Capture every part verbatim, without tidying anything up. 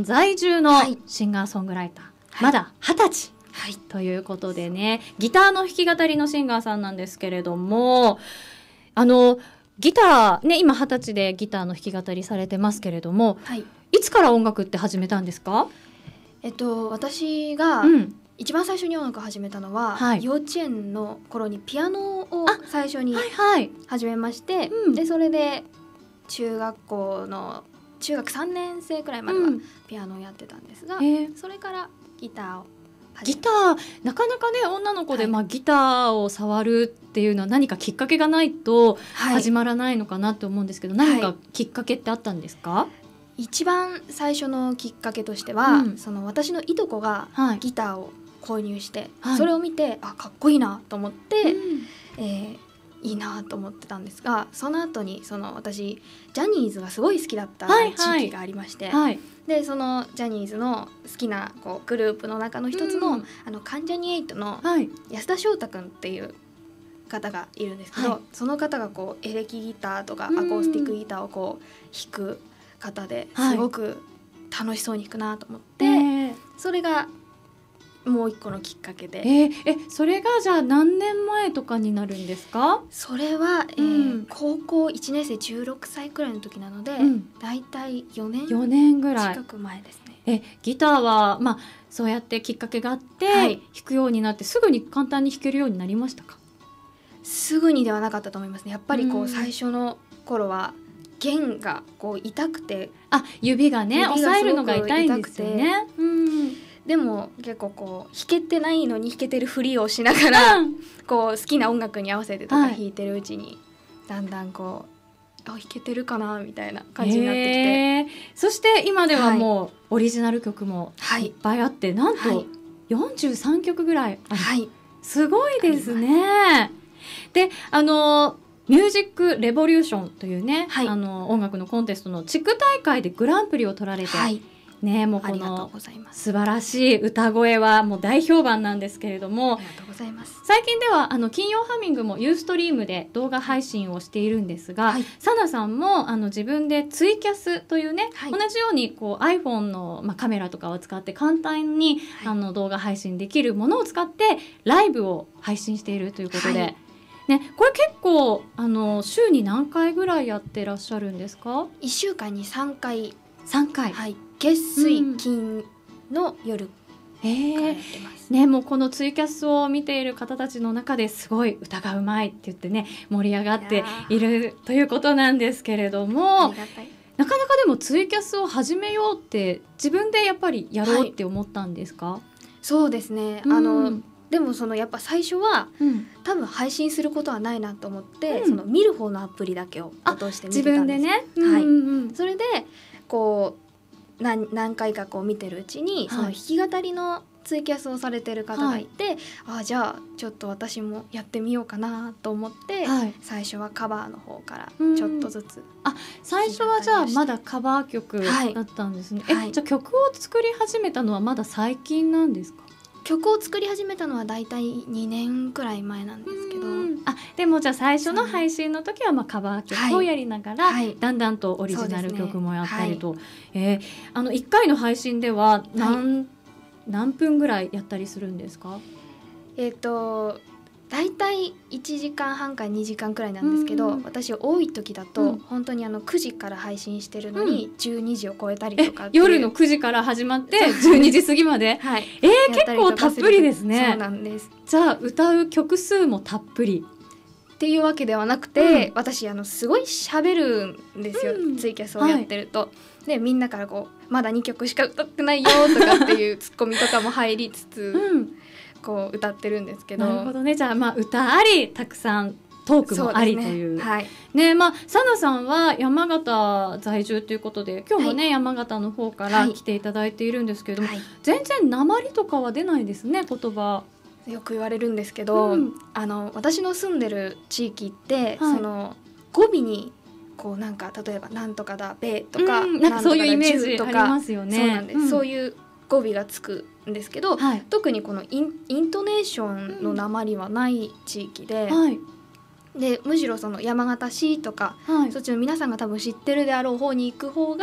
在住のシンガーソングライター、はい、まだはたち、はい、ということでね、ギターの弾き語りのシンガーさんなんですけれども、あのギターね、今はたちでギターの弾き語りされてますけれども、はい、いつから音楽って始めたんですか？ えっと私が、うん一番最初に音楽を始めたのは、はい、幼稚園の頃にピアノを最初に始めまして、はいはいうん、でそれで中学校の中学さんねん生くらいまではピアノをやってたんですが、うんえー、それからギターをギターなかなかね女の子で、はいまあ、ギターを触るっていうのは何かきっかけがないと始まらないのかなと思うんですけど、はい、何かきっかけってあったんですか？ 一番最初のきっかけとしては、うん、その私のいとこがギターを購入して、はい、それを見てあかっこいいなと思って、うんえー、いいなと思ってたんですが、その後にその私ジャニーズがすごい好きだった地域がありまして、はいはい、でそのジャニーズの好きなこうグループの中の一つの、うん、あの関ジャニエイトの安田翔太くんっていう方がいるんですけど、はい、その方がこうエレキギターとかアコースティックギターをこう弾く方ですごく楽しそうに弾くなと思って、はい、それがもう一個のきっかけで、 えー、えそれがじゃあ何年前とかになるんですか？ それは、えーうん、高校いちねん生じゅうろくさいくらいの時なので、うん、だいたいよねんよねんぐらい近く前ですね。 えギターは、まあ、そうやってきっかけがあって、はい、弾くようになってすぐに簡単に弾けるようになりましたか？ すぐにではなかったと思いますね。やっぱりこう、うん、最初の頃は弦がこう痛くてあ指がね押さえるのが痛いんですよね。うんでも結構こう弾けてないのに弾けてるふりをしながら、うん、こう好きな音楽に合わせてとか弾いてるうちに、はい、だんだんこうあ弾けてるかなみたいな感じになってきて、 そして今ではもうオリジナル曲もいっぱいあって、はい、なんとよんじゅうさんきょくぐらいある、はい、すごいですね。であのミュージックレボリューションというね、はい、あの音楽のコンテストの地区大会でグランプリを取られて、はいね、もうこの素晴らしい歌声はもう大評判なんですけれども、 ありがとうございます。 最近ではあの金曜ハミングもユーストリームで動画配信をしているんですが、はい、サナさんもあの自分でツイキャスというね、はい、同じようにこう iPhone の、まあ、カメラとかを使って簡単に、はい、あの動画配信できるものを使ってライブを配信しているということで、はいね、これ結構あの週に何回ぐらいやってらっしゃるんですか？ いっしゅうかんにさんかいさんかい、 はい、月水金の夜からやってます、 うんえーね、もうこのツイキャスを見ている方たちの中ですごい歌がうまいって言ってね盛り上がっているということなんですけれども、なかなかでもツイキャスを始めようって自分でやっぱりやろうって思ったんですか？はい、 そうですね、うん、あのでもそのやっぱ最初は、うん、多分配信することはないなと思って、うん、その見る方のアプリだけを落として見てたんです。 自分でね、 はい、 うんうん、 それでこう 何, 何回かこう見てるうちに、はい、その弾き語りのツイキャスをされてる方がいて、はい、あじゃあちょっと私もやってみようかなと思って、はい、最初はカバーの方からちょっとずつ、 あ最初はじゃあまだカバー曲だったんですね、はい、え、はい、じゃあ曲を作り始めたのはまだ最近なんですか？ 曲を作り始めたのはだいたいにねんくらい前なんですけど、 あでもじゃあ最初の配信の時はまあカバー曲をやりながら、はい、だんだんとオリジナル曲もやったりと、ね、はい、えー、あのいっかいの配信では 何,、はい、何分ぐらいやったりするんですか？ えっとだいたいいちじかんはんからにじかんくらいなんですけど、うん、私多い時だと、うん、本当にあのくじから配信してるのに、うん、じゅうにじを超えたりとかっていう、 夜のくじから始まってじゅうにじ過ぎまで、はい、えー、結構たっぷりですね。 そうなんです。 じゃあ歌う曲数もたっぷりっていうわけではなくて、うん、私あのすごい喋るんですよ、うん、ツイキャスをやってると、はい、でみんなからこうまだにきょくしか歌ってないよとかっていうツッコミとかも入りつつ、うんこう歌ってるんですけど。 なるほどね。じゃあまあ歌ありたくさんトークもありという。 ね、はい。 ねまあサナさんは山形在住ということで今日もね、はい、山形の方から来ていただいているんですけれども、はい、全然訛りとかは出ないですね言葉。 よく言われるんですけど、うん、あの私の住んでる地域って、はい、その語尾にこうなんか例えばなんとかだべとか、うん、 なんかそういうイメージありますよね。 そうなんです、 うん、 そういう語尾がつくんですけど、はい、特にこのイン、イントネーションの訛りはない地域で、うんはい、でむしろその山形市とか、はい、そっちの皆さんが多分知ってるであろう方に行く方が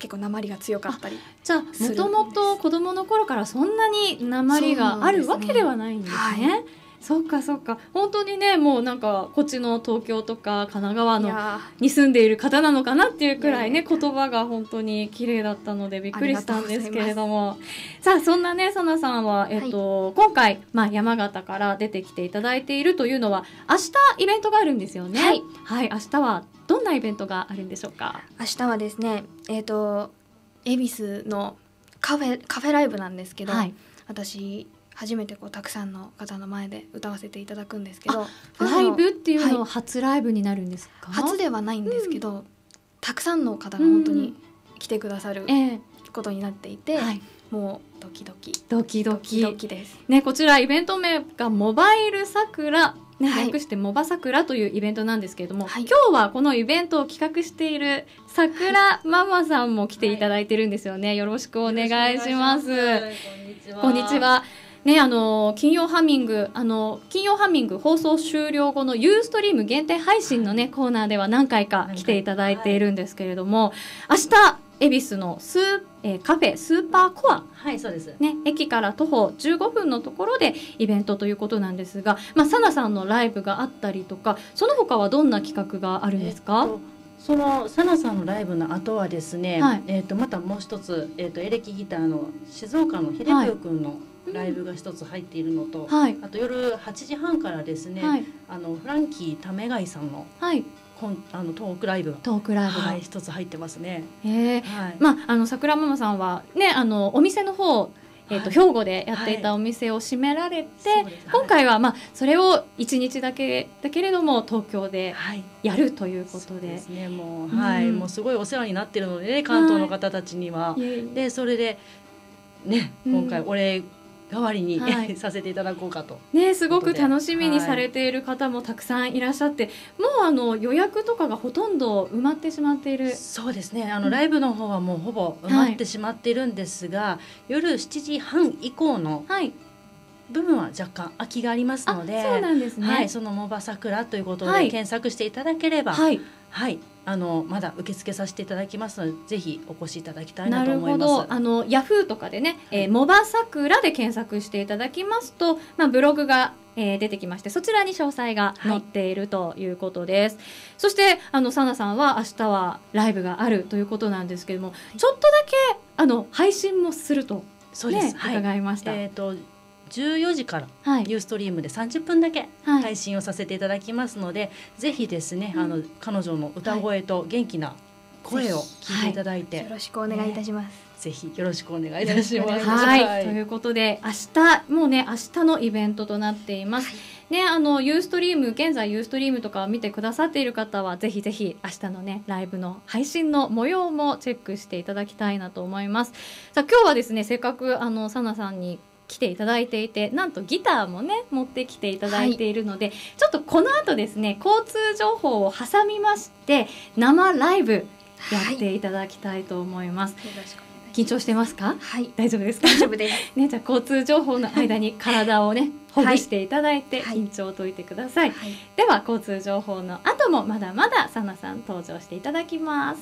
結構訛りが強かったり。 じゃあもともと子供の頃からそんなに訛りがあるわけではないんですね。はい、そうかそうか、本当にねもうなんかこっちの東京とか神奈川のに住んでいる方なのかなっていうくらいね言葉が本当に綺麗だったのでびっくりしたんですけれども、さあそんなねさなさんは、えっとはい、今回、まあ、山形から出てきていただいているというのは明日イベントがあるんですよね。はい、はい、明日はどんなイベントがあるんでしょうか。 明日はですね、えーと、恵比寿のカフェ、カフェライブなんですけど、はい、私初めてこうたくさんの方の前で歌わせていただくんですけど、 ライブっていうのは初ライブになるんですか。 はい、初ではないんですけど、うん、たくさんの方が本当に来てくださることになっていて、うんえーはい、もうドキドキドキドキドキドキです、 ね、こちらイベント名がモバイルさくらね、はい、略してモバさくらというイベントなんですけれども、はい、今日はこのイベントを企画しているさくらママさんも来ていただいてるんですよね、はい、よろしくお願いします。こんにちは。ね、あの金曜ハミングあの金曜ハミング放送終了後のユーストリーム限定配信のね、はい、コーナーでは何回か来ていただいているんですけれども、はい、明日恵比寿のスー、えー、カフェスーパーコア、 はいそうです、 ね、駅から徒歩じゅうごふんのところでイベントということなんですが、まあ、サナさんのライブがあったりとかその他はどんな企画があるんですか。えっとそのサナさんのライブの後はですね、はい、えー、とまたもう一つ、えー、とエレキギターの静岡の秀豊くんのライブが一つ入っているのと、はい、あと夜はちじはんからですね、はい、あのフランキーためがいさんの、はい、あのトークライブがトークライブが、 はい、一つ入ってますね。 へー、はい、まああの桜ママさんはねあのお店の方えー、と兵庫でやっていたお店を閉められて、はいはい、今回は、まあ、それをいちにちだけだけれども東京でやるということで、はい、そうですね、もう、はい、もうすごいお世話になっているので、ね、関東の方たちには、はい、でそれで、ね、今回お礼代わりに、はい、させていただこうかと、 ね、すごく楽しみにされている方もたくさんいらっしゃって、はい、もうあの予約とかがほとんど埋まってしまっている。 そうですね、あの、うん、ライブの方はもうほぼ埋まってしまっているんですが、はい、夜しちじはん以降の部分は若干空きがありますので、 そうなんですね、 はい、そのモバサクラということで検索していただければ、はい、はい、あのまだ受け付けさせていただきますのでぜひお越しいただきたいなと思います。なるほど、 あのヤフーとかでね、はい、えー、モバサクラで検索していただきますと、まあ、ブログが、えー、出てきましてそちらに詳細が載っているということです、はい、そしてあのサナさんは明日はライブがあるということなんですけれども、はい、ちょっとだけあの配信もすると、ね、 そうです、はい、 伺いました。 えーとじゅうよじからユーストリームでさんじゅっぷんだけ配信をさせていただきますので、はい、ぜひですね、うん、あの彼女の歌声と元気な声を聞いていただいて、はい、 よろしくお願いいたします、ね、 ぜひよろしくお願いいたします。 はい、はい、ということで明日もうね明日のイベントとなっています、はい、ね、あのユーストリーム現在ユーストリームとか見てくださっている方はぜひぜひ明日のねライブの配信の模様もチェックしていただきたいなと思います。さあ今日はですねせっかくあのサナさんに来ていただいていてなんとギターもね持ってきていただいているので、はい、ちょっとこの後ですね交通情報を挟みまして生ライブやっていただきたいと思います、はい、よろしくお願いします。緊張してますか？ はい、 大丈夫ですか？ 大丈夫ですね、じゃあ交通情報の間に体をねほぐしていただいて緊張を解いてください、はい、では交通情報の後もまだまだサナさん登場していただきます。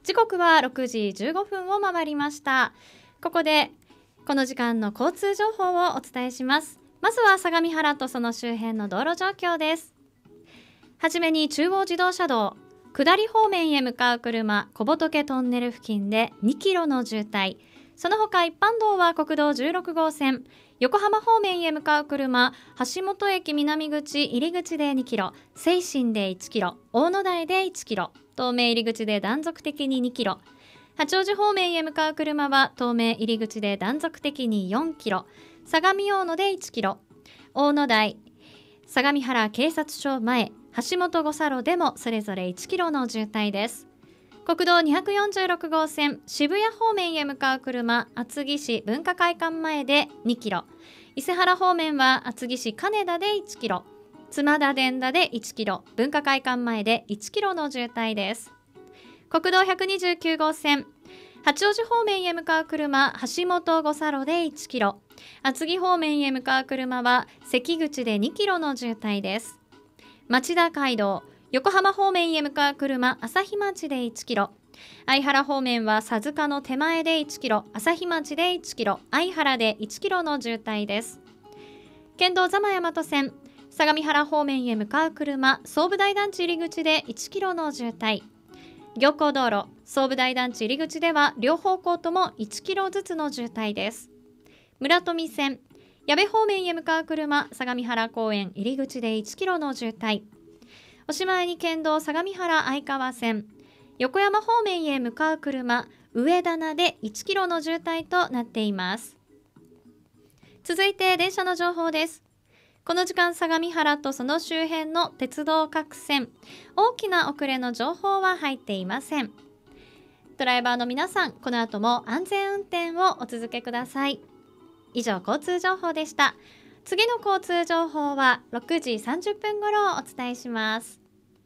時刻はろくじじゅうごふんを回りました。ここでこの時間の交通情報をお伝えします。まずは相模原とその周辺の道路状況です。はじめに中央自動車道下り方面へ向かう車、小仏トンネル付近でにキロの渋滞。その他一般道は国道じゅうろく号線、横浜方面へ向かう車、橋本駅南口入り口でにキロ、西進でいちキロ、大野台でいちキロ、東名入り口で断続的ににキロ、八王子方面へ向かう車は東名入り口で断続的によんキロ、相模大野でいちキロ、大野台、相模原警察署前、橋本五差路でもそれぞれいちキロの渋滞です。国道によんじゅうろく号線、渋谷方面へ向かう車、厚木市文化会館前でにキロ、伊勢原方面は厚木市金田でいちキロ、妻田伝田でいちキロ、文化会館前でいちキロの渋滞です。国道ひゃくにじゅうきゅう号線、八王子方面へ向かう車、橋本五差路でいちキロ、厚木方面へ向かう車は関口でにキロの渋滞です。町田街道、横浜方面へ向かう車、旭町でいちキロ、相原方面は佐塚の手前でいちキロ、旭町でいちキロ、相原でいちキロの渋滞です。県道座間大和線、相模原方面へ向かう車、総武台団地入り口でいちキロの渋滞。行幸道路、総武台団地入り口では両方向ともいちキロずつの渋滞です。村富線、矢部方面へ向かう車、相模原公園入り口でいちキロの渋滞。おしまいに県道相模原相川線、横山方面へ向かう車、上棚でいちキロの渋滞となっています。続いて電車の情報です。この時間、相模原とその周辺の鉄道各線、大きな遅れの情報は入っていません。ドライバーの皆さん、この後も安全運転をお続けください。以上、交通情報でした。次の交通情報はろくじさんじゅっぷん頃お伝えします。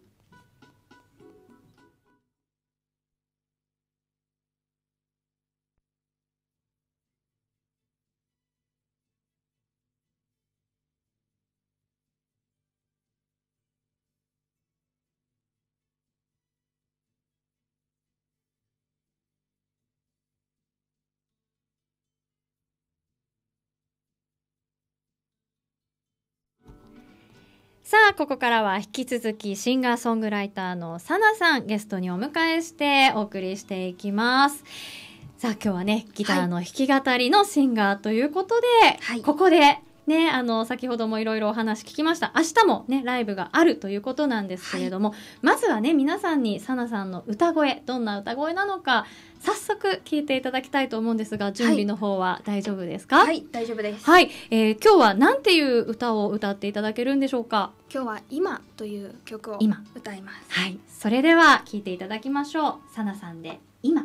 さあ、ここからは引き続きシンガーソングライターのサナさんゲストにお迎えしてお送りしていきます。さあ、今日はねギターの弾き語りのシンガーということで、はい、ここでね、あの先ほどもいろいろお話聞きました。明日もねライブがあるということなんですけれども、はい、まずはね皆さんにサナさんの歌声、どんな歌声なのか早速聞いていただきたいと思うんですが、準備の方は大丈夫ですか？ はい、はい、大丈夫です。 はい、えー、今日は何ていう歌を歌っていただけるんでしょうか？ 今日は今という曲を歌います。 はい、それでは聞いていただきましょう。サナさんで今。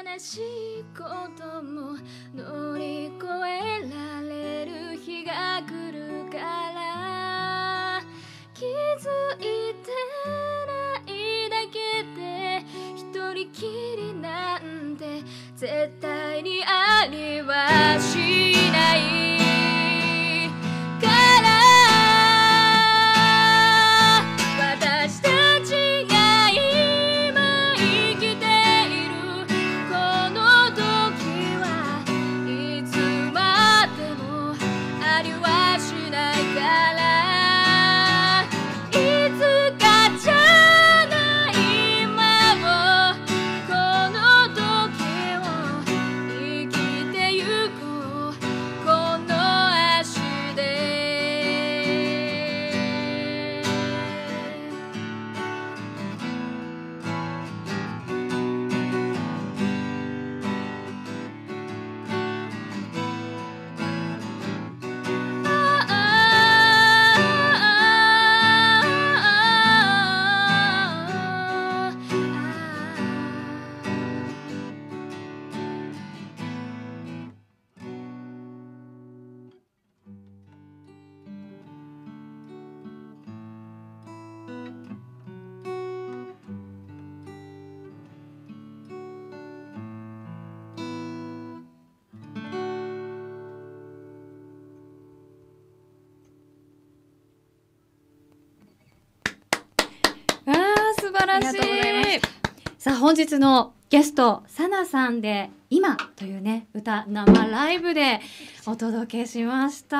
悲しいことも乗り越えられる日が来るから気づいてないだけで一人きりなんて絶対にありはしない素晴らしい。さあ本日のゲストサナさんで今というね歌生ライブでお届けしました。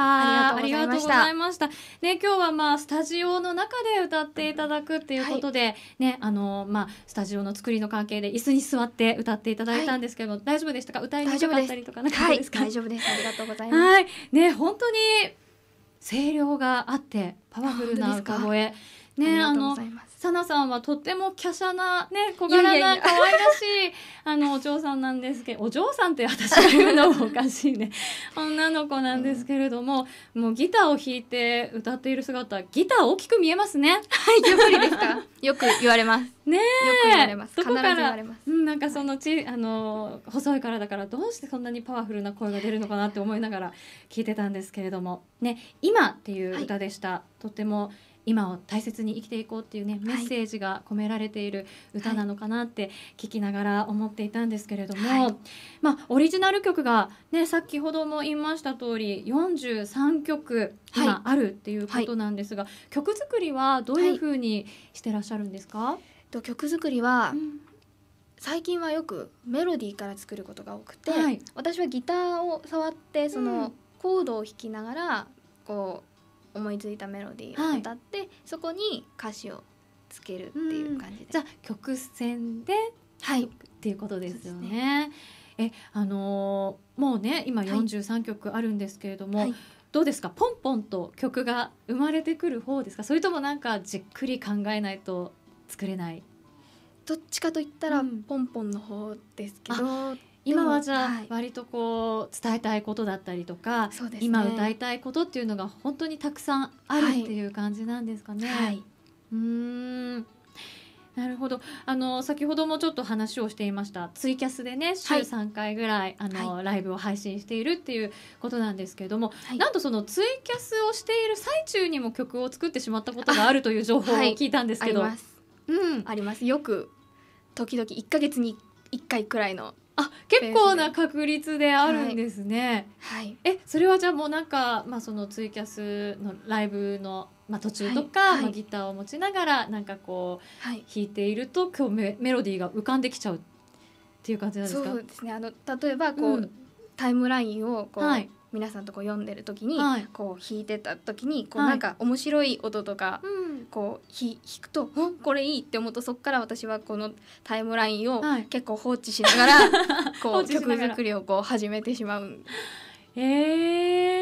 ありがとうございました。 ね、今日はまあスタジオの中で歌っていただくっていうことで、はい、ねあのまあスタジオの作りの関係で椅子に座って歌っていただいたんですけども、はい、大丈夫でしたか？歌いにくかったりとかなかったですか？ 大丈夫です。ありがとうございます。 はい、ね本当に声量があってパワフルな歌声。ね、あのサナさんはとっても華奢なね小柄な可愛らしいあのお嬢さんなんですけど、お嬢さんって私が言うのもおかしいね女の子なんですけれども、うん、もうギターを弾いて歌っている姿、ギター大きく見えますね。 はい、やっぱりですか？よく言われます。 ねえ、よく言われます。 どこから必ず言われます。 うん、なんかそのちあの細い体からどうしてそんなにパワフルな声が出るのかなって思いながら聞いてたんですけれども、ね、今っていう歌でした。はい、とっても今を大切に生きていこうっていうねメッセージが込められている歌なのかなって聞きながら思っていたんですけれども、はい、まあオリジナル曲がね先ほども言いました通りよんじゅうさんきょく今あるっていうことなんですが、はい、曲作りはどういうふうにしてらっしゃるんですか？はい、 曲作りは、うん、最近はよくメロディーから作ることが多くて、はい、私はギターを触ってその、うん、コードを弾きながらこう思いついたメロディーを歌って、はい、そこに歌詞をつけるっていう感じで、 じゃあ曲線で、はい、っていうことですよね。えあのー、もうね今よんじゅうさんきょくあるんですけれども、はい、どうですか？ポンポンと曲が生まれてくる方ですか？それともなんかじっくり考えないと作れない？ どっちかといったらポンポンの方ですけど、うん、 今はじゃあ割とこう伝えたいことだったりとか、はい、今歌いたいことっていうのが本当にたくさんあるっていう感じなんですかね。はい、うーんなるほど。あの先ほどもちょっと話をしていましたツイキャスでね週さんかいぐらい、はい、あの、はい、ライブを配信しているっていうことなんですけれども、はい、なんとそのツイキャスをしている最中にも曲を作ってしまったことがあるという情報を聞いたんですけど、 はい、あります、うん、あります。よく時々いっかげつにいっかいくらいのあ結構な確率であるんですね。はいはい、えそれはじゃあもうなんか、まあ、そのツイキャスのライブの、まあ、途中とか、はいはいまあ、ギターを持ちながらなんかこう、はい、弾いていると今日 メ, メロディーが浮かんできちゃうっていう感じなんですか？ そうですね。あの例えばこう、うん、タイムラインをこう、はい皆さんとこう読んでる時に、はい、こう弾いてた時にこうなんか面白い音とか、はい、こう弾くと、うん、これいいって思うとそこから私はこのタイムラインを結構放置しながら、はい、こう曲作りをこう始めてしまう。 えー、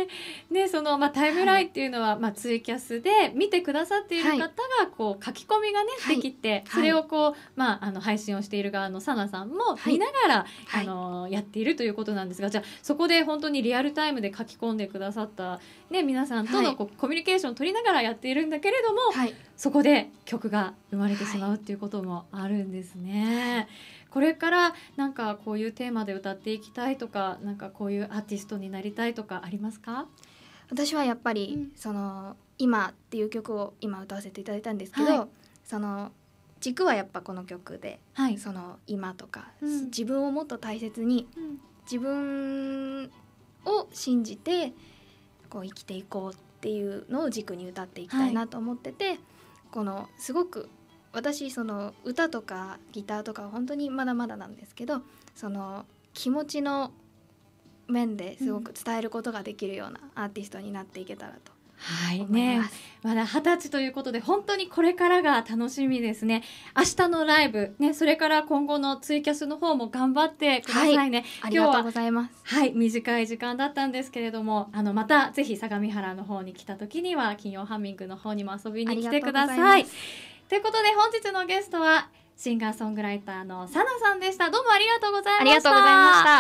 ね、その、まあ、タイムラインっていうのは、はい、まあ、ツイキャスで見てくださっている方がこう書き込みがね、はい、できて、それをこう、まあ、あの配信をしている側のサナさんも見ながら、はい、あのやっているということなんですが、じゃあそこで本当にリアルタイムで書き込んでくださった、ね、皆さんとのこう、はい、コミュニケーションを取りながらやっているんだけれども、はい、そこで曲が生まれてしまうっていうこともあるんですね。はい、これからなんかこういうテーマで歌っていきたいとか、なんかこういうアーティストになりたいとかありますか？ 私はやっぱり、うん、その今っていう曲を今歌わせていただいたんですけど、はい、その軸はやっぱこの曲で、はい、その今とか、うん、自分をもっと大切に、うん、自分を信じてこう生きていこうっていうのを軸に歌っていきたいなと思ってて、はい、このすごく私その歌とかギターとかは本当にまだまだなんですけど、その気持ちの面ですごく伝えることができるようなアーティストになっていけたらとはいね、まだ二十歳ということで本当にこれからが楽しみですね。明日のライブ、ね、それから今後のツイキャスの方も頑張ってくださいね。 はい、ありがとうございます。 はい、短い時間だったんですけれども、あのまたぜひ相模原の方に来た時には金曜ハミングの方にも遊びに来てください。ということで本日のゲストはシンガーソングライターのサナさんでした。どうもありがとうございました。 ありがとうございました。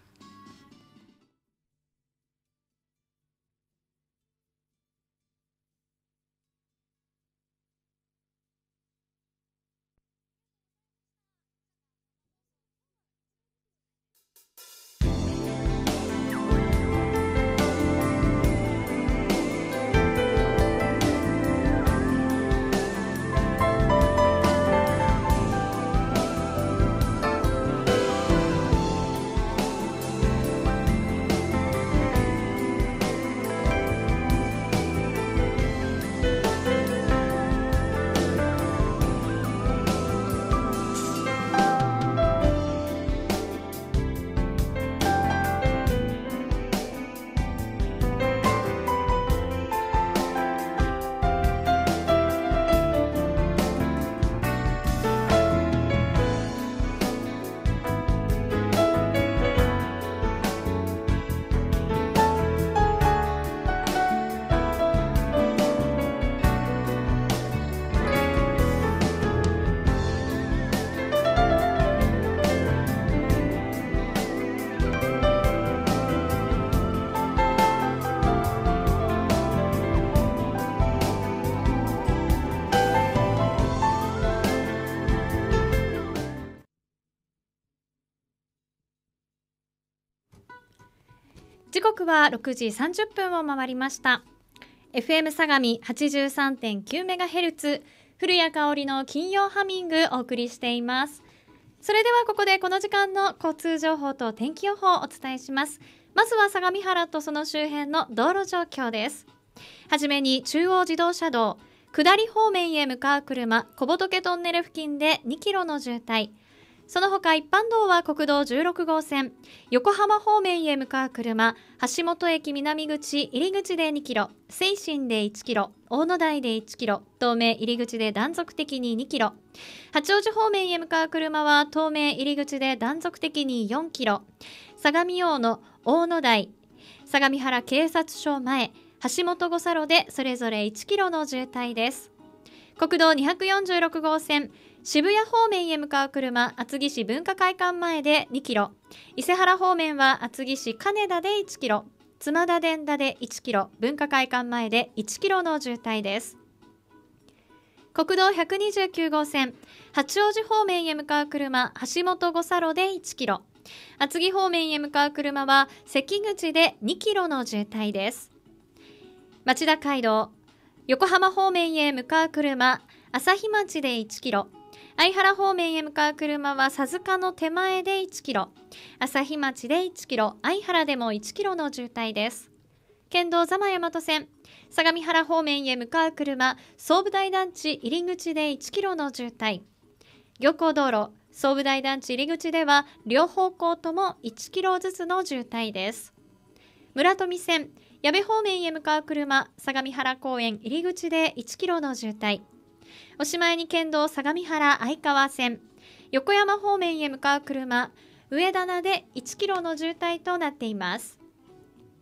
時刻はろくじさんじゅっぷんを回りました。 エフエム 相模 はちじゅうさんてんきゅうメガヘルツ、 古谷香織の金曜ハミングお送りしています。それではここでこの時間の交通情報と天気予報をお伝えします。まずは相模原とその周辺の道路状況です。はじめに中央自動車道下り方面へ向かう車、小仏トンネル付近でにキロの渋滞。その他一般道は国道じゅうろく号線、横浜方面へ向かう車、橋本駅南口入り口でにキロ、西進でいちキロ、大野台でいちキロ、東名入り口で断続的ににキロ。八王子方面へ向かう車は東名入り口で断続的によんキロ。相模大野、大野台、相模原警察署前、橋本五差路でそれぞれいちキロの渋滞です。国道にひゃくよんじゅうろく号線、渋谷方面へ向かう車、厚木市文化会館前でにキロ、伊勢原方面は厚木市金田でいちキロ、妻田伝田でいちキロ、文化会館前でいちキロの渋滞です。国道ひゃくにじゅうきゅう号線、八王子方面へ向かう車、橋本五差路でいちキロ、厚木方面へ向かう車は関口でにキロの渋滞です。町田街道、横浜方面へ向かう車、朝日町でいちキロ、相原方面へ向かう車は鈴鹿の手前でいちキロ、朝日町でいちキロ、相原でもいちキロの渋滞です。県道座間大和線、相模原方面へ向かう車、総武台団地入り口でいちキロの渋滞。行幸道路、総武台団地入り口では両方向ともいちキロずつの渋滞です。村富線、矢部方面へ向かう車、相模原公園入り口でいちキロの渋滞。おしまいに県道相模原相川線、横山方面へ向かう車、上棚でいちキロの渋滞となっています。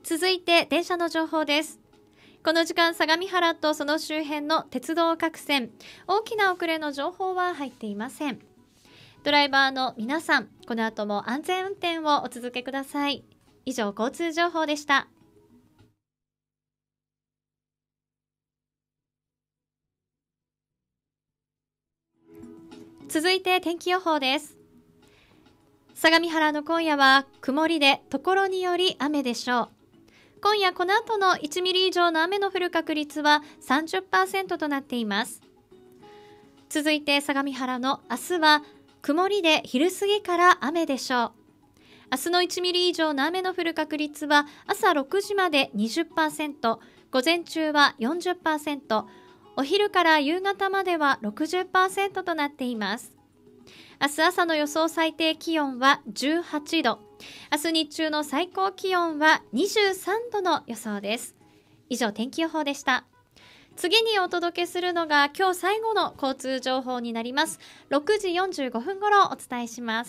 続いて電車の情報です。この時間、相模原とその周辺の鉄道各線、大きな遅れの情報は入っていません。ドライバーの皆さん、この後も安全運転をお続けください。以上、交通情報でした。続いて天気予報です。相模原の今夜は曇りで、ところにより雨でしょう。今夜この後のいちミリ以上の雨の降る確率は さんじゅっパーセント となっています。続いて相模原の明日は曇りで昼過ぎから雨でしょう。明日のいちミリ以上の雨の降る確率は朝ろくじまで にじゅっパーセント、午前中は よんじゅっパーセント、お昼から夕方までは ろくじゅっパーセント となっています。明日朝の予想最低気温はじゅうはちど、明日日中の最高気温はにじゅうさんどの予想です。以上、天気予報でした。次にお届けするのが今日最後の交通情報になります。ろくじよんじゅうごふん頃お伝えします。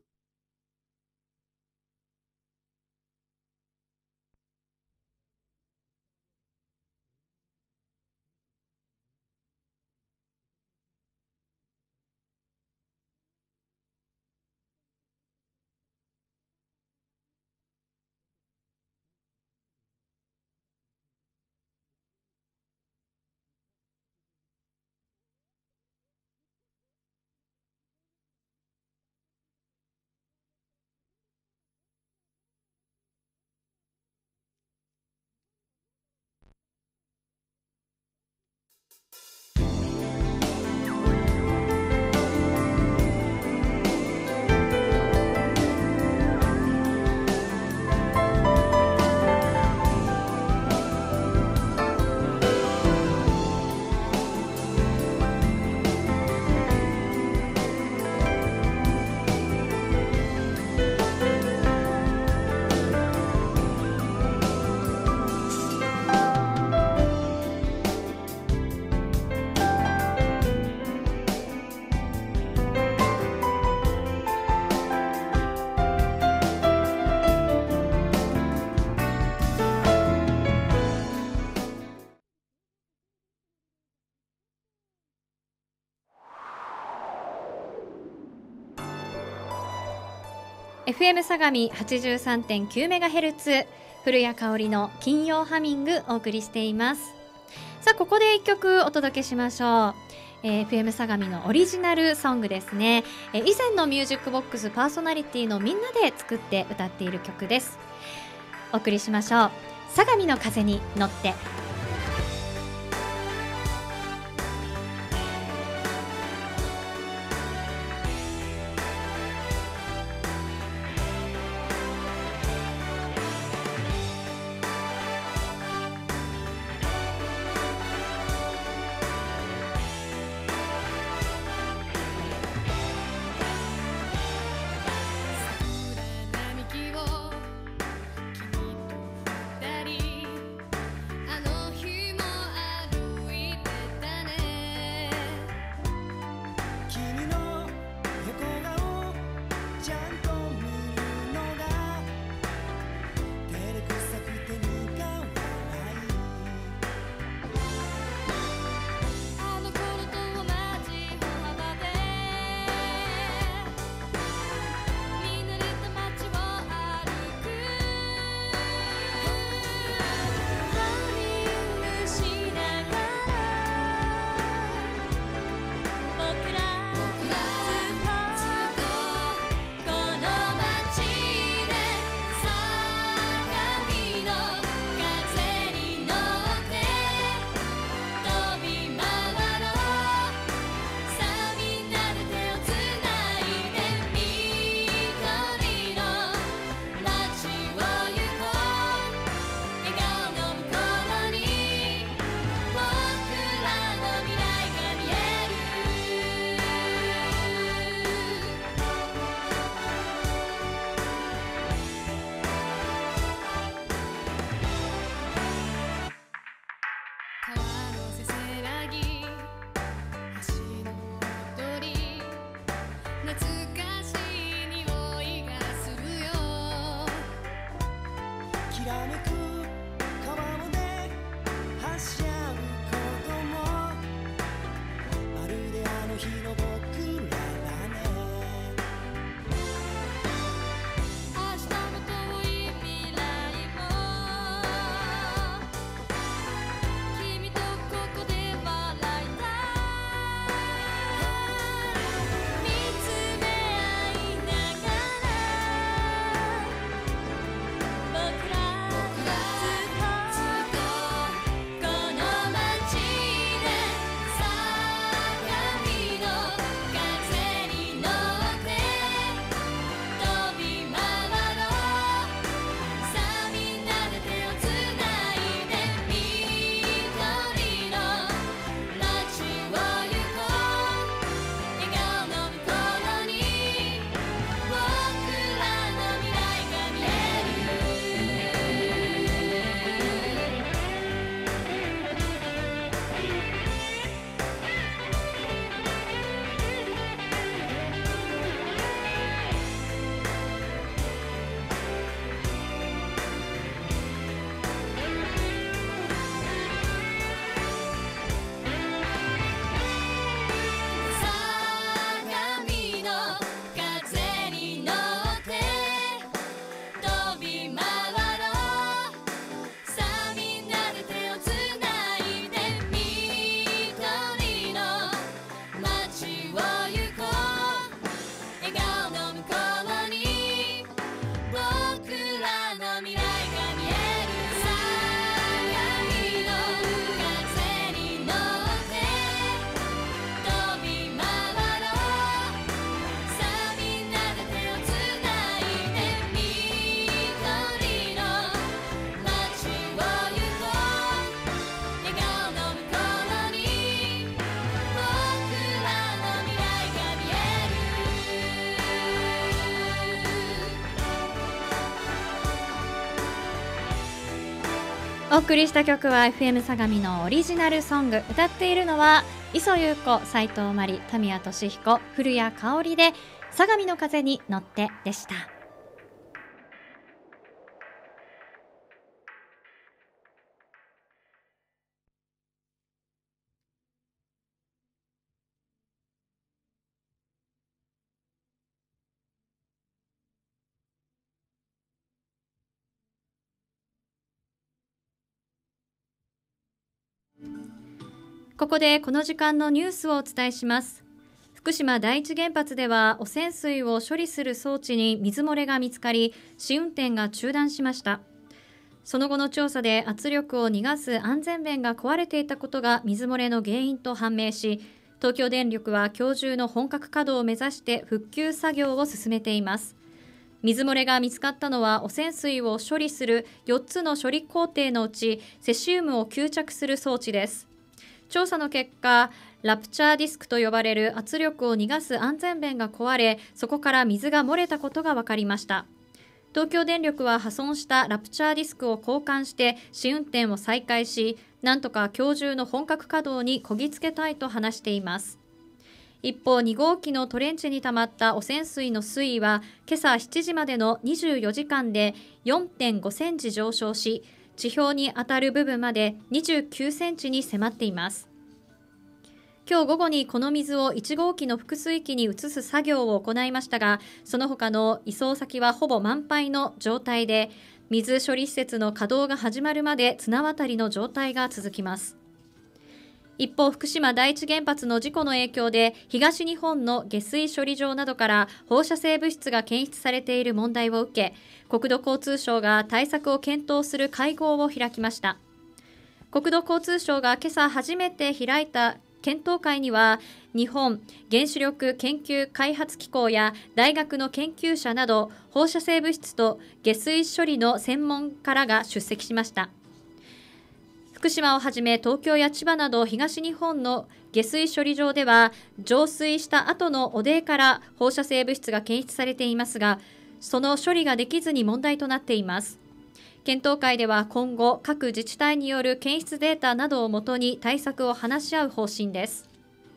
エフエム 相模 はちじゅうさんてんきゅうメガヘルツ、 古谷香織の金曜ハミングお送りしています。さあ、ここでいっきょくお届けしましょう。えー、エフエム 相模のオリジナルソングですね。えー、以前のミュージックボックスパーソナリティのみんなで作って歌っている曲です。お送りしましょう。相模の風に乗って。 あのお送りした曲は エフエム 相模のオリジナルソング。歌っているのは磯優子、斉藤真理、田宮俊彦、古谷香織で相模の風に乗ってでした。ここでこの時間のニュースをお伝えします。福島第一原発では汚染水を処理する装置に水漏れが見つかり、試運転が中断しました。その後の調査で圧力を逃がす安全弁が壊れていたことが水漏れの原因と判明し、東京電力は今日中の本格稼働を目指して復旧作業を進めています。水漏れが見つかったのは汚染水を処理するよっつの処理工程のうちセシウムを吸着する装置です。調査の結果、ラプチャーディスクと呼ばれる圧力を逃がす安全弁が壊れ、そこから水が漏れたことが分かりました。東京電力は破損したラプチャーディスクを交換して試運転を再開し、なんとか今日中の本格稼働にこぎつけたいと話しています。一方、に号機のトレンチに溜まった汚染水の水位は今朝しちじまでのにじゅうよじかんで よんてんごセンチ上昇し、地表に当たる部分までにじゅうきゅうセンチに迫っています。今日午後にこの水をいち号機の複水機に移す作業を行いましたが、その他の移送先はほぼ満杯の状態で、水処理施設の稼働が始まるまで綱渡りの状態が続きます。一方、福島第一原発の事故の影響で東日本の下水処理場などから放射性物質が検出されている問題を受け、国土交通省が対策を検討する会合を開きました。国土交通省が今朝初めて開いた検討会には、日本原子力研究開発機構や大学の研究者など放射性物質と下水処理の専門家らが出席しました。福島をはじめ東京や千葉など東日本の下水処理場では浄水した後の汚泥から放射性物質が検出されていますが、その処理ができずに問題となっています。検討会では今後各自治体による検出データなどをもとに対策を話し合う方針です。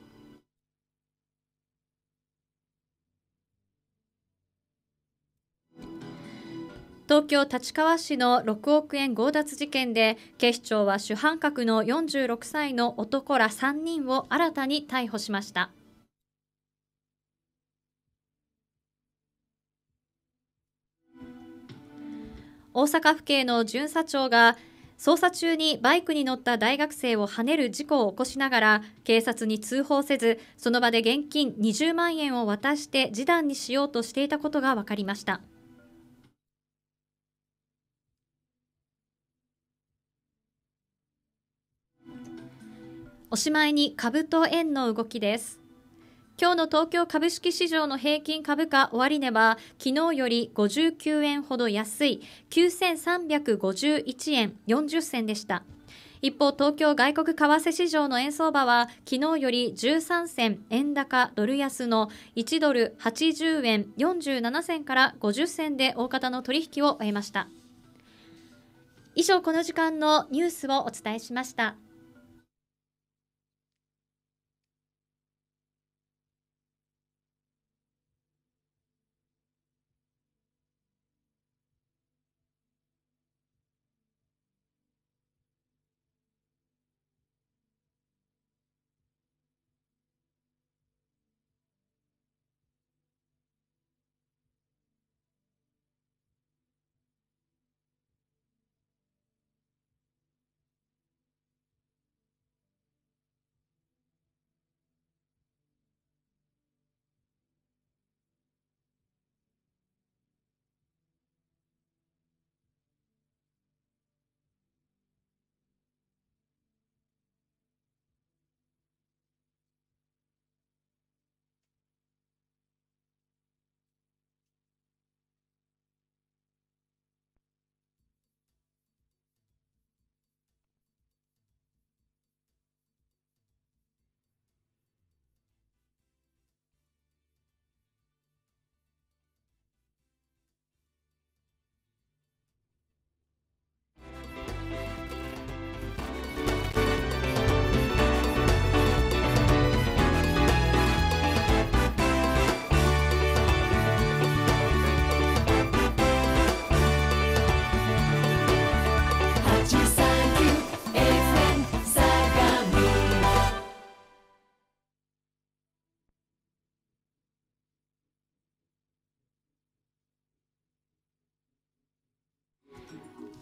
東京立川市のろくおくえん強奪事件で警視庁は主犯格のよんじゅうろくさいの男らさんにんを新たに逮捕しました。大阪府警の巡査長が捜査中にバイクに乗った大学生をはねる事故を起こしながら警察に通報せず、その場で現金にじゅうまんえんを渡して示談にしようとしていたことが分かりました。おしまいに株と円の動きです。今日の東京株式市場の平均株価終値は昨日よりごじゅうきゅうえんほど安いきゅうせんさんびゃくごじゅういちえんよんじゅっせんでした。一方、東京外国為替市場の円相場は昨日よりじゅうさんせん円高ドル安のいちドルはちじゅうえんよんじゅうななせんからごじゅっせんで大方の取引を終えました。以上、この時間のニュースをお伝えしました。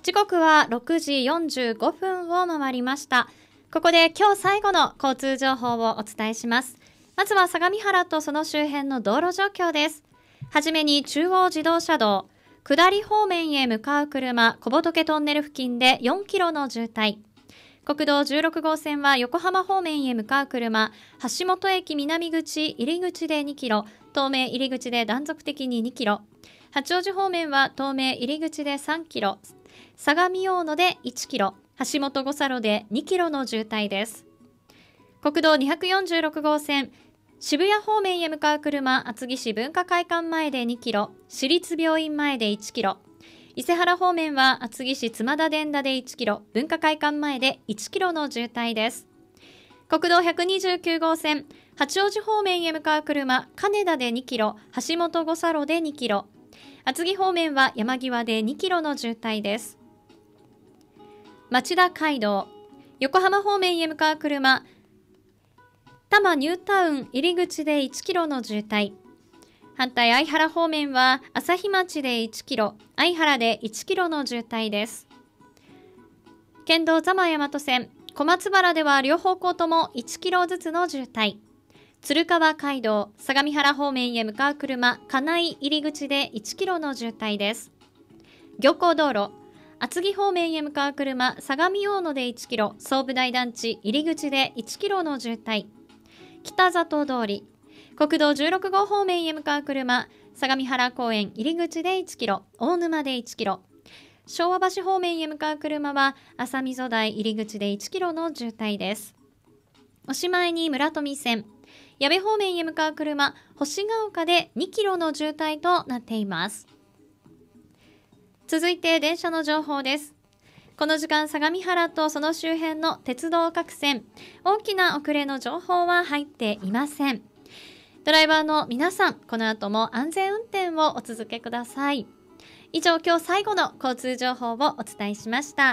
時刻はろくじよんじゅうごふんを回りました。ここで今日最後の交通情報をお伝えします。まずは相模原とその周辺の道路状況です。はじめに中央自動車道、下り方面へ向かう車、小仏トンネル付近でよんキロの渋滞。国道じゅうろく号線は横浜方面へ向かう車、橋本駅南口入り口でにキロ、東名入り口で断続的ににキロ。八王子方面は東名入り口でさんキロ、相模大野でいちキロ、橋本五差路でにキロの渋滞です。国道にひゃくよんじゅうろく号線、渋谷方面へ向かう車、厚木市文化会館前でにキロ、市立病院前でいちキロ。伊勢原方面は厚木市妻田伝田でいちキロ、文化会館前でいちキロの渋滞です。国道ひゃくにじゅうきゅう号線、八王子方面へ向かう車、金田でにキロ、橋本五差路でにキロ。厚木方面は山際でにキロの渋滞です。町田街道、横浜方面へ向かう車、多摩ニュータウン入り口でいちキロの渋滞。反対相原方面は朝日町でいちキロ、相原でいちキロの渋滞です。県道座間大和線、小松原では両方向ともいちキロずつの渋滞。鶴川街道、相模原方面へ向かう車、金井入り口でいちキロの渋滞です。漁港道路、厚木方面へ向かう車、相模大野でいちキロ、総武大団地入り口でいちキロの渋滞。北里通り、国道じゅうろく号方面へ向かう車、相模原公園入り口でいちキロ、大沼でいちキロ。昭和橋方面へ向かう車は浅溝台入り口でいちキロの渋滞です。おしまいに村富線、矢部方面へ向かう車、星ヶ丘でにキロの渋滞となっています。続いて電車の情報です。この時間、相模原とその周辺の鉄道各線、大きな遅れの情報は入っていません。ドライバーの皆さん、この後も安全運転をお続けください。以上、今日最後の交通情報をお伝えしました。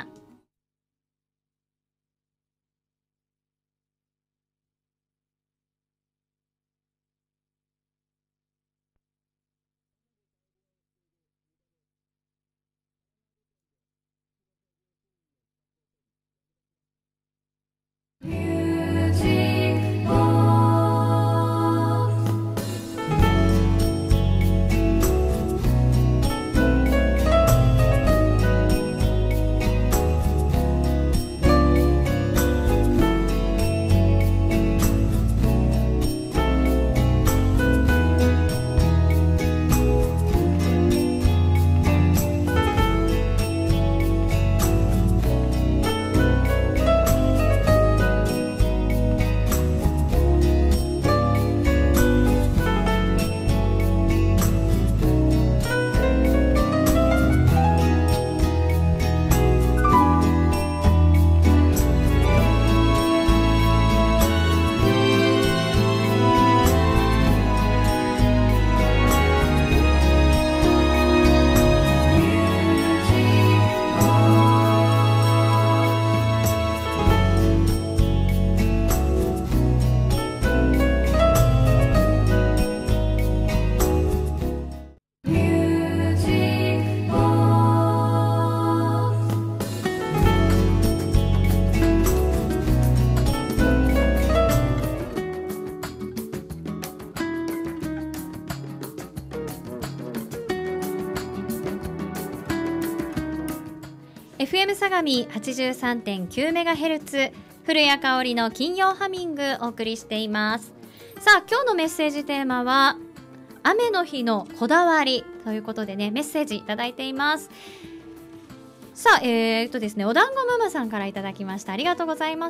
エフエム 相模 はちじゅうさんてんきゅうメガヘルツ、 古谷香織の金曜ハミングお送りしています。さあ、今日のメッセージテーマは雨の日のこだわりということでね、メッセージいただいています。さあ、えー、っとですねお団子ママさんからいただきました。ありがとうございます。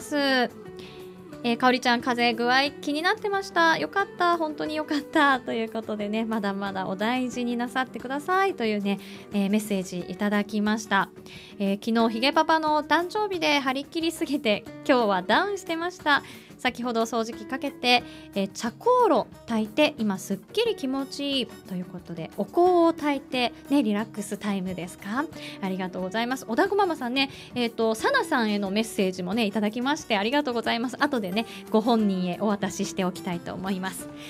えー、かおりちゃん、風邪具合気になってました。よかった、本当によかったということでね、まだまだお大事になさってくださいというね、えー、メッセージいただきました。えー、昨日ひげパパの誕生日で張り切りすぎて今日はダウンしてました。先ほど掃除機かけて、えー、茶香炉炊いて今すっきり気持ちいいということで、お香を炊いて、ね、リラックスタイムですか。ありがとうございます。おだこママさんね、えーと、さなさんへのメッセージもねいただきましてありがとうございます。後でねご本人へお渡ししておきたいと思います。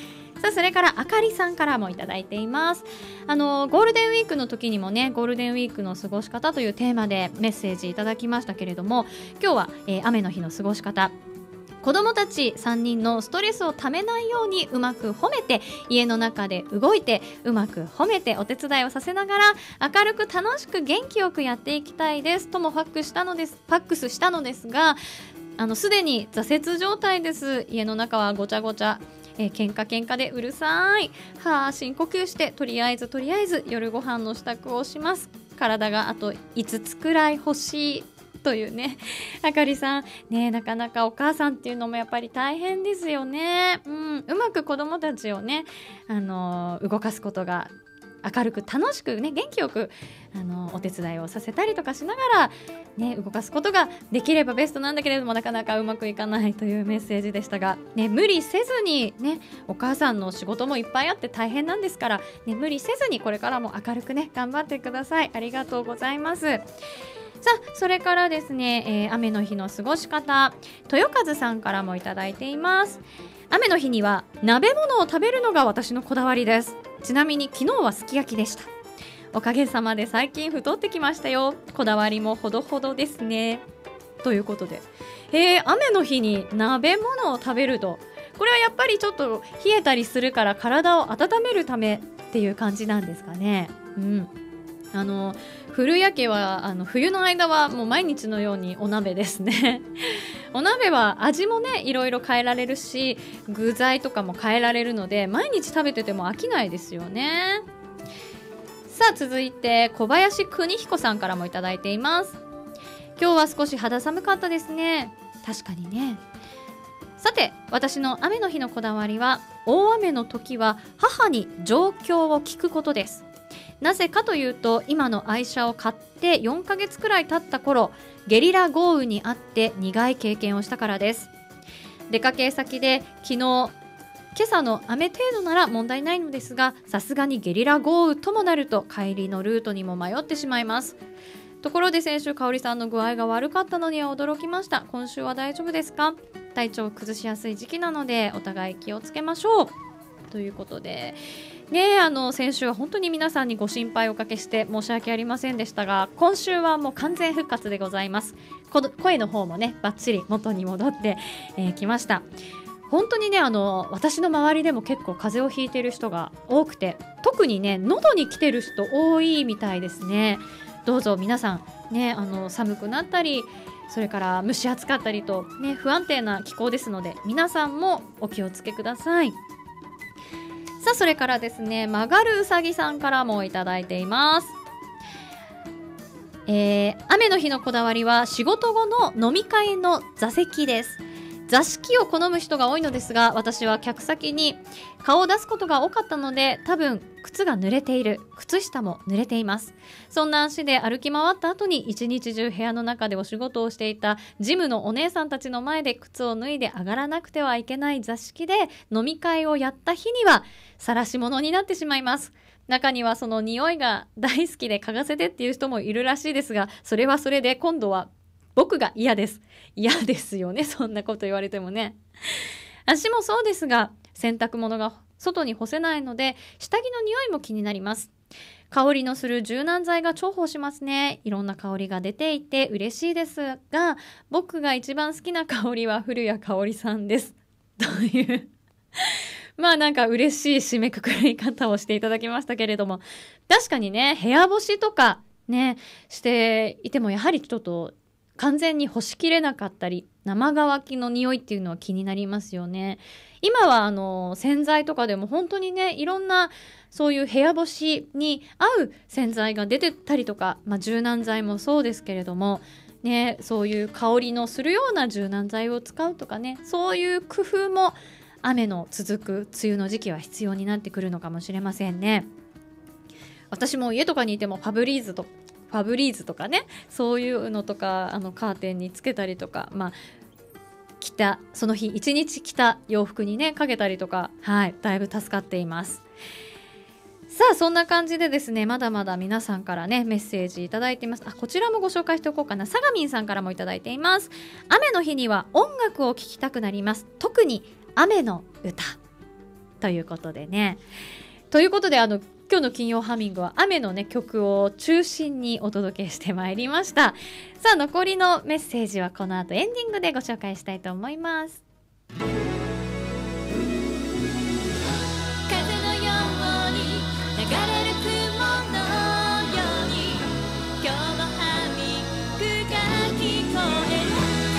さあそれからあかりさんからもいただいています。あのゴールデンウィークの時にもね、ゴールデンウィークの過ごし方というテーマでメッセージいただきましたけれども、今日は、えー、雨の日の過ごし方、子どもたちさんにんのストレスをためないようにうまく褒めて、家の中で動いてうまく褒めてお手伝いをさせながら明るく楽しく元気よくやっていきたいですともファックスしたのですファックスしたのですが、あのすでに挫折状態です。家の中はごちゃごちゃ、えー、喧嘩喧嘩でうるさい。はあ、深呼吸してとりあえずとりあえず夜ご飯の支度をします。体があといつつくらい欲しいというね。あかりさんね、なかなかお母さんっていうのもやっぱり大変ですよね。うん、うまく子どもたちをね、あのー、動かすことが明るく楽しくね、元気よくあのお手伝いをさせたりとかしながら、ね、動かすことができればベストなんだけれども、なかなかうまくいかないというメッセージでしたが、ね、無理せずに、ね、お母さんの仕事もいっぱいあって大変なんですから、ね、無理せずにこれからも明るくね頑張ってください。ありがとうございます。さあそれからですね、えー、雨の日の過ごし方、豊和さんからもいただいています。雨の日には鍋物を食べるのが私のこだわりです。ちなみに昨日はすき焼きでした。おかげさまで最近太ってきましたよ。こだわりもほどほどですね。ということで、えー、雨の日に鍋物を食べると、これはやっぱりちょっと冷えたりするから体を温めるためっていう感じなんですかね。うん、あの古谷家はあの冬の間はもう毎日のようにお鍋ですね。お鍋は味もねいろいろ変えられるし、具材とかも変えられるので毎日食べてても飽きないですよね。さあ続いて小林邦彦さんからもいただいています。今日は少し肌寒かったですね。確かにね。さて私の雨の日のこだわりは、大雨の時は母に状況を聞くことです。なぜかというと、今の愛車を買ってよんかげつくらい経った頃、ゲリラ豪雨にあって苦い経験をしたからです。出かけ先で昨日、今朝の雨程度なら問題ないのですが、さすがにゲリラ豪雨ともなると帰りのルートにも迷ってしまいます。ところで先週、香織さんの具合が悪かったのには驚きました。今週は大丈夫ですか？体調を崩しやすい時期なのでお互い気をつけましょうということでね、あの先週は本当に皆さんにご心配をおかけして申し訳ありませんでしたが、今週はもう完全復活でございます。この声の方もねバッチリ元に戻ってき、えー、ました。本当にね、あの私の周りでも結構風邪をひいている人が多くて、特にね喉に来てる人多いみたいですね。どうぞ皆さんね、あの寒くなったり、それから蒸し暑かったりと、ね、不安定な気候ですので、皆さんもお気をつけください。さあそれからですね、曲がるうさぎさんからもいただいています。えー、雨の日のこだわりは仕事後の飲み会の座席です。座敷を好む人が多いのですが、私は客先に顔を出すことが多かったので、多分靴が濡れている、靴下も濡れています。そんな足で歩き回った後に一日中部屋の中でお仕事をしていたジムのお姉さんたちの前で靴を脱いで上がらなくてはいけない座敷で飲み会をやった日には晒し物になってしまいます。中にはその匂いが大好きで嗅がせてっていう人もいるらしいですが、それはそれで今度は僕が嫌です。嫌ですよね、そんなこと言われてもね。足もそうですが、洗濯物が外に干せないので下着の匂いも気になります。香りのする柔軟剤が重宝しますね。いろんな香りが出ていて嬉しいですが、僕が一番好きな香りは古谷香織さんですというまあなんか嬉しい締めくくり方をしていただきましたけれども、確かにね、部屋干しとかねしていてもやはりちょっと完全に干しきれなかったり、生乾きの匂いっていうのは気になりますよね。今はあの洗剤とかでも本当にね、いろんなそういう部屋干しに合う洗剤が出てたりとか、まあ、柔軟剤もそうですけれどもね、そういう香りのするような柔軟剤を使うとかね、そういう工夫も雨の続く梅雨の時期は必要になってくるのかもしれませんね。私も家とかにいてもファブリーズとファブリーズとかね、そういうのとかあのカーテンにつけたりとか、まあ着たその日一日着た洋服にねかけたりとか、はい、だいぶ助かっています。さあそんな感じでですね、まだまだ皆さんからねメッセージいただいています。あ、こちらもご紹介しておこうかな。さがみんさんからもいただいています。雨の日には音楽を聴きたくなります。特に雨の歌。 ということでねということであの今日の金曜ハミングは雨のね曲を中心にお届けしてまいりました。さあ残りのメッセージはこの後エンディングでご紹介したいと思います。風のように流れる雲のように今日もハミングが聞こえる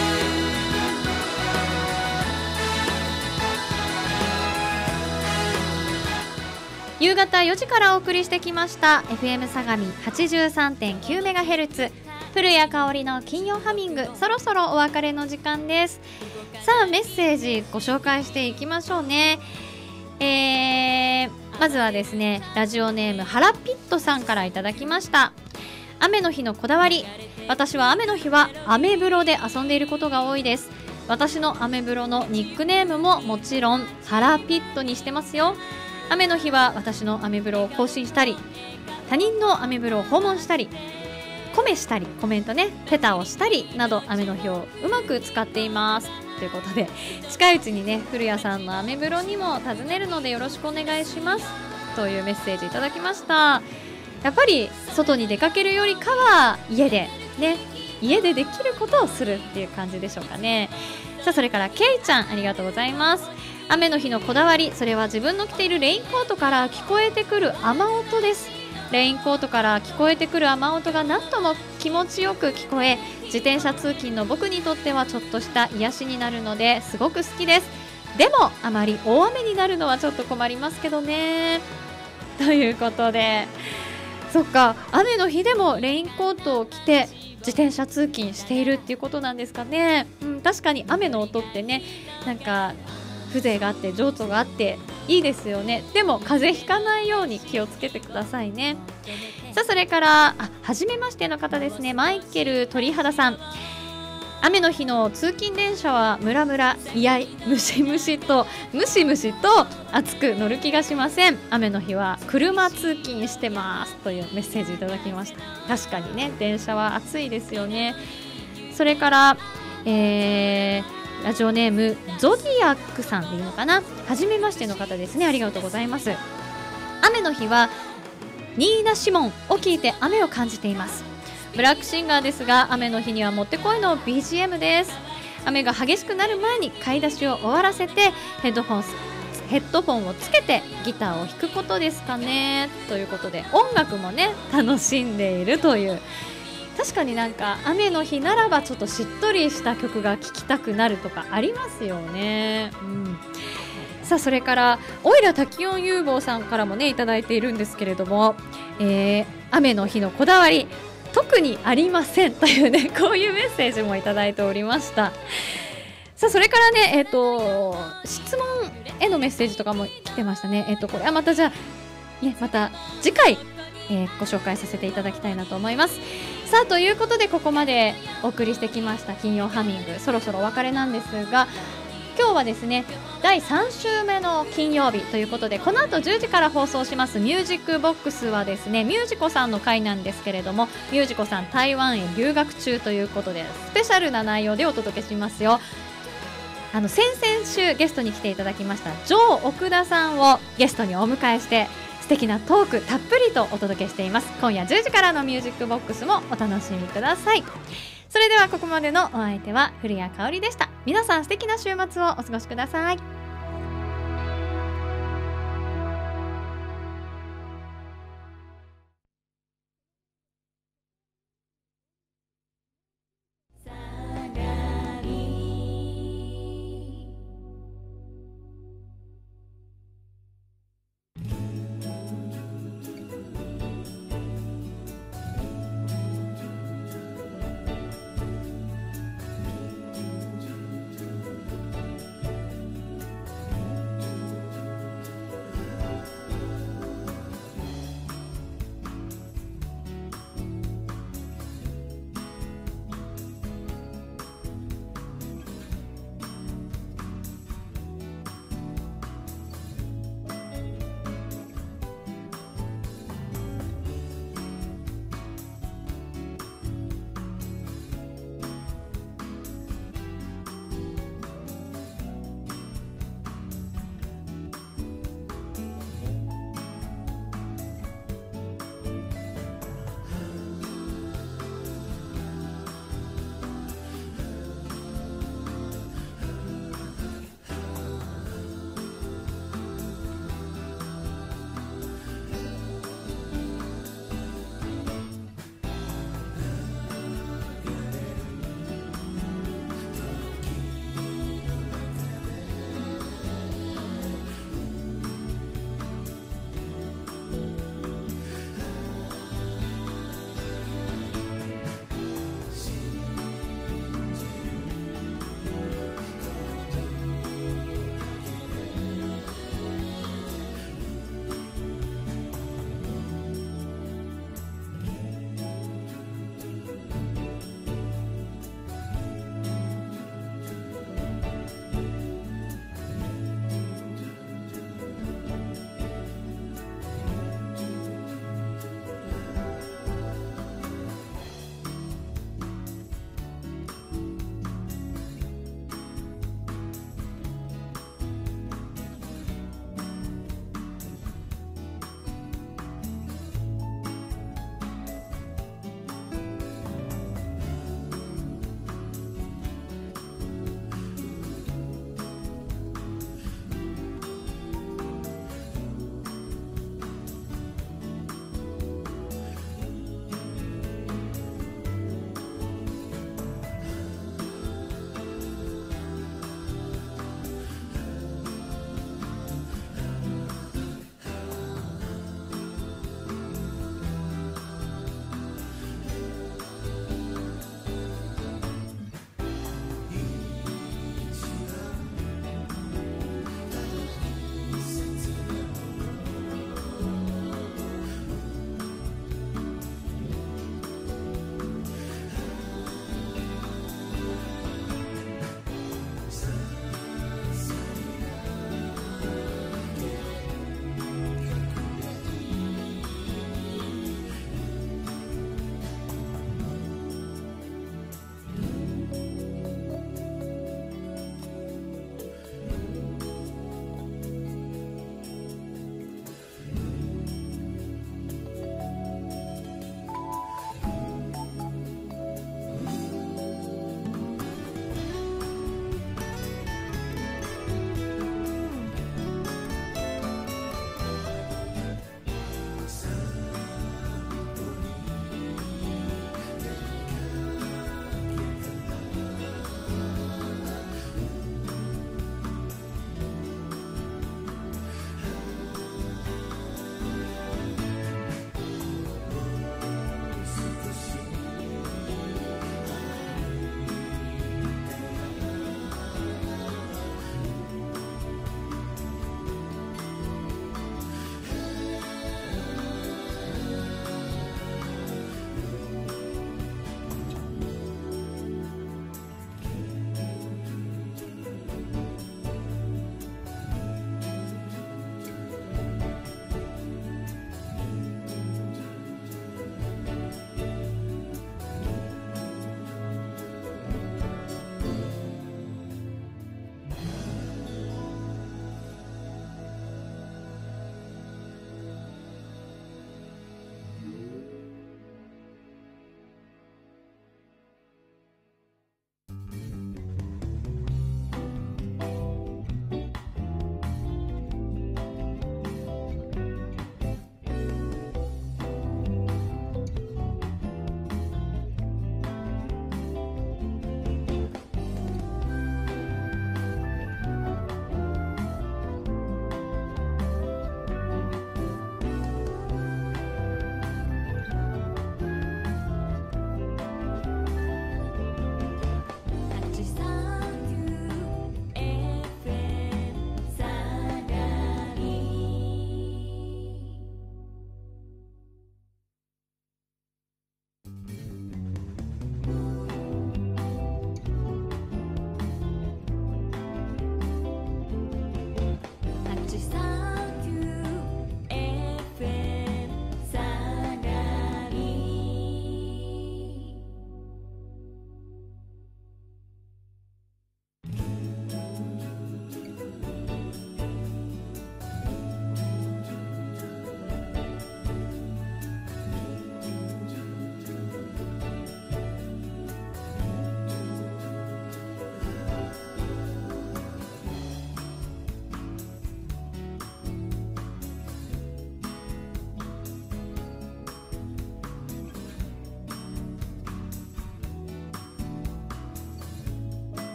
夕方よじからお送りしてきました エフエム 相模 はちじゅうさんてんきゅうメガヘルツ 古谷香織の金曜ハミング、そろそろお別れの時間です。さあメッセージご紹介していきましょうね。えー、まずはですねラジオネームハラピットさんからいただきました。雨の日のこだわり、私は雨の日はアメブロで遊んでいることが多いです。私のアメブロのニックネームももちろんハラピットにしてますよ。雨の日は私のアメブロを更新したり他人のアメブロを訪問したりコメしたりコメントねペタをしたりなど雨の日をうまく使っていますということで近いうちにね古谷さんのアメブロにも訪ねるのでよろしくお願いしますというメッセージいただきました。やっぱり外に出かけるよりかは家でね家でできることをするっていう感じでしょうかね。さあそれからケイちゃんありがとうございます。雨の日のこだわり、それは自分の着ているレインコートから聞こえてくる雨音です。レインコートから聞こえてくる雨音が何とも気持ちよく聞こえ、自転車通勤の僕にとってはちょっとした癒しになるのですごく好きです。でもあまり大雨になるのはちょっと困りますけどねということで、そっか雨の日でもレインコートを着て自転車通勤しているっていうことなんですかね。うん、確かに雨の音ってねなんか風情があって情緒があっていいですよね。でも風邪ひかないように気をつけてくださいね。さあそれからあ初めましての方ですね、マイケル鳥肌さん。雨の日の通勤電車はムラムラいやいムシムシとムシムシと暑く乗る気がしません。雨の日は車通勤してますというメッセージいただきました。確かにね電車は暑いですよね。それからえーラジオネームゾディアックさんでいいのかな、初めましての方ですね、ありがとうございます。雨の日はニーナ・シモンを聞いて雨を感じています。ブラックシンガーですが雨の日にはもってこいの ビージーエム です。雨が激しくなる前に買い出しを終わらせてヘッドホンヘッドフォンをつけてギターを弾くことですかねということで、音楽もね楽しんでいるという、確かになんか雨の日ならばちょっとしっとりした曲が聴きたくなるとかありますよね。うん、さあそれからオイラ滝音有望さんからもねいただいているんですけれども、えー、雨の日のこだわり特にありませんというねこういうメッセージもいただいておりました。さあそれからねえっ、ー、と質問へのメッセージとかも来てましたね。えっ、ー、とこれはまたじゃあねまた次回、えー、ご紹介させていただきたいなと思います。さあということでここまでお送りしてきました金曜ハミング、そろそろお別れなんですが、今日はですねだいさん週目の金曜日ということで、この後じゅうじから放送しますミュージックボックスはですねミュージコさんの回なんですけれども、ミュージコさん台湾へ留学中ということでスペシャルな内容でお届けしますよ。あの先々週ゲストに来ていただきましたジョー奥田さんをゲストにお迎えして素敵なトークたっぷりとお届けしています。今夜じゅうじからのミュージックボックスもお楽しみください。それではここまでのお相手は古谷香織でした。皆さん素敵な週末をお過ごしください。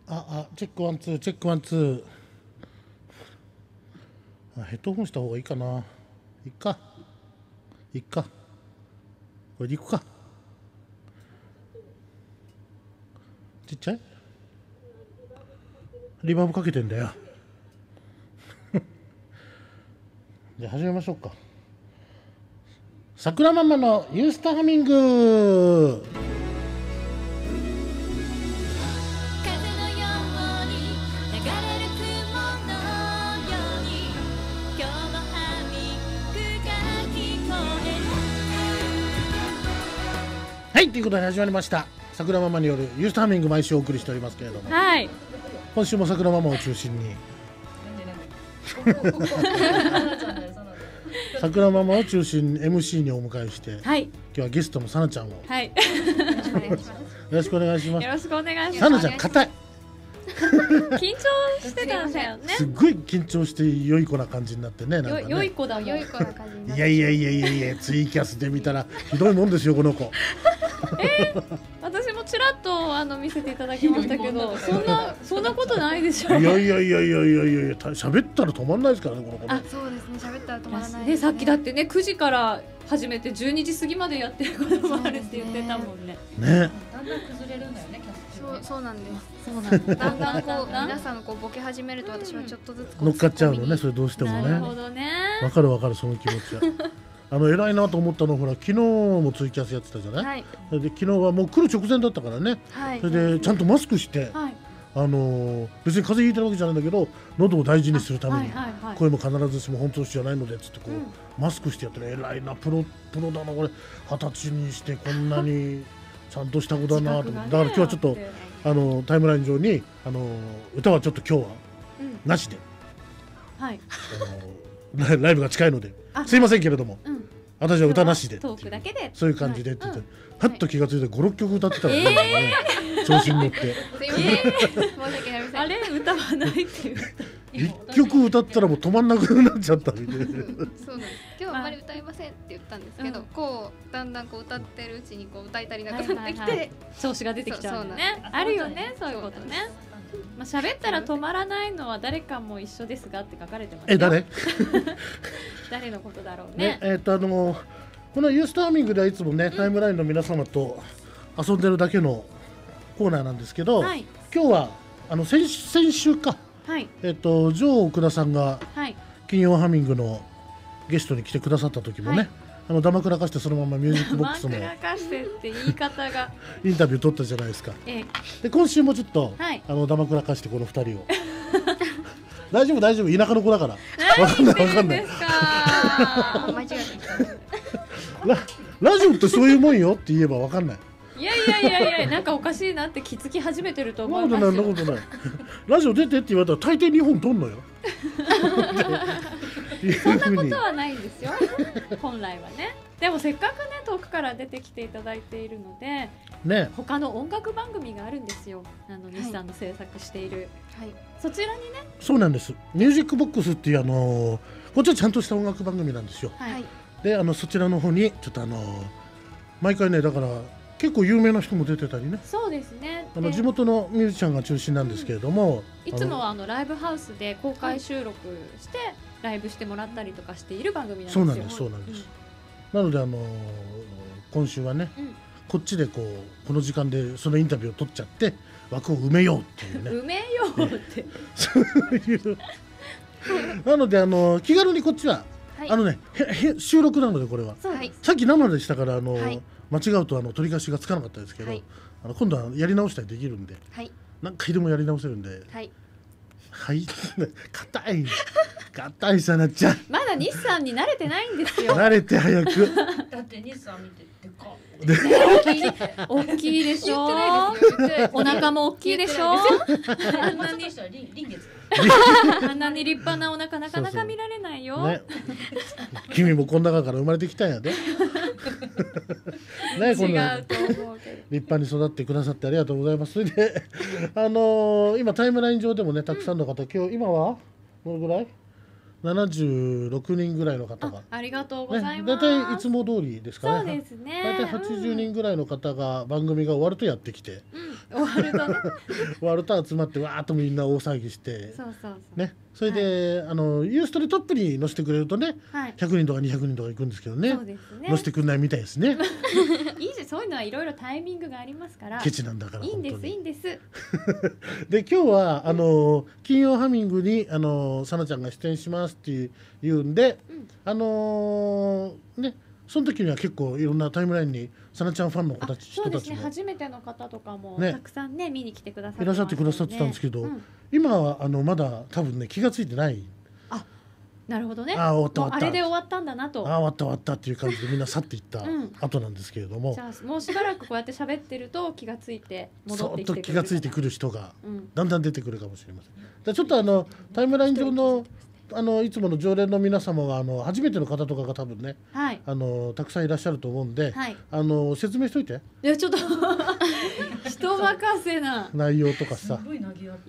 ああチェックワンツーチェックワンツー。あヘッドホンした方がいいかな。いっかいっかこれでいくか。ちっちゃいリバーブかけてんだよ。じゃあ始めましょうか。さくらママのユースターハミング。はいということで始まりましたさくらママによるユースターハミング、毎週お送りしておりますけれども、 はい、 今週もさくらママを中心にさくらママを中心に エムシー にお迎えして、はい、今日はゲストのさなちゃんを、はい、よろしくお願いします。 よろしくお願いします。 さなちゃん硬い緊張してたんだよね。 すっごい緊張して良い子な感じになってね。なんかね、 良い子だ良い子な感じになって。 いやいやいやいやいやツイキャスで見たらひどいもんですよこの子。 えー、私もちらっとあの見せていただきましたけど、そんなそんなことないでしょ。 いやいやいやいやいやいやいや喋ったら止まんないですからねこの子。 あ、そうですね、喋ったら止まらないで、ね、さっきだってねくじから始めてじゅうにじ過ぎまでやってることもあるって言ってたもんね。 ね。 だんだん崩れるんだよね。 そうそうなんです。 そうなんだ。 だんだんこう皆さんこうボケ始めると私はちょっとずつ乗っかっちゃうのね、それどうしてもね。 なるほどね。 わかるわかるその気持ちは。あの偉いなと思ったのほら昨日もツイキャスやってたじゃない。はい、で昨日はもう来る直前だったからね。はい、それでちゃんとマスクして、はい、あのー、別に風邪ひいてるわけじゃないんだけど喉を大事にするために、はいはいはい、声も必ずしも本調子じゃないのでつってこう、うん、マスクしてやってる偉いなプロプロだなこれ二十歳にしてこんなにちゃんとした子だなと思って、ね、だから今日はちょっとあのタイムライン上にあの歌はちょっと今日はなしで、うん、はい、あのライブが近いのですいませんけれども、うん、私は歌なしでトークだけでそういう感じでって言って、はっと気がついてご、ろっきょく歌ってたらね、えー、調子に乗って、 えー、あれ歌わないっていう一曲歌ったらもう止まんなくなっちゃったみたいな。そうなんです。 今日はあまり歌いませんって言ったんですけど、うん、こうだんだんこう歌ってるうちにこう歌い足りなくなってきて、はいはいはい、 調子が出てきちゃうんだね。あるよね、そういうことね。まあ喋ったら止まらないのは誰かも一緒ですがって書かれてますよ。 え、誰？ 誰のことだろうね。ね、 えー、っとあのこのユースターハミングではいつもね、うん、タイムラインの皆様と遊んでるだけのコーナーなんですけど、はい、今日はあの 先, 先週か、はい、えー、っとジョー奥田さんが金曜ハミングのゲストに来てくださった時もね、はい、あのダマくらかしてそのままミュージックボックスもダマくらかしてって言い方がインタビュー取ったじゃないですか。ええ、で今週もちょっと、はい、あのダマくらかしてこのふたりを大丈夫大丈夫田舎の子だからわかんないわかんない。 間違えた。ラ, ラジオってそういうもんよって言えばわかんない。 いやいやいやいやなんかおかしいなって気づき始めてると思いますよ。 そんなことないそんなことない。ラジオ出てって言われたら大抵にほん取んのよ。 そんなことはないんですよ本来はね。でもせっかくね遠くから出てきていただいているので、ね、他の音楽番組があるんですよ。あの西さんの制作している、はい、そちらにね。 そうなんです。ミュージックボックスっていうあのこっちはちゃんとした音楽番組なんですよ。はい、であのそちらの方にちょっとあの毎回ねだから結構有名な人も出てたりね。 そうですね。 あの地元のミュージシャンが中心なんですけれども、 うん、いつもはあのライブハウスで公開収録してライブしてもらったりとかしている番組なんですよ。 そうなんですそうなんです、うん、なのであのー、今週はね、うん、こっちでこうこの時間でそのインタビューを取っちゃって枠を埋めようっていうね埋めようってそういうなのであのー、気軽にこっちは、はい、あのねへへ収録なのでこれは、はい、さっき生でしたからあのーはい、間違うとあの取り返しがつかなかったですけど、はい、あの今度はやり直したりできるんで、はい、何回でもやり直せるんで、はい、はい、硬い硬いさなちゃん。 まだ日産に慣れてないんですよ。 慣れて早く。 だって日産見てでかっ。 大きいでしょ。お腹も大きいでしょ。あんなにあんなに立派なお腹なかなか見られないよ。 ね、君もこん中から生まれてきたんやで。ね、こんな立派に育ってくださってありがとうございます。それで、あのー、今タイムライン上でもねたくさんの方、今日今はどのぐらい？ななじゅうろくにんぐらいの方があ, ありがとうございます。 だいたいいつも通りですかね。 そうですね。 だいたいはちじゅうにんぐらいの方が番組が終わるとやってきて、 終わるとね終わると集まってわーっとみんな大騒ぎしてそうそうそうね、それで、はい、あのユーストでトップに乗せてくれるとね、はい、ひゃくにんとかにひゃくにんとか行くんですけどね、そうですね、乗せてくれないみたいですねいいじゃん、そういうのはいろいろタイミングがありますからケチなんだからいいんですいいんですで今日はあの金曜ハミングにあのさなちゃんが出演しますって言うんで、うん、あのー、ねその時には結構いろんなタイムラインにさなちゃんファンの子たち、 そうですね、初めての方とかもたくさんね見に来てくださって、ね、 いらっしゃってくださってたんですけど、うん、今はあのまだ多分ね気がついてない。 あ、なるほどね。 あ、終わった終わった、 あれで終わったんだなと。 あ、終わった終わったっていう感じでみんな去っていった後なんですけれども、 うん、じゃあもうしばらくこうやって喋ってると気がついて戻ってきてくる、そっと気がついてくる人がだんだん出てくるかもしれません。でちょっとあのタイムライン上のあのいつもの常連の皆様はあの初めての方とかが多分ね、はい、あのたくさんいらっしゃると思うんで、はい、あの説明しといて。 いやちょっと人任せな内容とかさ、 すごい投げ合って、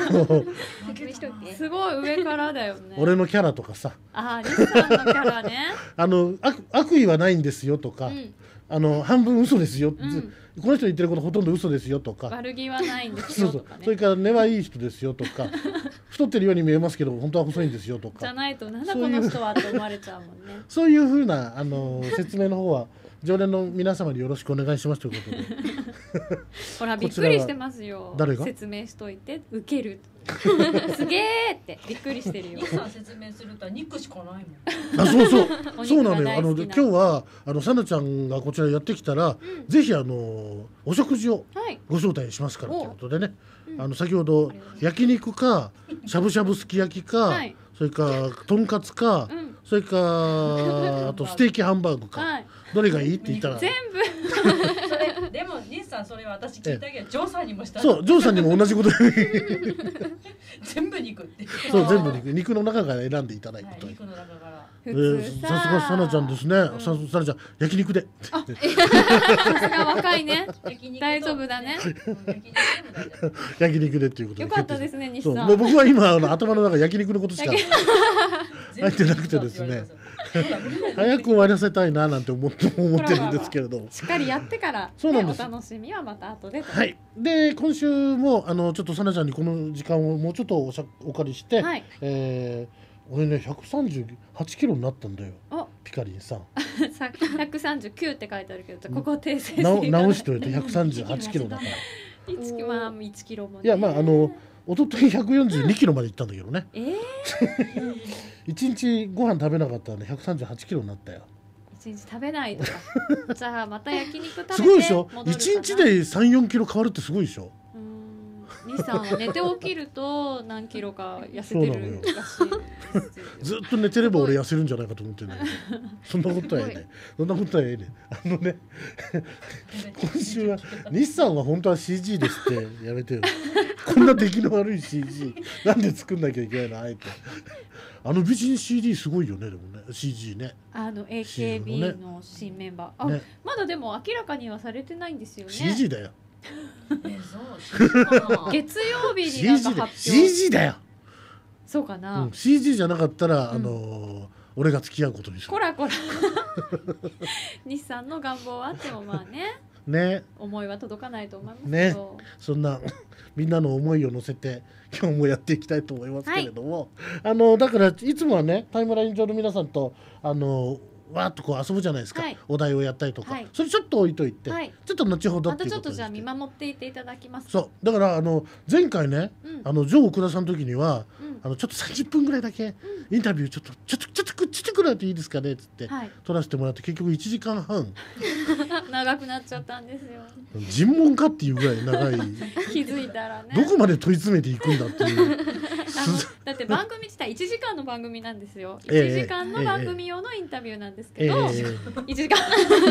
すごい上からだよね。 俺のキャラとかさ、 あ、リスさんのキャラねあの 悪, 悪意はないんですよとか、うん、あの半分嘘ですよ、うん、この人言ってることほとんど嘘ですよとか、 悪気はないんですよとか、ね、 そうそう、それから根はいい人ですよとか太ってるように見えますけど本当は細いんですよとか、 じゃないとなんだこの人はって思われちゃうもんね。 そういうふうなあの説明の方は常連の皆様によろしくお願いしますということでほらびっくりしてますよ。 誰が説明しといてウケるすげーってびっくりしてるよ。 兄さん説明すると肉しかないもん。 あ、そうそうそうなのよ。あの今日はあのさなちゃんがこちらやってきたら、うん、ぜひあのお食事をご招待しますからということでね、うん、あの先ほど焼肉かしゃぶしゃぶすき焼きか、はい、それからとんかつか、うん、それからあとステーキハンバーグか、はい、どれがいいって言ったら全部それでも西さんそれ私聞いたけどジョーさんにもした。 そう、ジョーさんにも同じこと全部肉ってそう全部肉肉の中から選んでいただいて、はい、 肉の中からえー、さすがさなちゃんですね、うん、さ, さなちゃん焼肉でさすが若いね大丈夫だね焼肉でっていうことでよかったですね西さん。 もう僕は今あの頭の中焼肉のことしか入ってなくてですね早く終わらせたいななんて思って思ってるんですけれどしっかりやってから、ね、そうなんです。お楽しみはまた後で。 はい。で今週もあのちょっとさなちゃんにこの時間をもうちょっと お, しゃお借りして、はい、えー俺ねひゃくさんじゅうはちキロになったんだよピカリンさんひゃくさんじゅうきゅうって書いてあるけどここ訂正して直しておいてひゃくさんじゅうはちキロだからいちキロ、まあ、いちキロもね。 いやまああの一昨日ひゃくよんじゅうにキロまで行ったんだけどねえー、 いちにちご飯食べなかったらねひゃくさんじゅうはちキロになったよ。 いちにち食べないとかじゃあまた焼肉食べてすごいでしょ。いちにちでさん、よんキロ変わるってすごいでしょ。 西さんは寝て起きると何キロか痩せてるらしいずっと寝てれば俺痩せるんじゃないかと思ってるんだけどそんなことはええねそんなことはええねあのね今週は西さんは本当は シージー ですってやめてよこんな出来の悪い シージー なんで作んなきゃいけないのあえてあの美人 シーディー すごいよねでもね シージー ねあの エーケービー の新メンバー、ね、あ、まだでも明らかにはされてないんですよね。 シージー だよ月曜日になんか発表シージー だよそうかな、うん、 シージー じゃなかったら、うん、あのー、俺が付き合うことにする。 こらこら西さんの願望はあってもまあねね思いは届かないと思いますけど、 ね、そんなみんなの思いを乗せて今日もやっていきたいと思いますけれども、はい、あのだからいつもはねタイムライン上の皆さんとあのわーっとこう遊ぶじゃないですか、はい、お題をやったりとか、はい、それちょっと置いといて、はい、ちょっと後ほどっていうことでまたちょっとじゃあ見守っていていただきます。 そうだからあの前回ね、うん、あのジョー奥田さんの時には、うん、あのちょっとさんじゅっぷんぐらいだけインタビューちょっとちょっとちょっとちょっとくらいでいいですかねっつって、はい、撮らせてもらって結局いちじかんはん長くなっちゃったんですよ。 尋問かっていうぐらい長い気づいたらねどこまで問い詰めていくんだっていうあのだって番組自体いちじかんの番組なんですよ。いちじかんの番組用のインタビューなんですけど、えーえー、いちじかん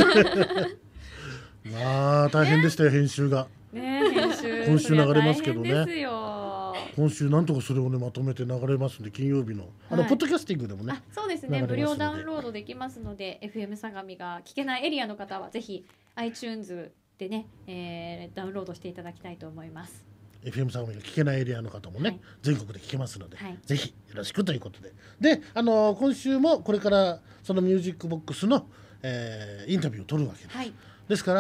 まあ大変でしたよ、ね、編集が、 ね、編集今週流れますけどね。 ですよ今週なんとかそれをねまとめて流れますんで金曜日のあの、はい、ポッドキャスティングでもねあそうですね無料ダウンロードできますので エフエム 相模が聞けないエリアの方はぜひ iTunes でね、えー、ダウンロードしていただきたいと思います。 エフエム 相模が聞けないエリアの方もね、はい、全国で聞けますので、はい、ぜひよろしくということでで、あのー、今週もこれからそのミュージックボックスの、えー、インタビューを取るわけです、はい、ですから、あ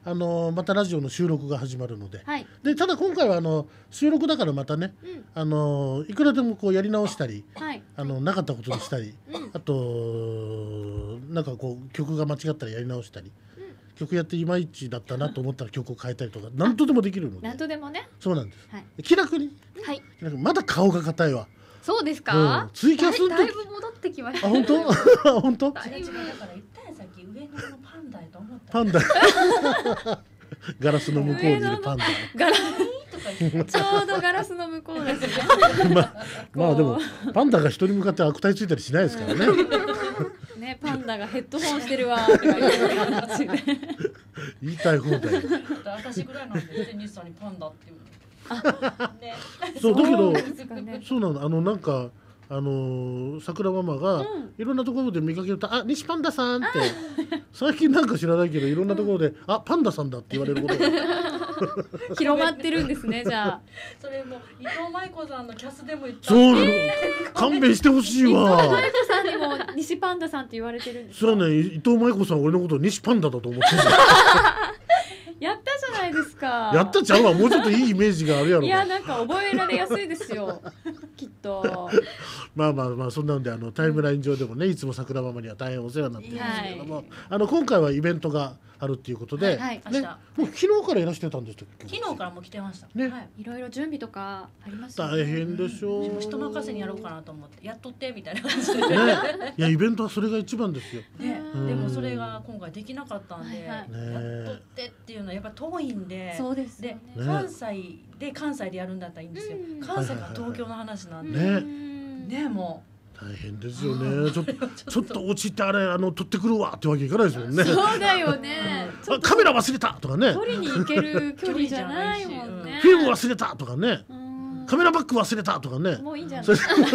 あのまたラジオの収録が始まるので、はい、でただ今回はあの収録だからまたね、うん、あのいくらでもこうやり直したり、はい、あのなかったことにしたり、うん、あとなんかこう曲が間違ったらやり直したり、うん、曲やっていまいちだったなと思ったら曲を変えたりとか何とでもできるので、 何とでもね、 そうなんです、はい、気楽に、はい、まだ顔が硬いわ。 そうですか、 うん、ツイキャスの時だいぶ戻ってきました、 ね、あ本当本当だから言ったやんさっき上野のパンダやと思ったパンダガラスの向こうにいるパンダガラちょうどガラスの向こうですねまあまあでもパンダが人に向かって悪態ついたりしないですからねね、パンダがヘッドホンしてるわとか言う感じで言いたい放題私ぐらいなんで西さんにパンダっていうね、そうだけどそうなの、あのなんかあのー、桜ママがいろんなところで見かけると、あ、西パンダさんって最近なんか知らないけどいろんなところで、うん、あ、パンダさんだって言われることが広まってるんですね。じゃあそれも伊藤舞子さんのキャスでも言ったそうなの、えー、勘弁してほしいわ。 伊藤舞子さんにも西パンダさんって言われてるんですか。 それはね、伊藤舞子さん俺のことを西パンダだと思ってるやったじゃないですか。 やったちゃうわ、もうちょっといいイメージがあるやろ。 いや、なんか覚えられやすいですよきっとまあまあまあ、そんなんであのタイムライン上でもね、いつも桜ママには大変お世話になってるんですけれども、はい、あの今回はイベントがあるっていうことで、はいはい、ね、もう昨日からいらしてたんですよ。 昨日からも来てましたね、 はい、 いろいろ準備とかありますよね。 大変でしょう、 うん、人任せにやろうかなと思ってやっとってみたいな感じで、ね、 いやイベントはそれが一番ですよ、 ね、でもそれが今回できなかったんで、はいはい、やっとってっていうのはやっぱ遠いんで、 そうですね、 で関西で関西でやるんだったらいいんですよ、うん、関西が東京の話なんで、 はいはいはい、 ね、ね、もう大変ですよね。ちょっとちょっと落ちてあれあの取ってくるわってわけいかないですもんね。 そうだよね。 あ、カメラ忘れたとかね。 取りに行ける距離じゃないもんね。 フィルム忘れたとかね。カメラバッグ忘れたとかね。 もういいんじゃない。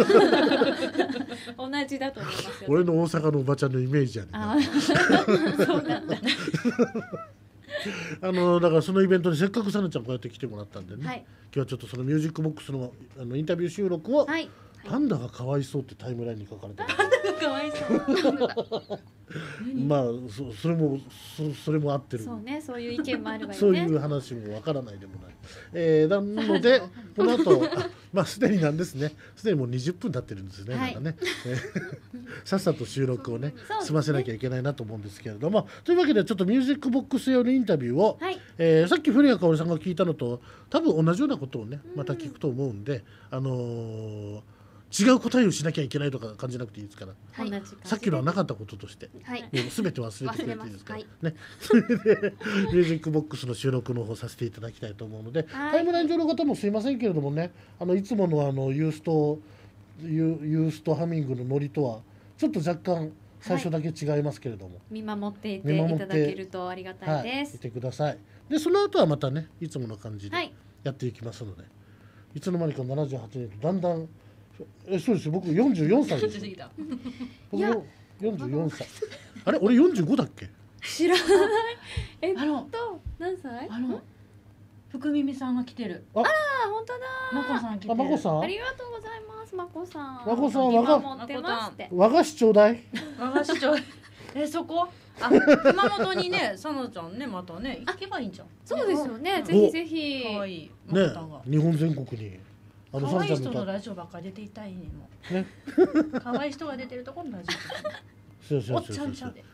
同じだと思いますよ。 俺の大阪のおばちゃんのイメージやね。あそうなんだ。あのだからそのイベントでせっかくさなちゃんこうやって来てもらったんでね、はい、今日はちょっとそのミュージックボックスのあのインタビュー収録を、はい、パンダがかわいそうってタイムラインに書かれてる。 パンダがかわいそうまあ そ, それも そ, それも合ってる。 そうね、そういう意見もあるわよね。 そういう話もわからないでもない、えー、なのでこの後まあすでになんですね、すでにもうにじゅっぷん経ってるんですね、はい、まだねさっさと収録をね済ませなきゃいけないなと思うんですけれども、というわけでちょっとミュージックボックス用のインタビューを、はい、えー、さっき古谷香織さんが聞いたのと多分同じようなことをねまた聞くと思うんで、あのー違う答えをしなきゃいけないとか感じなくていいですから、はい、さっきのはなかったこととして、はい、もう全て忘れてくれていいですから、はい、ね、それでミュージックボックスの収録の方させていただきたいと思うので、はい、タイムライン上の方もすいませんけれどもね、あのいつものあのユーストユ, ユーストハミングのノリとはちょっと若干最初だけ違いますけれども、はい、 見守っていていただけるとありがたいです。 はい、いてください。でその後はまたねいつもの感じでやっていきますので、はい、いつの間にかななじゅうはちねんとだんだんえそうですよ、僕よんじゅうよんさいです僕よんじゅうよんさいあれ俺よんじゅうごだっけ。 知らないえっと何歳。 あの福耳さんが来てる。 あら本当だ、 まこさん来てる。 あ、まこさんありがとうございます。まこさんまこさん和菓和菓子ちょうだい和菓子ちょうだいえそこあ熊本にねさなちゃんねまたね行けばいいんじゃん。 そうですよね、ぜひぜひ。 可愛いね、日本全国に可愛い人のラジオばっかり出ていたいねもう。ね。可愛い人が出てるところのラジオ。そうそうそうそう。おっちゃんちゃうで。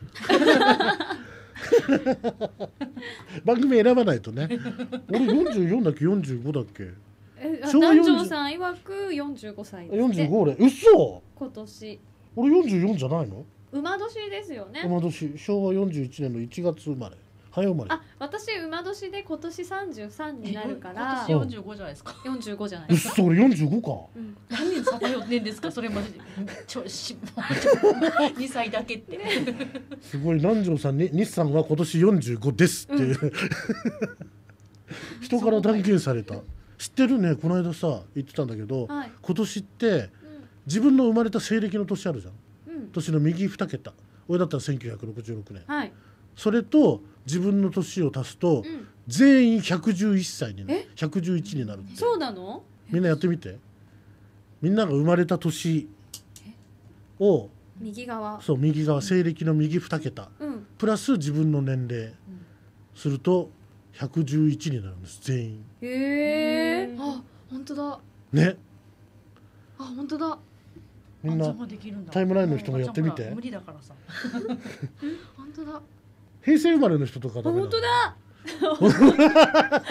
番組選ばないとね。俺よんじゅうよんだっけよんじゅうごだっけ。 え、南條さん曰くよんじゅうごさいです。 よんじゅうご俺。嘘。 今年。 俺よんじゅうよんじゃないの？ 馬年ですよね。 馬年、昭和よんじゅういちねんのいちがつ生まれ。早生まれ。 あ、私馬年で今年さんじゅうさんになるから。 今年よんじゅうごじゃないですか。 よんじゅうごじゃないですか。 それよんじゅうごか。 うん、 何年さばよってんですか。それまでちょしにさいだけって。 すごい南條さんに日産は今年よんじゅうごですって、うん、人から断言された。知ってるね、この間さ言ってたんだけど、はい、今年って、うん、自分の生まれた西暦の年あるじゃん。うん、年の右に桁。俺だったらせんきゅうひゃくろくじゅうろくねん。はい、それと自分の年を足すと、うん、全員ひゃくじゅういっさいになる。ひゃくじゅういちになるって。 そうなの？ みんなやってみて。みんなが生まれた年を右側、 そう右側西暦の右に桁、うん、プラス自分の年齢するとひゃくじゅういちになるんです、全員。 へえ。あ、本当だね。 あ、本当だ。 みんなタイムラインの人もやってみて。 無理だからさ。 本当だ。 平成生まれの人とかダメだ。 本当だ。本当だ。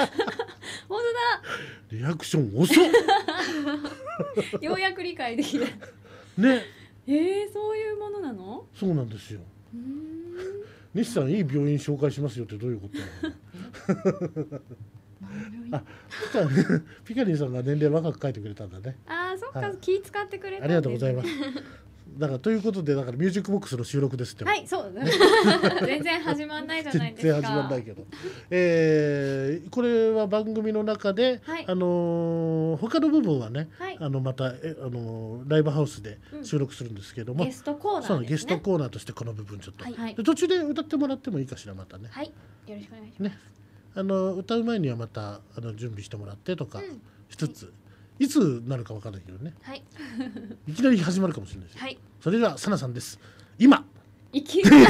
リアクション遅っ。 ようやく理解できる。 ね。 えー、そういうものなの？ そうなんですよ。西さん、いい病院紹介しますよってどういうことなの？あ、ピカリンさんが年齢若く書いてくれたんだね。 ああ、そっか、気使ってくれたんですね。 ありがとうございます。だからということで、だからミュージックボックスの収録ですって。 はい、そう。全然始まんないじゃないですか。 全然始まんないけど。えー、これは番組の中で、はい、あのー、他の部分はね、はい、あのまたえあのー、ライブハウスで収録するんですけども、 うん、ゲストコーナーですね。 そう、ゲストコーナーとしてこの部分ちょっと、 はい、 で途中で歌ってもらってもいいかしら、またね。 はい、よろしくお願いします。ね、 あの歌う前にはまたあの準備してもらってとかしつつ、うん、はい、いつなるかわからないけどね。はい。いきなり始まるかもしれないです。はい。それではサナさんです。今。 いきなり。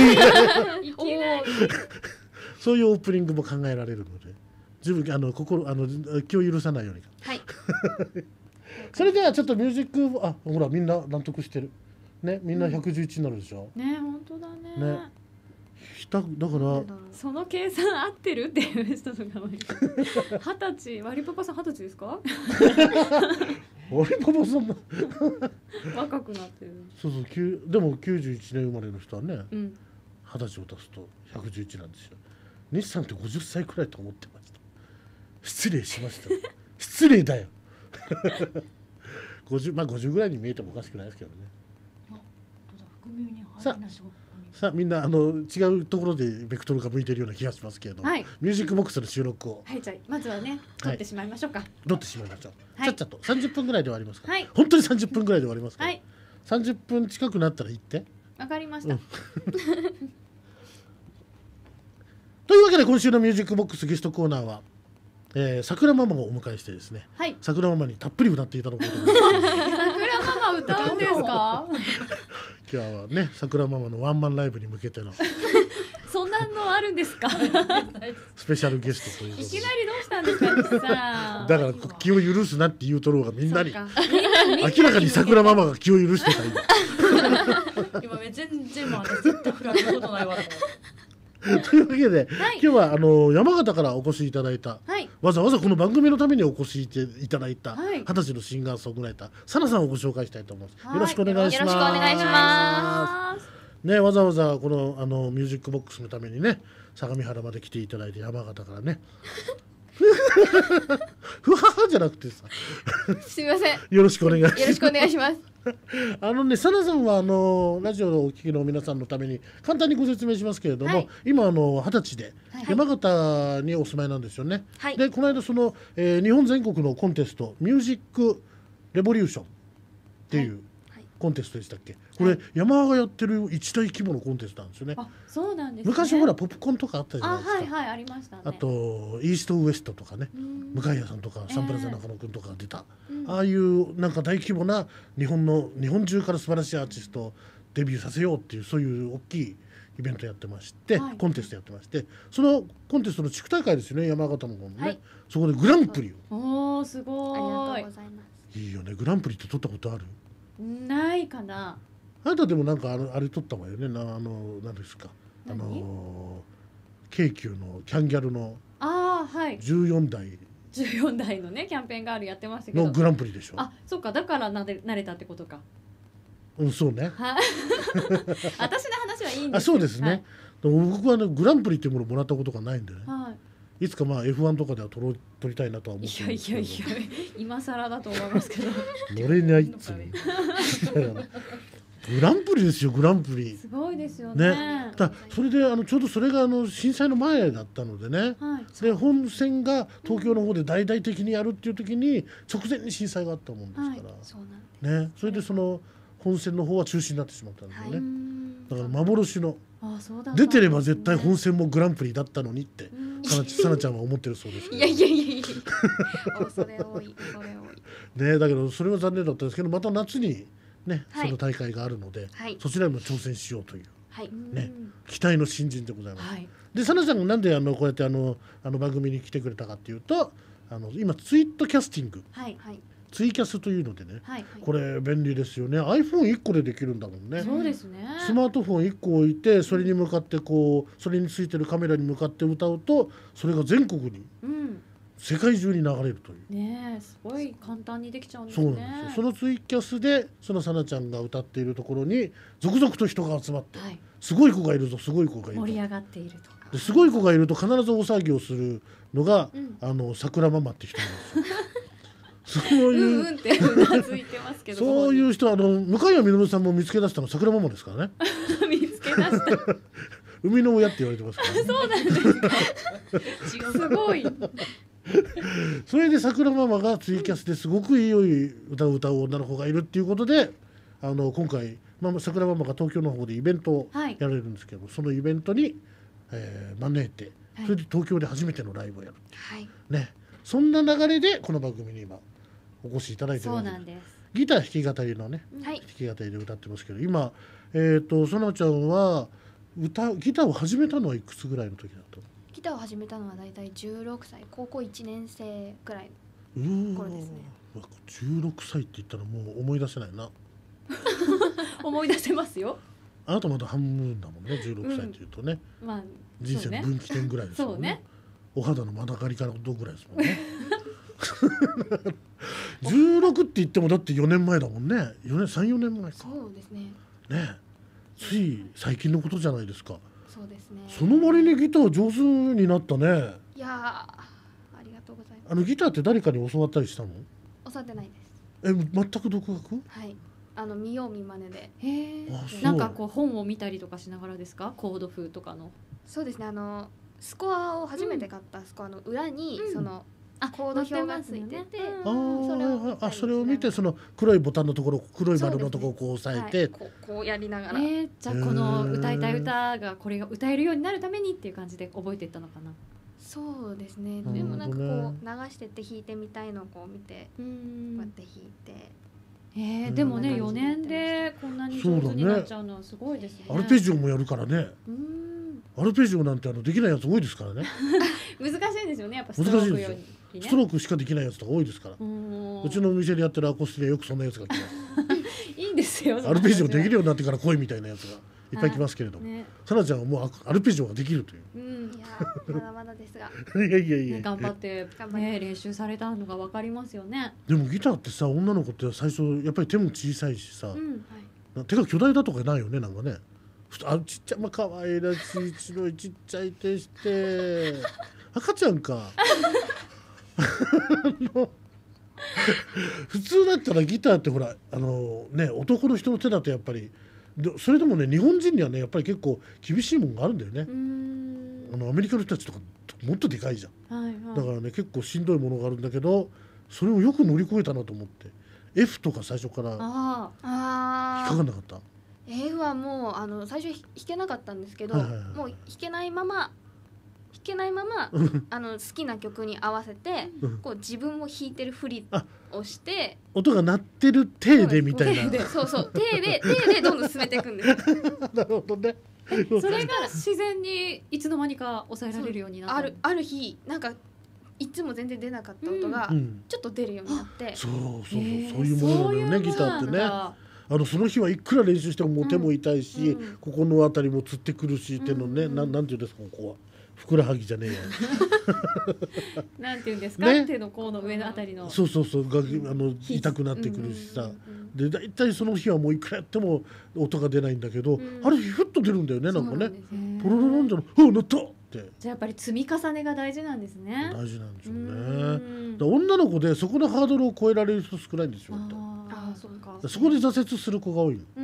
そういうオープニングも考えられるので、自分あの心あの気を許さないように。はい。それではちょっとミュージック、あ、ほらみんな納得してる。ね、みんなひゃくじゅういちになるでしょ。 うん、ね、本当だね。ね。 だからその計算合ってるっていう人とかもいる。二十歳、ワリパパさん二十歳ですか？ ワリパパさん若くなってる。 そうそう、でもきゅうじゅういちねん生まれの人はね、 うん、 二十歳を足すとひゃくじゅういちなんですよ。西さんってごじゅっさいくらいと思ってました。失礼しました。失礼だよ。ごじゅう、まあごじゅうぐらいに見えてもおかしくないですけどね。さあさあみんなあの違うところでベクトルが向いているような気がしますけれども、はい、ミュージックボックスの収録を、 はい、じゃあまずはね撮ってしまいましょうか。はい、 撮ってしまいましょう。はい、ちゃっちゃとさんじゅっぷんぐらいで終わりますから、はい、本当にさんじゅっぷんぐらいで終わりますから、はい、さんじゅっぷん近くなったら行って。 わかりました。うん、 というわけで今週のミュージックボックスゲストコーナーは、えー、桜ママをお迎えしてですね、はい、桜ママにたっぷり歌っていただこうと思います。 桜ママ歌うんですか？ 今日はね、桜ママのワンマンライブに向けてのそんなのあるんですか？ スペシャルゲストということで。 いきなりどうしたんですか、西さん。 だから気を許すなって言うとろうがみんなに明らかに桜ママが気を許してた今。今全然もう私絶対振られたことないわ。 というわけで、はい、今日はあの山形からお越しいただいた、はい、わざわざこの番組のためにお越しいただいた二十、はい、歳のシンガーソングライターサナさんをご紹介したいと思います。はい、よろしくお願いします。 よろしくお願いします。 ね、わざわざこのあのミュージックボックスのためにね、相模原まで来ていただいて、山形からね。ふわはじゃなくてさ。 すみません。 よろしくお願いします。 よろしくお願いします。 あのね、サナさんはあのラジオをお聞きの皆さんのために簡単にご説明しますけれども、はい、今あの二十歳で山形にお住まいなんですよね。はい、でこの間その、えー、日本全国のコンテストミュージックレボリューションっていう、はい、コンテストでしたっけ？これ、はい、ヤマハがやってる一大規模のコンテストなんですよね。 あ、そうなんですね。 昔ほらポップコーンとかあったじゃないですか。 あ、はいはい、ありましたね。 あとイーストウエストとかね、向谷さんとかサンプラザ中野くんとかが出た、えー、ああいうなんか大規模な日本の日本中から素晴らしいアーティストをデビューさせようっていう、そういう大きいイベントやってまして、はい、コンテストやってまして、そのコンテストの地区大会ですよね、山形の方のね、はい、そこでグランプリを。 おお、すごい。 ありがとうございます。 いいよね。グランプリって取ったことある？ ないかな。 あなたでもなんかあのあれ取ったわよね。なあの何ですか。あの京急のキャンギャルのあ、はい、 じゅうよんだいじゅうよんだいのねキャンペーンガールやってましたけどのグランプリでしょ。 あ、そうか、だからなで慣れたってことか。 うん、そうね。 はい。私の話はいいんですよ。 あ、そうですね。はい、でも僕はねグランプリっていうものをもらったことがないんでね。はい。いつかまあ エフワン とかでは取ろ取りたいなとは思ってるんですけど。いやいやいや、 今更だと思いますけど。 乗れないっつう。グランプリですよ、グランプリ。 すごいですよね。 ね、だそれであのちょうどそれがあの震災の前だったのでね、はい、で本戦が東京の方で大々的にやるっていう時に直前に震災があったもんですから、はい、そうなんですね、それでその本戦の方は中止になってしまったんですよね。はい、だから幻のああ、そうだ、 出てれば絶対本戦もグランプリだったのにってさなちゃんは思ってるそうですけど。 いやいやいやいや恐れ多い恐れ多いね。だけどそれは残念だったんですけど、また夏にね、はい、その大会があるので、はい、そちらにも挑戦しようという、はい、ね、期待の新人でございます。はい、 でさなちゃんがなんであのこうやってあのあの番組に来てくれたかっていうと、あの今ツイートキャスティング、はい、ツイキャスというのでね、はい、これ便利ですよね。 アイフォンいっこでできるんだもんね。 そうですね。 スマートフォンいっこ置いて、それに向かってこうそれについてるカメラに向かって歌うと、それが全国に、うん、世界中に流れるというね。すごい簡単にできちゃうんですね。 そうなんですよ。そのツイキャスでそのさなちゃんが歌っているところに続々と人が集まって、はい、すごい子がいるぞ、すごい子がいると、 盛り上がっているとか、 ですごい子がいると必ず大騒ぎをするのが、うん、あの桜ママって人なんですよ。そういう、 うんうんってうなずいてますけど、 そういう人、あの向谷実さんも見つけ出したの桜ママですからね。 見つけ出した生みの親って言われてますからね。 そうなんですか。すごい。 それで桜ママがツイキャスですごくいい良い歌を歌う女の子がいるっていうことで、あの今回、まあ、桜ママが東京の方でイベントをやられるんですけど、はい、そのイベントに、えー、招いて、それで東京で初めてのライブをやる、はい、ね、そんな流れでこの番組に今お越しいただいてるわけです。そうなんです。ギター弾き語りのね、はい、弾き語りで歌ってますけど、今、えーと、そなちゃんは歌ギターを始めたのはいくつぐらいの時だったの？ ギターを始めたのはだいたいじゅうろくさい、高校いちねん生くらいの頃ですね。 じゅうろくさいって言ったらもう思い出せないな。 思い出せますよ。 あなたまだ半分だもんね、じゅうろくさいっていうとね、うん、まあ、人生の分岐点ぐらいですもんね。ね、お肌のまだかりからどぐらいですもんね。じゅうろくって言ってもだってよねんまえだもんね。よねん、さん、よねんまえか。 そうですね。 ね、つい最近のことじゃないですか。 そうですね。 その割にギター上手になったね。 いやー、ありがとうございます。 あのギターって誰かに教わったりしたの？ 教わってないです。 え、全く独学？ はい。あの見よう見まねで。 へえ。なんかこう本を見たりとかしながらですか？コード風とかの。 そうですね。あのスコアを初めて買ったスコアの裏に、うん、そのコード表がついてて、 うん、それをあそれを見て、その黒いボタンのところ、黒い丸のところをこう押さえて、ね、はい、 こう、こうやりながら、 えー、じゃあこの歌いたい歌がこれが歌えるようになるためにっていう感じで覚えていったのかな。 そうですね。でもなんかこう流してって弾いてみたいのをこう見て、こうやって弾いて。 えー、でもね、よねんでこんなに上手になっちゃうのはすごいですね。 アルペジオもやるからね。うん、アルペジオなんてあのできないやつ多いですからね。 難しいんですよね、やっぱストロークより、ね、 ストロークしかできないやつとか多いですから。うちのお店でやってるアコースティックはよくそんなやつが来ます。 いいんですよ。 アルペジオできるようになってから来いみたいなやつがいっぱい来ますけれども、ね、さなちゃんはもうアルペジオができるという。 うん、いやまだまだですが。 いやいやいや、 ね、頑張ってね練習されたのがわかりますよね。 でもギターってさ、女の子って最初やっぱり手も小さいしさ、うんはい、手が巨大だとかないよね、なんかね。あ、ちっちゃい、まあ可愛らしい白いちっちゃい手して赤ちゃんか。普通だったらギターってほらあのね、男の人の手だとやっぱり、それでもね日本人にはねやっぱり結構厳しいものがあるんだよね。あのアメリカの人たちとかもっとでかいじゃん、はいはい、だからね結構しんどいものがあるんだけど、それをよく乗り越えたなと思って。 F とか最初から引っかかんなかった？ F はもうあの最初弾けなかったんですけど、はいはいはい、もう弾けないまま弾けないままあの好きな曲に合わせてこう自分も弾いてるふりをして音が鳴ってる手でみたいな。 そうそう手で手でどんどん進めていくんです。 なるほどね。 それが自然にいつの間にか抑えられるようになった。 あるある日なんかいつも全然出なかった音がちょっと出るようになって、うん、 そうそうそう、そういうものなのよね、ギターってね。あのその日はいくら練習してももう手も痛いし、うん、ここのあたりもつってくるしっていうのね、うん、な, なんていうんですか、ここはふくらはぎじゃねえや。 なんていうんですか、ね、手の甲の上のあたりの。 そうそうそうがあの痛くなってくるしさ、でだいたいその日はもういくらやっても音が出ないんだけど、うん、ある日ふっと出るんだよね、なんかね。ポロロロンじゃの、あ、鳴ったって。 じゃあやっぱり積み重ねが大事なんですね。 大事なんでしょうね。だ女の子でそこのハードルを超えられる人少ないんですよ。ああ、そうか。そこで挫折する子が多い。うんうん、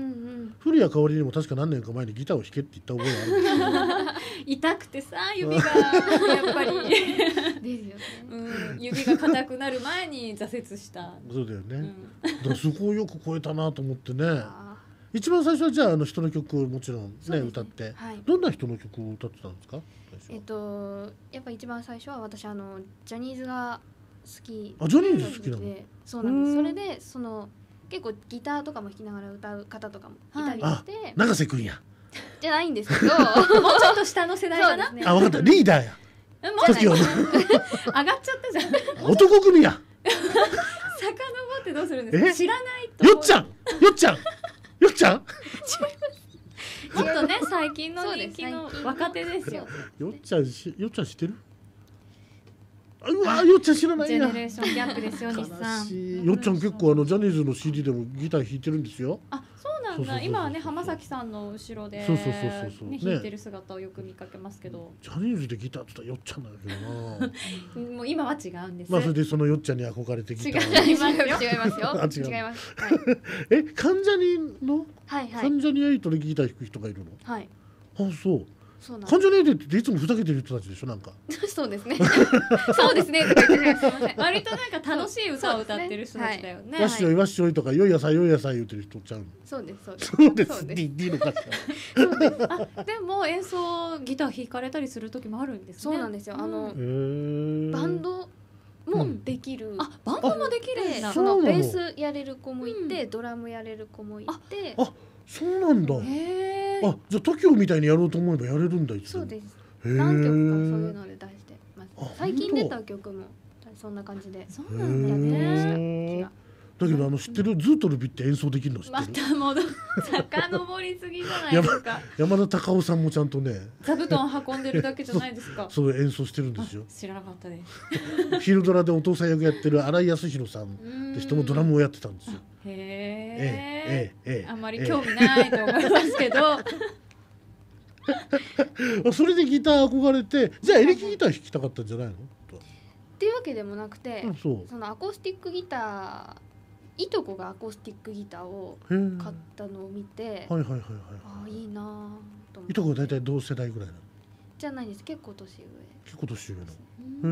古谷香織にも確か何年か前にギターを弾けって言った覚えがあるんですけど。痛くてさ、指がやっぱりですよね、うん、指が硬くなる前に挫折した。 そうだよね、うん、だからそこをよく超えたなと思ってね。一番最初はじゃあ、あの人の曲をもちろん ね, ね歌って、はい、どんな人の曲を歌ってたんですか？ えっとやっぱ一番最初は私あのジャニーズが好き。 あ、ジャニーズ好きなの？ そうなんです。それでその結構ギターとかも弾きながら歌う方とかもいたりして、 永瀬くんや。 じゃないんですけどもうちょっと下の世代かな、 ね、あ、分かった、リーダーやもうちょっと上がっちゃったじゃん男組や遡ってどうするんですか、知らないと。 よっちゃんよっちゃんよっちゃんもっとね最近の人気の若手ですよ。 よっちゃんしよっちゃん知ってる？うわよっちゃん知らないや。 ジェネレーションギャップですよ西さん。 よっちゃん結構あのジャニーズの シーディー でもギター弾いてるんですよ。 あ、そうなんだ。今はね浜崎さんの後ろでそうそうそうそうね弾いてる姿をよく見かけますけど。 ジャニーズでギターって言ったらよっちゃんなんだけどな。もう今は違うんです。 まあそれでそのよっちゃんに憧れてギター。 違いますよ。違いますよ。違います。 え、関ジャニのはいはい。 関ジャニエイトでギター弾く人がいるの？ はい。 あ、そう。関ジャニエイトっていつもふざけてる人たちでしょ、なんか。 そうですね。そうですね。 割となんか楽しい歌を歌ってる人たちだよね。 わっしょいわっしょいとかよいやさよいやさ言ってる人ちゃうの。 そうですそうです。 そうですって言っていいのかしら。あ、でも演奏ギター弾かれたりする時もあるんですね。 そうなんですよ。あのバンドもできる。 あ、バンドもできるんだ。 そのベースやれる子もいて、ドラムやれる子もいて。 あ、そうなんだ。 へあ、じゃあ トキオ みたいにやろうと思えばやれるんだ。 そうです。何曲かそういうので出してます。最近出た曲もそんな感じで。 そうなんだね。 だけどあの知ってるズートルビって演奏できるの知ってる？ また戻遡りすぎじゃないですか。 山田隆夫さんもちゃんとね。 座布団運んでるだけじゃないですか。 そう演奏してるんですよ。 知らなかったです。 昼ドラでお父さん役やってる新井康弘さんって人もドラムをやってたんですよ。 へええええ。 あんまり興味ないと思いますけど。 それでギター憧れて、じゃあエレキギター弾きたかったんじゃないの？ っていうわけでもなくて、 そのアコースティックギター、いとこがアコースティックギターを買ったのを見て、 はいはいはいはい。 ああいいなと思って。 いとこは大体同世代ぐらいなの？ じゃないです。結構年上。 結構年上なの。うん。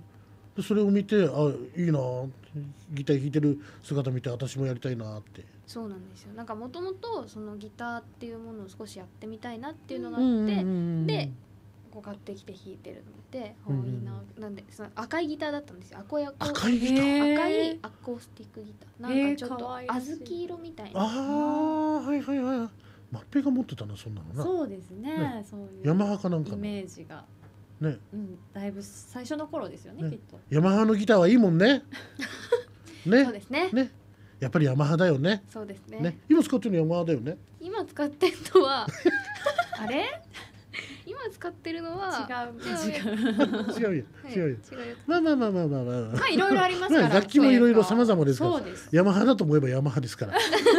それを見て、あ、いいな、ギター弾いてる姿見て私もやりたいなって。 そうなんですよ。なんかもともとそのギターっていうものを少しやってみたいなっていうのがあって、でこう買ってきて弾いてるので、あ、いいな。なんでその赤いギターだったんですよ。赤い赤いギター。 赤いアコースティックギター。なんかちょっと小豆色みたいな。 ああ、はいはいはい。マッペが持ってたな、そんなのな。 そうですね。そういうヤマハかなんかイメージが。 ね、 うん、だいぶ最初の頃ですよね、 ね、 きっと。 ヤマハのギターはいいもんね。 ね、そうですね。 ね、やっぱりヤマハだよね。 そうですね。 ね、今使ってるのヤマハだよね。 今使ってるのはあれ？ 今使ってるのは違う違う違うよ違うよ。まあまあまあまあまあまあ。 まあいろいろありますから。 楽器もいろいろ様々ですから。 そうです。 ヤマハだと思えばヤマハですから。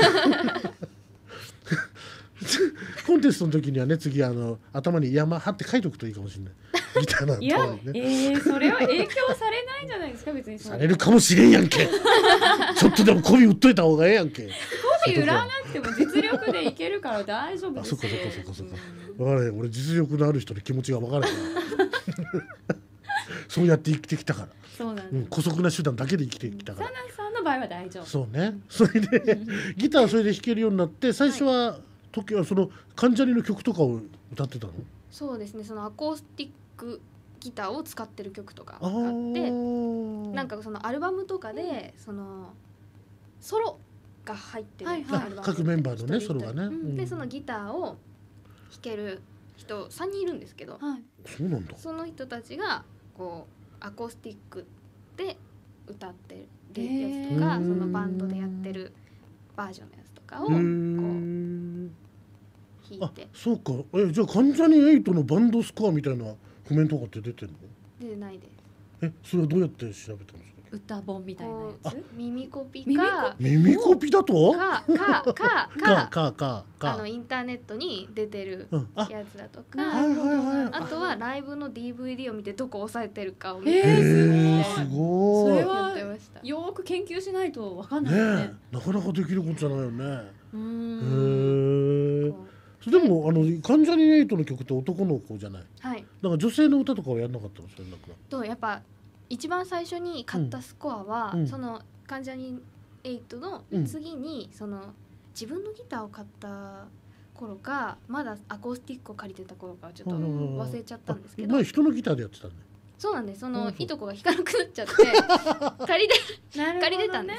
コンテストの時にはね、次あの頭にヤマハって書いとくといいかもしれない。ギターの頭にね。 えー、それは影響されないんじゃないですか、別に。 されるかもしれんやんけ。ちょっとでも媚び売っといた方がええやんけ。 媚び売らなくても実力でいけるから大丈夫です。 あ、そっかそっかそっかそっか。分からへん、俺実力のある人の気持ちが分からへん。そうやって生きてきたから。 そうなんです。 うん、姑息な手段だけで生きてきたから。 サナさんの場合は大丈夫。 そうね。それでギターそれで弾けるようになって、最初は時はその関ジャニの曲とかを歌ってたの？ そうですね。そのアコースティックギターを使ってる曲とかがあって、なんかそのアルバムとかでそのソロが入ってるアルバム、 各メンバーのねソロがね、 うん、でそのギターを弾ける人さんにんいるんですけど、 はい、 そうなんだ。 その人たちがこうアコースティックで歌ってるやつとか、そのバンドでやってるバージョンのやつとかをこう弾いて。 あ、そうか。え、じゃあ関ジャニエイトのバンドスコアみたいな譜面とかって出てるの？ 出てないです。 え、それはどうやって調べたんですか？ 歌本みたいなやつ？ 耳コピか耳コピだと？ かかかかかかかあのインターネットに出てるやつだとか、あとはライブの ディーブイディー を見てどこ押さえてるかを見て、 えー、 すごい。 それはよーく研究しないとわかんないね。 ね、なかなかできることじゃないよね。 うーん。 へえ。でもあの関ジャニエイトの曲って男の子じゃない。 はい。 なんか女性の歌とかはやんなかったの？それなんか。 とやっぱ一番最初に買ったスコアは、うん、その関ジャニエイトの次に、うん、その自分のギターを買った頃かまだアコースティックを借りてた頃かちょっと忘れちゃったんですけど、 前人のギターでやってたんね。 そうなんです。そのいとこが弾かなくなっちゃって借りで借りてたんです。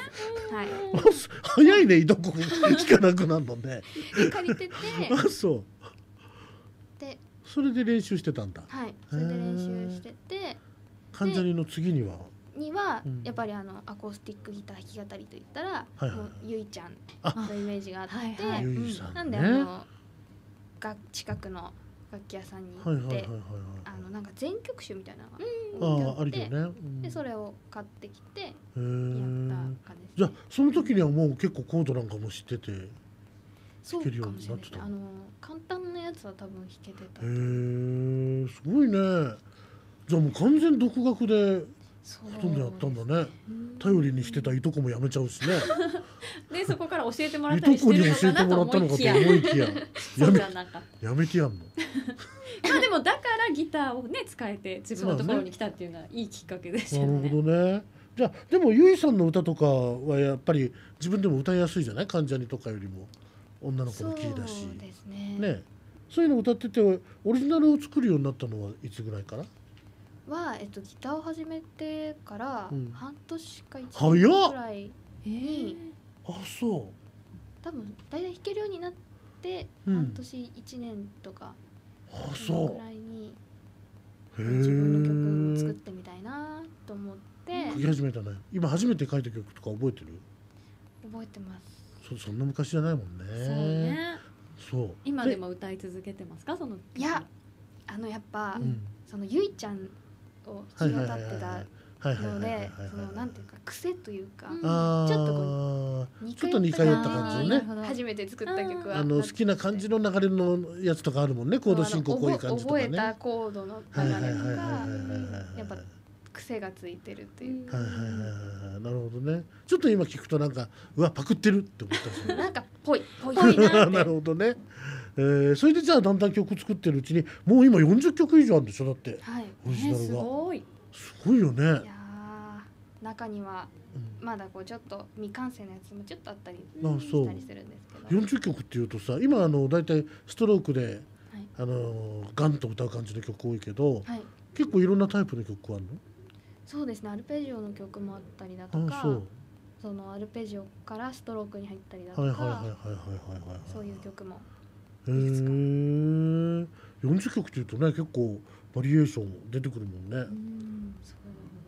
はい。 早いね、いとこ弾かなくなるのね。 借りてて。 あ、そう。で、それで練習してたんだ。 はい。それで練習してて。 関ジャニの次には。 にはやっぱりあのアコースティックギター弾き語りといったら、もうゆいちゃんのイメージがあって、なんであのが近くの楽器屋さんに行ってあのなんか全曲集みたいなのが置いてあって、でそれを買ってきてやった感じです。 じゃあその時にはもう結構コードなんかも知ってて弾けるようになってた。 あの簡単なやつは多分弾けてた。へえ、すごいね。じゃあもう完全独学でほとんどやったんだね。頼りにしてたいとこもやめちゃうしね。 でそこから教えてもらったりしてるのかなと思いきや、 いとこに教えてもらったのかと思いきや、やめやめてやんの。 まあでもだからギターをね使えて自分のところに来たっていうのはいいきっかけですよね。 なるほどね。じゃあでもゆいさんの歌とかはやっぱり自分でも歌いやすいじゃない？関ジャニとかよりも女の子のキーだし。 そうですね。 ね、そういうの歌っててオリジナルを作るようになったのはいつぐらいから？ は、えっと、ギターを始めてから半年かいちねんぐらいに、 うん、あ、そう多分大体弾けるようになって半年いちねんとかぐらいに、うん、自分の曲を作ってみたいなと思って書き始めたね。今初めて書いた曲とか覚えてる？ 覚えてます。 そ, そんな昔じゃないもんね。 そうね。 そう今でも歌い続けてますか？そのいやあのやっぱ、うん、そのゆいちゃんを弾き語ってたので、そのなんていうか癖というか、うん、ちょっとこうちょっと似通った感じのね。 初めて作った曲はあの好きな感じの流れのやつとかあるもんね。コード進行こういう感じとかね。 覚えたコードの流れがやっぱ癖がついてるっていうか。 はいはいはいはい。なるほどね。ちょっと今聞くとなんかうわパクってるって思ったし、 ね。なんかぽいぽいなって。 なるほどね。えー、それでじゃあだんだん曲作ってるうちにもう今よんじゅっきょく以上あるんでしょ。だって、 はい、 オリジナルが、ね、 すごいすごいよね。いや中にはまだこうちょっと未完成のやつもちょっとあったりしたりするんですけど、 よんじゅっきょくっていうとさ、今あのだいたいストロークで、はい、あのガンと歌う感じの曲多いけど、はい、結構いろんなタイプの曲あるの？ そうですね、アルペジオの曲もあったりだとか、そうそのアルペジオからストロークに入ったりだとか、そういう曲もへえ、よんじゅっきょくっていうとね結構バリエーション出てくるもんね。うん、そう。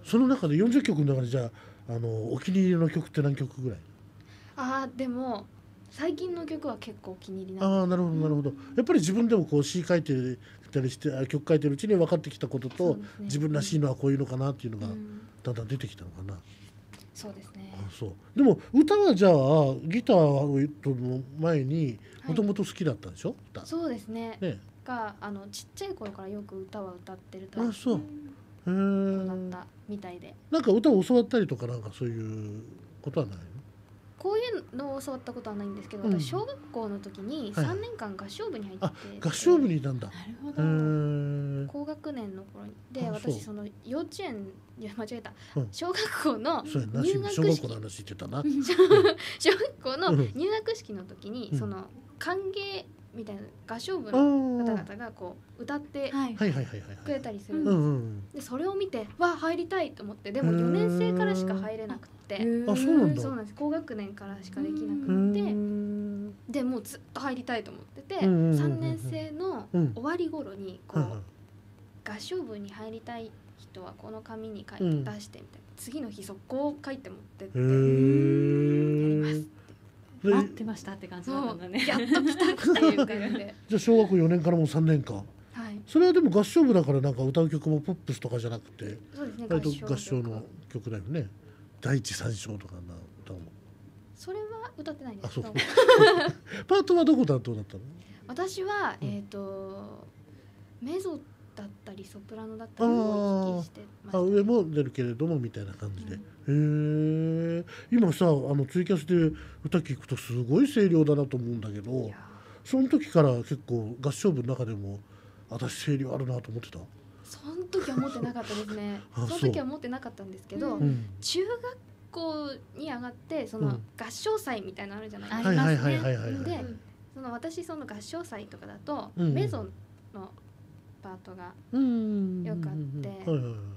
その中でよんじゅっきょくの中でじゃあ、あのお気に入りの曲って何曲ぐらい？ あーでも最近の曲は結構お気に入りなんで。 ああ、なるほどなるほど。やっぱり自分でもこう詩書いてたりして曲書いてるうちに分かってきたことと、ね、自分らしいのはこういうのかなっていうのがだんだん出てきたのかな。うん、 そうですね。 あ、そう。でも歌はじゃあギターとの前にもともと好きだったでしょ？ はい、そうですね。 ねがあのちっちゃい頃からよく歌は歌ってると。 あ、そう。へえ。だったみたいで。 なんか歌を教わったりとかなんかそういうことはないの？ こういうのを教わったことはないんですけど、うん、私小学校の時にさんねんかん合唱部に入ってて、 はい、合唱部にいたんだ。 なるほど。 高学年の頃にで、私その幼稚園いや間違えた、うん、小学校の入学式、 小学校の話言ってたな小学校の入学式の時に、うん、その歓迎みたいな合唱部の方々がこう歌ってくれたりするんです。でそれを見てわあ入りたいと思って、でもよねん生からしか入れなくて、 あ、そうなんだ。 そうなんです。高学年からしかできなくて、でもうずっと入りたいと思ってて、さんねん生の終わり頃にこう合唱部に入りたい人はこの紙に書いて出してみたいな、次の日速攻書いて持ってってやります。 待ってましたって感じだったんだね。 やっと来たっていう感じで。 じゃあ小学校よねんからもうさんねんかん。はい。それはでも合唱部だからなんか歌う曲もポップスとかじゃなくて、 そうですね。 合唱の曲だよね。第一三章とかな歌も。 それは歌ってないです。 あ、そう。パートはどこ担当だったの？ 私はえっとメゾだったりソプラノだったりを意識してました。 あ、上も出るけれどもみたいな感じで。うん、へえ。今さあのツイキャスで歌聞くとすごい声量だなと思うんだけど、その時から結構合唱部の中でも私声量あるなと思ってた。 その時は思ってなかったですね。その時は思ってなかったんですけど、うん、中学校に上がってその合唱祭みたいなのあるじゃないですか。で、その私その合唱祭とかだと、うん、メゾのパートがよくあって、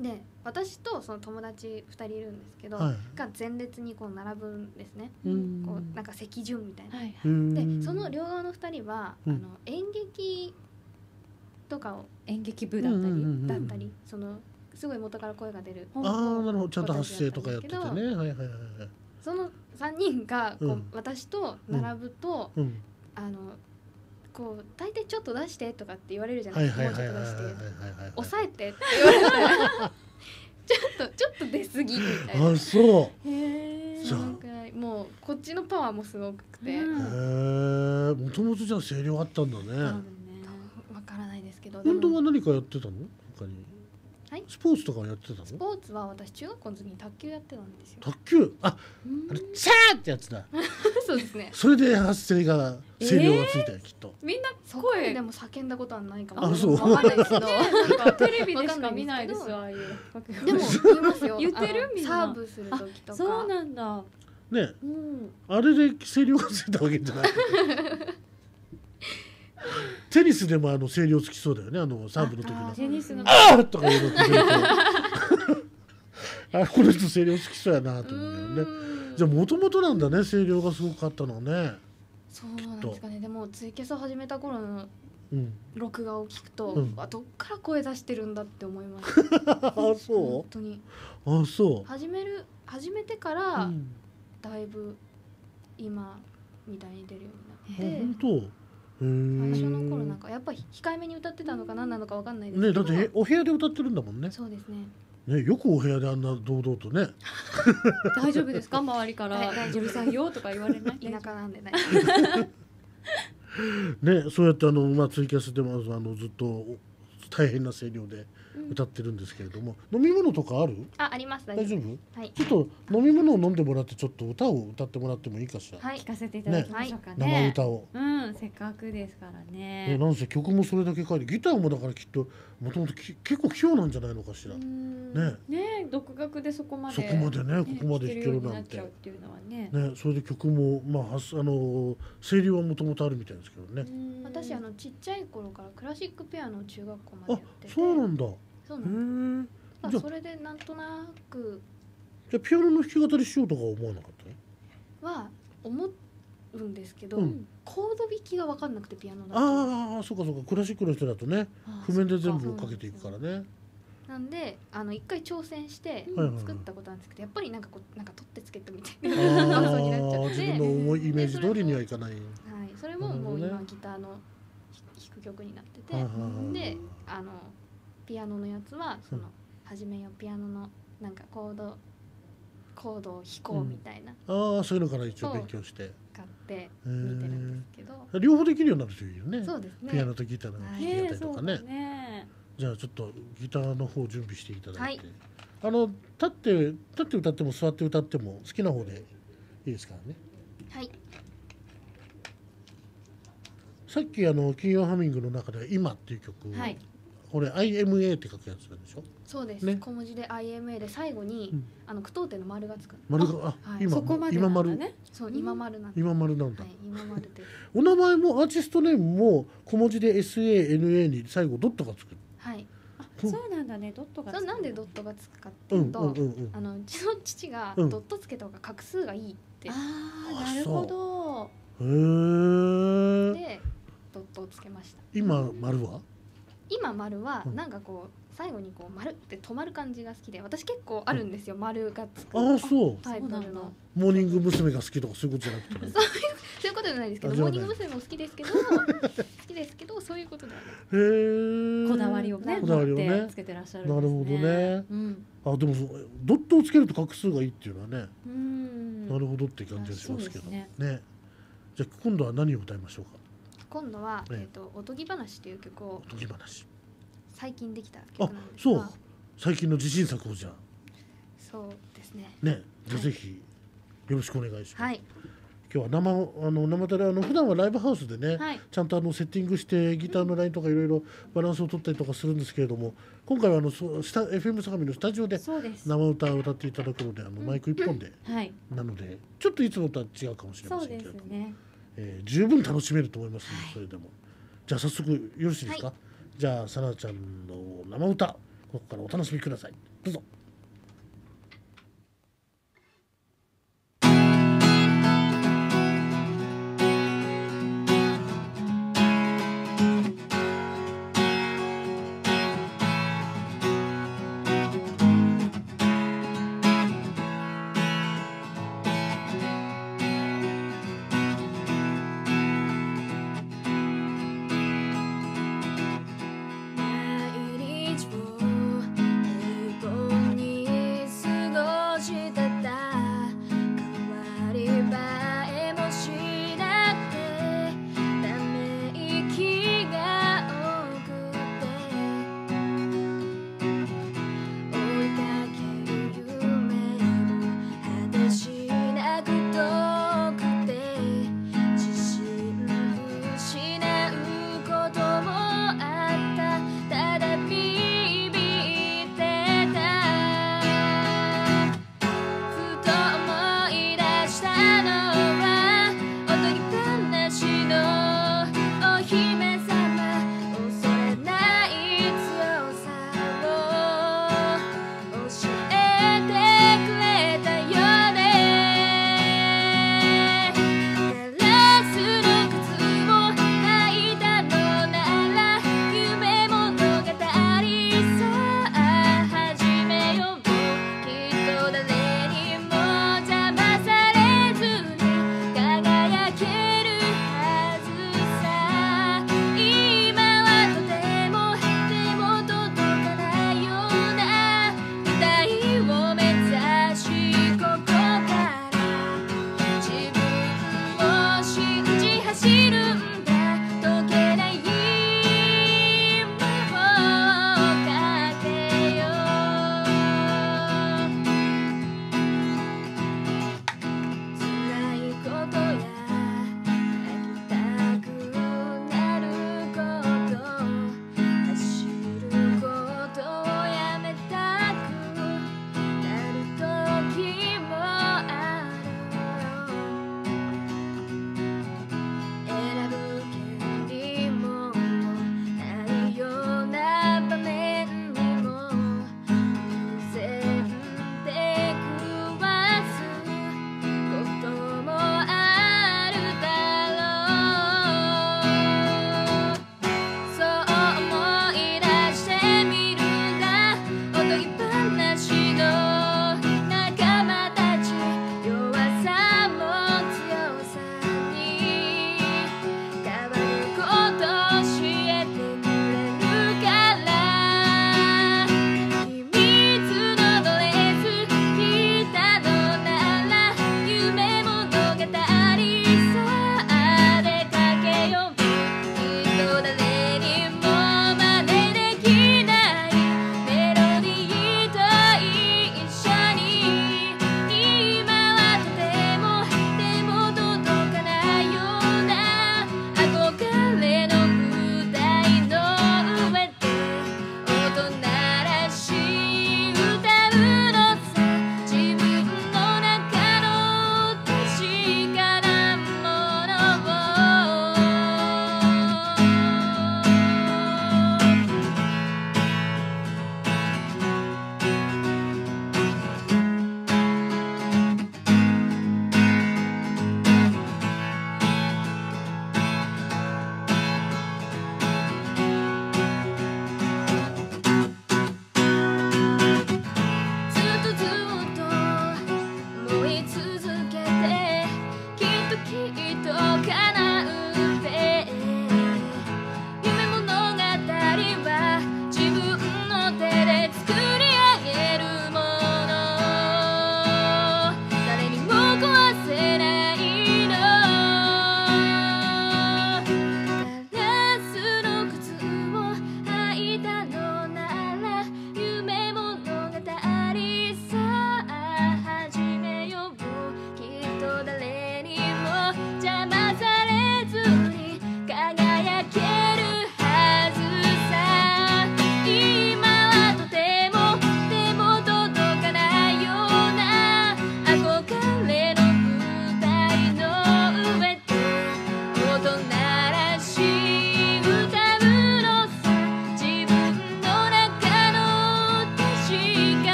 で私とその友達ふたりいるんですけど、はい、が前列にこう並ぶんですね、うん、こうなんか席順みたいな、はい、でその両側のふたりは、うん、あの演劇とかを演劇部だったり、うんうんうん、 だったりそのすごい元から声が出るああなるほどちゃんと発声とかやっててねはいはいはいはいそのさんにんがこう、うん、私と並ぶと、うん、あのこう大体ちょっと出してとかって言われるじゃないですかもうちょっと出して抑えてって言われてちょっとちょっと出過ぎみたいなあそうへえそのくらいもうこっちのパワーもすごくて、うん、 へえもともとじゃあ声量あったんだねわからないですけど本当は何かやってたの他にはい、スポーツとかやってたの？ スポーツは私中学校の時に卓球やってたんですよ。 卓球あ、あれチャーってやつだ。 そうですね。 それで発声が声量がついたよ、えー、きっと。 みんな声でも叫んだことはないかも。 あ、そう。 わかんないですけど、 なんかテレビでしか見ないですああいう。 でも言いますよ。 言ってるみんな。 サーブする時とか。 そうなんだ。 ね、うん、あれで声量がついたわけじゃない。テニスでもあの声量つきそうだよねあのサーブの時のテニスのあーとかいうのってあこの人声量つきそうやなと思うよねじゃあもともとなんだね声量がすごくあったのねそうなんですかねでもツイキャスを始めた頃の録画を聞くと、うん、あどっから声出してるんだって思いますあそう本当にあそう始める始めてから、うん、だいぶ今みたいに出るようになって本当最初の頃なんかやっぱり控えめに歌ってたのか何なのか分かんないですけどねだってお部屋で歌ってるんだもんねそうですねねよくお部屋であんな堂々とね大丈夫ですか周りから大丈夫さんよとか言われない田舎なんでないねそうやってあの、まあ、ツイキャスでもあのずっと大変な声量で歌ってるんですけれども、うん、飲み物とかある？ あ、あります。 大丈夫？はい、ちょっと飲み物を飲んでもらってちょっと歌を歌ってもらってもいいかしら。 はい、聞かせていただきましょうかね。 ね生歌を。 うん、せっかくですからね。 ねなんせ曲もそれだけ書いて、ギターもだからきっともともと結構器用なんじゃないのかしら。ね。 ね、独学でそこまで。 そこまでね、ここまで弾けるなんて。 っていうのはね。 ね、それで曲もまああの声量はもともとあるみたいですけどね。 私あのちっちゃい頃からクラシックピアノを中学校までやってて。 あ、そうなんだ。 そうなんです。それでなんとなくじゃあピアノの弾き語りしようとか思わなかったの？は思うんですけど、うん、コード弾きが分かんなくてピアノだと。 ああ、そうかそうかクラシックの人だとね譜面で全部かけていくからね。 なんであの一回挑戦して作ったことなんですけど、やっぱりなんかこうなんか取ってつけたみたいな感想になっちゃって自分の思いイメージ通りにはいかない。はい、 それももう今ギターの弾く曲になってて、であのピアノのやつはその初めよピアノのなんかコードコードを弾こうみたいな、 うん、ああそういうのから一応勉強して買って見てるんですけど、 両方できるようになるといいよね。 そうですね。 ピアノとギターの弾き語りとかね。 ねじゃあちょっとギターの方準備していただいて、 はい、 あの立って立って歌っても座って歌っても好きな方でいいですからね。 はい。 さっきあの金曜ハミングの中で今っていう曲、はい、これ アイエムエー って書くやつなんでしょ。 そうです、ね、小文字で アイエムエー で最後に、うん、あの句読点の丸がつく。 丸があ、はい、今そこまでなんだね。 今丸そう、今丸なんだ。 今丸なんだ。 はい、今丸で。 お名前もアーティストネームも小文字で エスエーエヌエー に最後ドットがつく。 はい。 あ、そうなんだね。ドットがつく。 なんでドットがつくかっていうと、うんうんうんうん、あのうちの父がドットつけた方が画数がいいって。 うん、ああ、なるほど。 へえ。 でドットをつけました。 今丸は？ 今丸はなんかこう最後にこう丸って止まる感じが好きで、私結構あるんですよ、うん、丸がつくああそうタイプのモーニング娘。が好きとかそういうことじゃなくて、ね、 そういうそういうことじゃないですけど、モーニング娘。も好きですけど好きですけどそういうことではない。 へえ。こだわりをね、 こだわりをねつけてらっしゃるんですね。 なるほどね。 うん、 あでもドットをつけると画数がいいっていうのはね、 うん、 なるほどって感じがしますけどね。ね。じゃあ今度は何を歌いましょうか。 今度は、ね、えっとおとぎ話という曲を。 おとぎ話。 最近できた曲なんですが。あ、そう。最近の自信作をじゃあ。 そうですね。 ね、じゃあぜひよろしくお願いします。 はい。 今日は生あの生であの普段はライブハウスでね、 はい、 ちゃんとあのセッティングしてギターのラインとかいろいろバランスを取ったりとかするんですけれども、今回はあのスタ エフエム 相模のスタジオで生歌を歌っていただくので、あのマイク一本で、 うんはい、 なのでちょっといつもとは違うかもしれませんけれども、 ねえー、十分楽しめると思いますので、 はい、 それでもじゃあ早速よろしいですか。はい、じゃあさなちゃんの生歌ここからお楽しみください。どうぞ。 「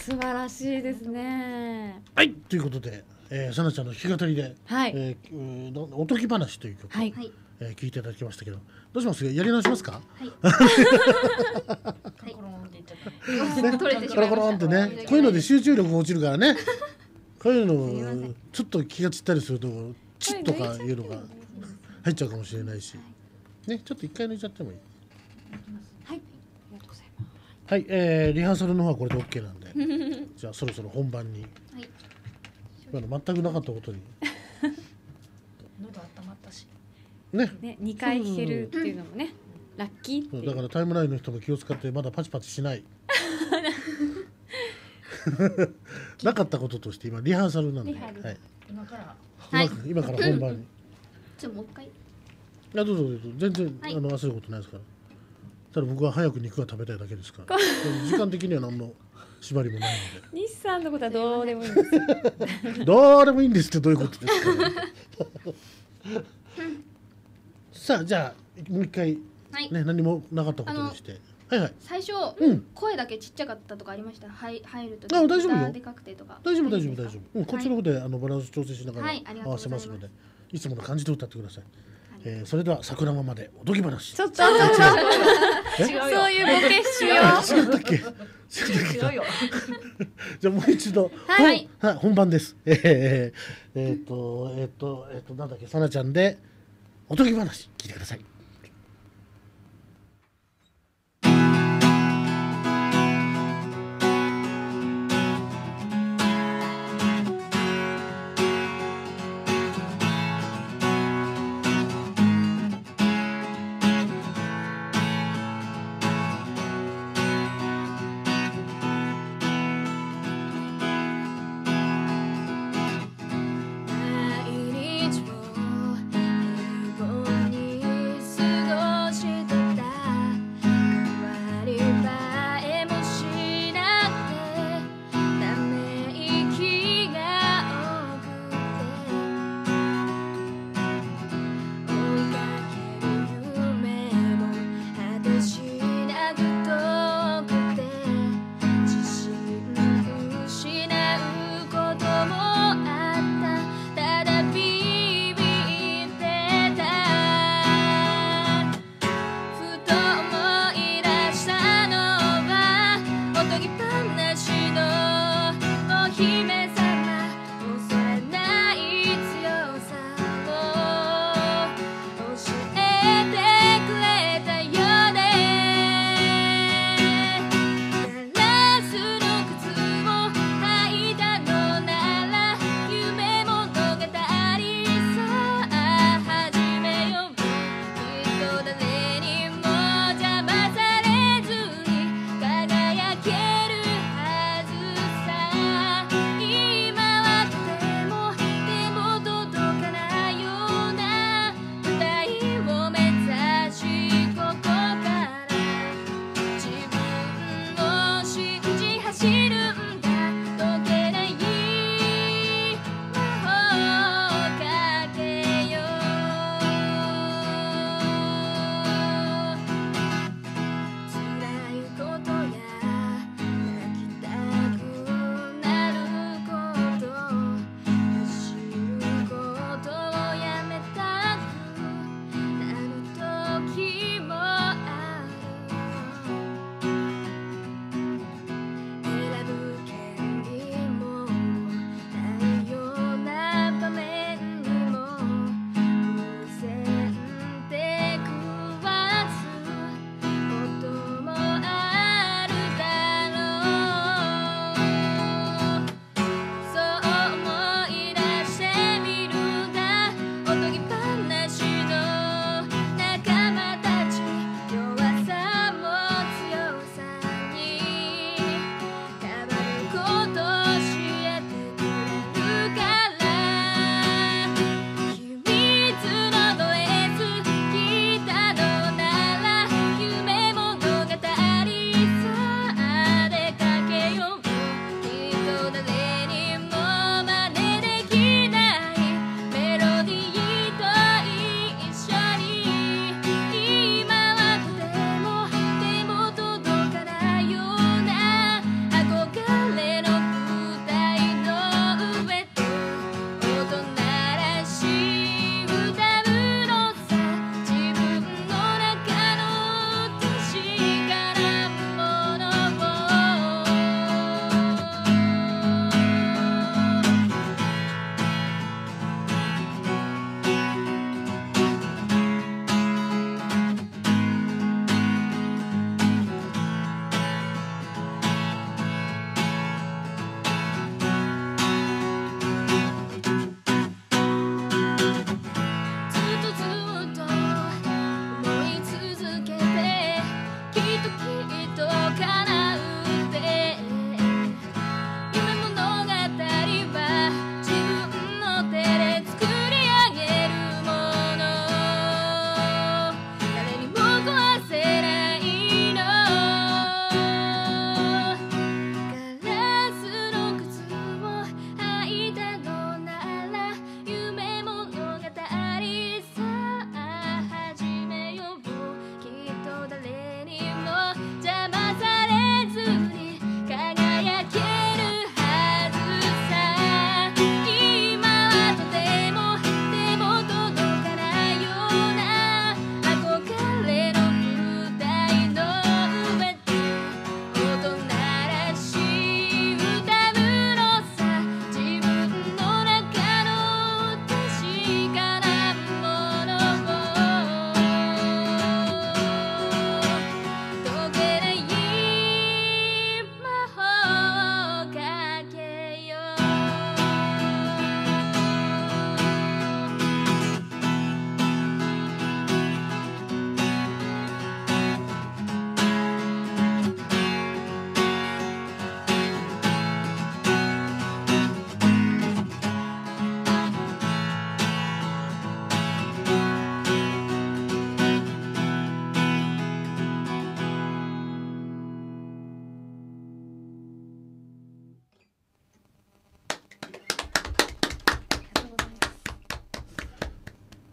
素晴らしいですね。 はい、ということで、えー、さなちゃんの弾き語りで、はい、えー、おとぎ話という曲を、はい、えー、聞いていただきましたけど、どうします？やり直しますか？はい。コロンって言っちゃった。コロコロンってね、こういうので集中力落ちるからね。こういうのちょっと気が散ったりするとチッとかいうのが入っちゃうかもしれないし、ね、ちょっと一回抜いちゃってもいい。はい。はい、えー、リハーサルの方はこれで オーケー なんで、じゃあそろそろ本番に。はい。今の全くなかったことに。 喉温まったし。 ね。ね、にかい弾けるっていうのもね、ラッキーっていう。 だからタイムラインの人も気を使ってまだパチパチしない。なかったこととして今リハーサルなんで、はい、 今から今、今から本番に。 じゃあもう一回。いや、どうぞどうぞ、全然、はい、あの焦ることないですから。ただ僕は早く肉が食べたいだけですから。時間的には何の縛りもないので。 西さんのことはどうでもいいんです。 どうでもいいんですってどういうことですか。さあ、じゃあもう一回、はい、ね、何もなかったことにして。はいはい、 最初、うん、声だけちっちゃかったとかありました。はい、入るとき。 あ、大丈夫よ。 でかくてとか。 大丈夫大丈夫大丈夫。うん、こっちの方であのバランス調整しながら合わせますので、いつもの感じで歌ってください。えー、それでは桜間までおとぎ話。 ちょっと違うそういうボケしよう。 違ったっけ？違うよ。じゃあもう一度、はい、はい本番です。えー、えー、っとえー、っとえー、っとなんだっけ、さなちゃんでおとぎ話聞いてください。 毎日を平凡に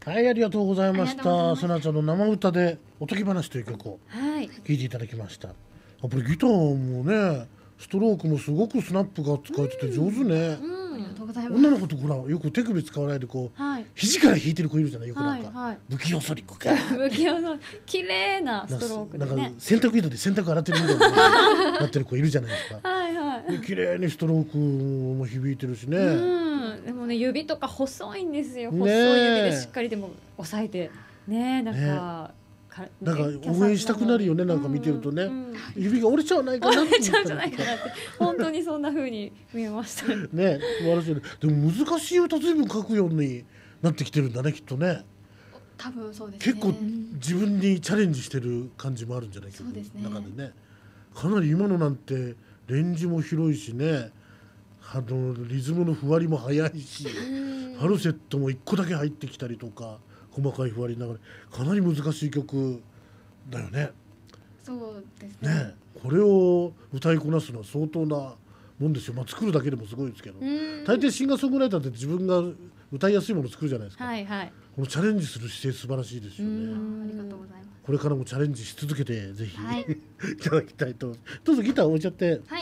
はい、ありがとうございました。さなちゃんの生歌でおとぎ話という曲を聴いていただきました。はい、やっぱりギターもね、ストロークもすごくスナップが使えてて上手ね。女の子とほらよく手首使わないでこう、はい、肘から弾いてる子いるじゃない、よくなんか、はいはい、不器用そりっこか不器用そり綺麗なストロークでね、 なんか洗濯板で洗濯洗ってるみたいななってる子いるじゃないですか。はいはい、綺麗にストロークも響いてるしね。 うん、でもね指とか細いんですよ。細い指でしっかりでも押さえてね、なんか、ね、 なんか応援したくなるよね、なんか見てるとね、うんうん、指が折れちゃわないかなって折れちゃうんじゃないかなって本当にそんな風に見えましたね。素晴らしいね。でも難しい歌随分書くようになってきてるんだね、きっとね。 多分そうですね。 結構自分にチャレンジしてる感じもあるんじゃないか、そうですね、中でね。かなり今のなんてレンジも広いしね、あのリズムのふわりも速いし、ファルセットもいっこだけ入ってきたりとか、細かいふわりながらかなり難しい曲だよね。 そうですね。 ね、これを歌いこなすのは相当なもんですよ。まあ作るだけでもすごいですけど、大抵シンガーソングライターって自分が歌いやすいものを作るじゃないですか。はいはい、このチャレンジする姿勢素晴らしいですよね。 ありがとうございます。 これからもチャレンジし続けてぜひ、はい、いただきたいと。どうぞギター置いちゃって。はい。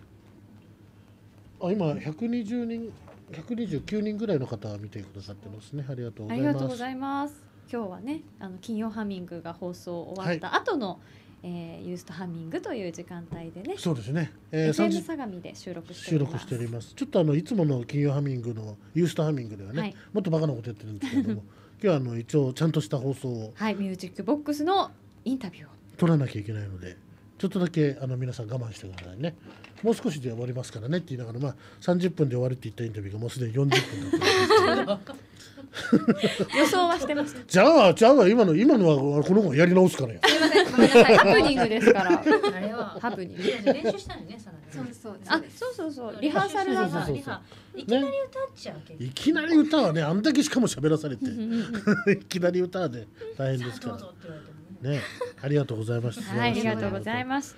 あ、今ひゃくにじゅうにんひゃくにじゅうきゅうにんぐらいの方が見てくださってますね。ありがとうございます。 ありがとうございます。今日はね、あの金曜ハミングが放送終わった後の、はい、えー、ユーストハミングという時間帯でね。 そうですね。 えー、エフエム 相模で収録しております。 収録しております。ちょっとあのいつもの金曜ハミングのユーストハミングではね、はい、もっとバカなことやってるんですけれども、今日はあの一応ちゃんとした放送を、 はい、ミュージックボックスのインタビューを取らなきゃいけないので。ちょっとだけあの皆さん我慢してくださいね。もう少しで終わりますからねって言いながら、まあさんじゅっぷんで終わるって言ったインタビューがもうすでによんじゅっぷんだった予想はしてました。 じゃあじゃあ今の今のはこの子がやり直すからよ。 すみません、ごめんなさい、ハプニングですから。あれはハプニング。練習したのね、さらに。 そうそうあ、そうそうそう、リハーサルだから。 いきなり歌っちゃうけど。 いきなり歌はね、あんだけしかも喋らされて、いきなり歌はね大変ですから。ね、ありがとうございました。 はい、ありがとうございました。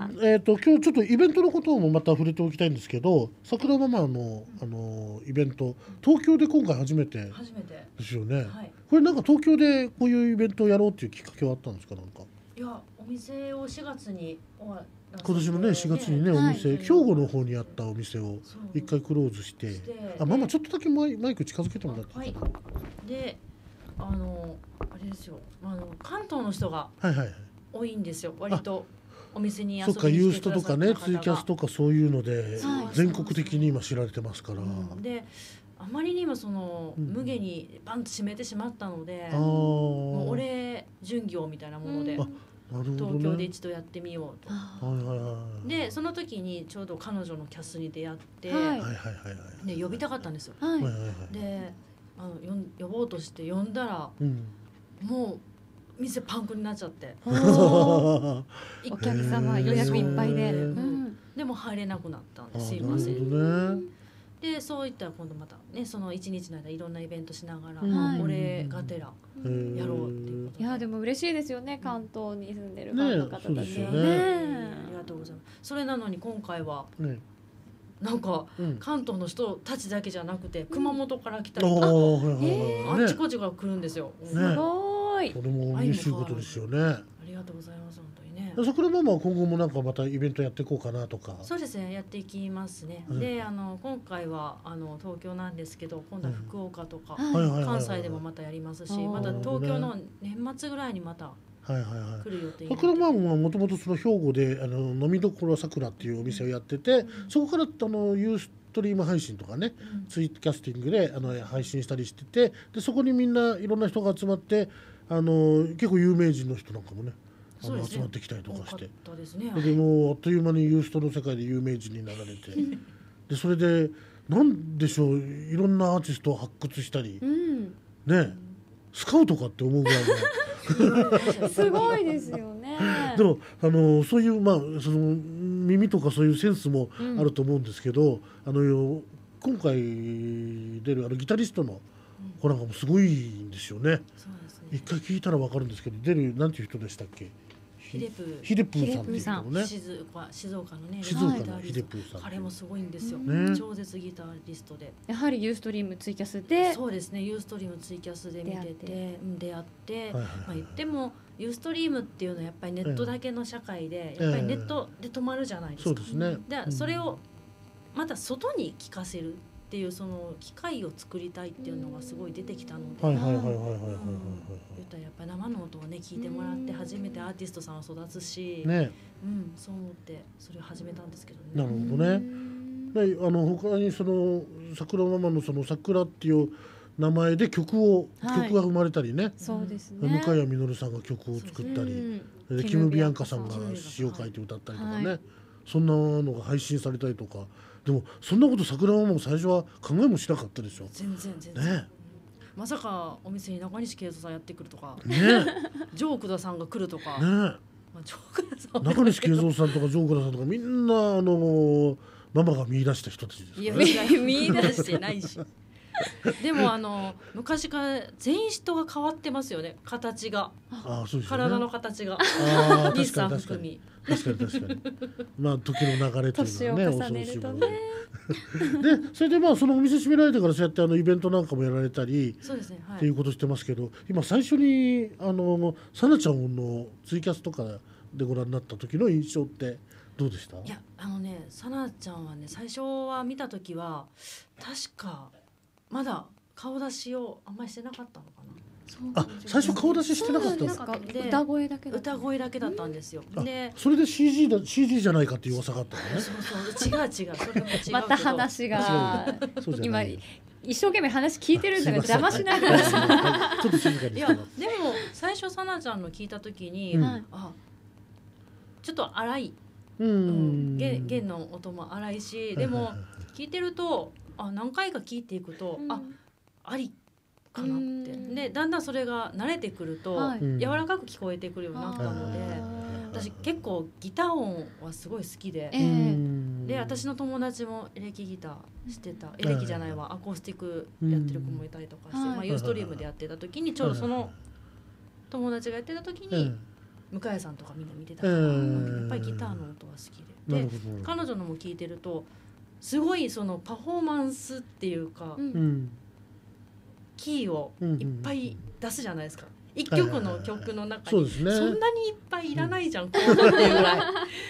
えっと今日ちょっとイベントのこともまた触れておきたいんですけど、桜ママのあのイベント、東京で今回初めてですよね。はい、これなんか東京でこういうイベントをやろうっていうきっかけはあったんですか、なんか。 いや、お店をしがつに今年のねしがつにね、お店、はい、兵庫の方にあったお店を一回クローズして、あ、ママちょっとだけマイマイク近づけてもらっていいかな。はい、 で、あのあれですよ、あの関東の人が多いんですよ、はいはいはい、割とお店に遊びに来てくださった方が。そっか、 ユーストとかね、ツイキャスとかそういうので全国的に今知られてますから、うん、 であまりにもその、うん、無下にバンと閉めてしまったので、もうお礼巡業みたいなもので、うん、なるほどね、東京で一度やってみようと。はいはいはい、でその時にちょうど彼女のキャスに出会って、はいはいはいはい、で呼びたかったんですよ。はいはいはいはい、であのよん呼ぼうとして呼んだら、うん、もう店パンクになっちゃってお客様予約いっぱいで、うん、 でも入れなくなったんです。すいません、ね、でそういったら今度またね、その一日の間いろんなイベントしながら、うん、お礼がてらやろうっていうことで、 いやでも嬉しいですよね、関東に住んでるファンの方たちは ね, ね, ねありがとうございます。それなのに今回は、ね、なんか、うん、関東の人たちだけじゃなくて熊本から来たり、うん、あ, あっちこっちから来るんですよ、ね、 すごい。 それも嬉しいことですよね。ありがとうございます。本当にね。 桜ママは今後もなんかまたイベントやっていこうかなとか。 そうですね、やっていきますね、うん、であの今回はあの東京なんですけど、今度は福岡とか、うん、関西でもまたやりますし、また東京の年末ぐらいにまたはいはいはい、来る予定。 桜ママはもともとその兵庫であの飲みどころさくらっていうお店をやってて、うん、そこからあのユーストリーム配信とかね、うん、ツイキャスティングであの配信したりしてて、でそこにみんないろんな人が集まって、あの結構有名人の人なんかもね、あの集まってきたりとかして、で, でもうあっという間にユーストの世界で有名人になられてでそれでなんでしょう、いろんなアーティストを発掘したり、うん、ね、スカウトかって思うぐらいのすごいですよね。 でもあのそういう、まあ、その耳とかそういうセンスもあると思うんですけど、うん、あの今回出るあのギタリストの子なんかもすごいんですよね。うん、そうですね、一回聞いたら分かるんですけど、出るなんていう人でしたっけ、 ヒデプーヒデプーさんっていう人もね、 静岡静岡のね、 静岡のヒデプーさん、 彼もすごいんですよ、 ね、 超絶ギタリストで、 やはりユーストリームツイキャスで、 そうですね、ユーストリームツイキャスで見てて出会って、まあ言ってもユーストリームっていうのはやっぱりネットだけの社会で、やっぱりネットで止まるじゃないですか。 そうですね。 でそれをまた外に聞かせるっていうその機会を作りたいっていうのがすごい出てきたので、 はいはいはいはいはいはいはい。 言ったらやっぱり生の音をね聞いてもらって初めてアーティストさんは育つし、 ね、 うん、そう思ってそれを始めたんですけどね。 なるほどね。で、あの他にその桜ママのその桜っていう名前で曲を、はい、曲が生まれたりね。 そうですね。 向谷実さんが曲を作ったり、でキム・ビアンカさんが詩を書いて歌ったりとかね、はい、そんなのが配信されたりとか。でもそんなこと桜ママも最初は考えもしなかったでしょ。 全然全然。ね。まさかお店に中西圭三さんやってくるとか、 ね、 ジョークダさんが来るとか、 ね、まあ、ジョークダさん中西圭三さんとかジョークダさんとかみんなあのママが見出した人たちですからね。 いや見出してないし。でもあの昔から全員人が変わってますよね、形が。 ああ、そうですね、 体の形が。 ああ、 日産含み。 確かに確かに。まあ時の流れというのはね、 年を重ねるとね。 で、それでまあそのお店閉められてからそうやってあのイベントなんかもやられたり、 そうですね、はい、 っていうことしてますけど、今最初にあのさなちゃんのツイキャスとかでご覧になった時の印象ってどうでした？ いや、あのね、さなちゃんはね、最初は見た時は確かまだ顔出しをあんまりしてなかったのかな。 あ、最初顔出ししてなかったんですか？ 歌声だけだった。 歌声だけだったんですよ。で、 それで シージー だ シージー じゃないかっていう噂があったのね。 そうそう、違う違う、それも違うけど。 また話が今一生懸命話聞いてるんだから邪魔しないでください。 ちょっと静かに。 いや、でも最初さなちゃんの聞いた時に、うん、あ、ちょっと荒い、うん、弦弦の音も荒いし、でも聞いてると、あ、何回か聞いていくと、うん、あ、ありかなって。で、だんだんそれが慣れてくると、はい、柔らかく聞こえてくるようになったので、私結構ギター音はすごい好きで、えー、で私の友達もエレキギターしてた、エレキじゃないわ、アコースティックやってる子もいたりとかして、まあ、ユーストリームでやってた時にちょうどその友達がやってた時に向井さんとかみんな見てたから、やっぱりギターの音は好きで、で彼女のも聞いてるとすごいそのパフォーマンスっていうか、うん、キーをいっぱい出すじゃないですか。一曲の曲の中に、そんなにいっぱいいらないじゃん、うん、こうなっていうぐらい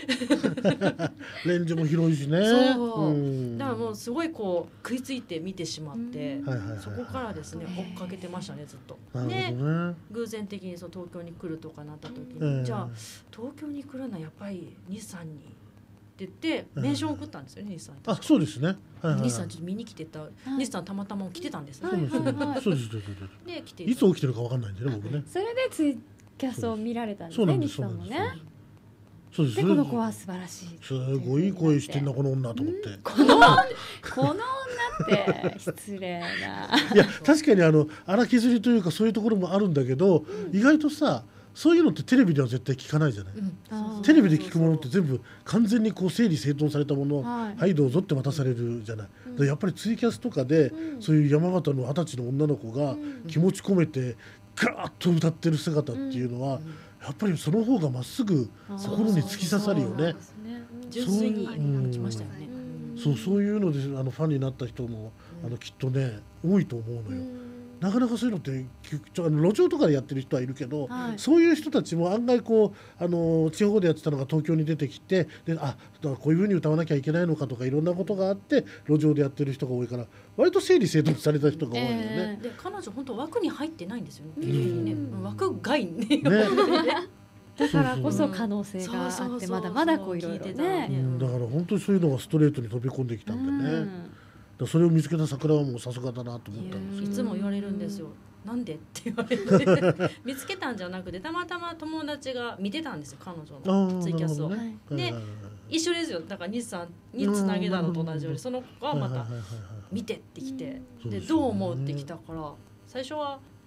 レンジも広いしね。 そう、うん、だからもうすごいこう食いついて見てしまって、うん、そこからですね追っかけてましたね、ずっと。で、ね、偶然的にその東京に来るとかなった時に、えー、じゃあ東京に来るのはやっぱり日産にって言ってメンション送ったんですよね、日産。 あ、そうですね。 日産ちょっと見に来てた、日産たまたま来てたんですね。 そうです。で、来ていつ起きてるかわかんないんでね、僕ね。 それでツイキャスを見られたんですね、日産もね。 そうです。 で、この子は素晴らしい。 すごい声してんなこの女と思って。 このこの女って失礼な。 いや、確かにあの荒削りというかそういうところもあるんだけど、意外とさ。そういうのってテレビでは絶対聞かないじゃない、うん、テレビで聞くものって全部完全にこう整理整頓されたものを、はい、はいどうぞって渡されるじゃない、うん、やっぱりツイキャスとかで、うん、そういう山形の二十歳の女の子が気持ち込めてガーッと歌ってる姿っていうのは、うん、やっぱりその方がまっすぐ心に突き刺さるよね。 純粋に来ましたよね。 そう、そういうのであのファンになった人も、うん、あのきっとね多いと思うのよ。なかなかそういうのってあの路上とかでやってる人はいるけど、はい、そういう人たちも案外こうあの地方でやってたのが東京に出てきて、で、あ、だからこういうふうに歌わなきゃいけないのかとかいろんなことがあって路上でやってる人が多いから割と整理整頓された人が多いよね。 えー、で彼女本当枠に入ってないんですよね。ね、枠外ね。ねだからこそ可能性があってまだまだこういろいろね、 うん、だから本当にそういうのがストレートに飛び込んできたんでね。うん、だそれを見つけた桜はもうさすがだなと思ったんですよ。 いつも言われるんですよ。なんでって言われて見つけたんじゃなくてたまたま友達が見てたんですよ、彼女のツイキャスを。ね、で一緒ですよ。だから日産につなげたのと同じようにその子がまた見てってきて、でどう思うってきたから最初は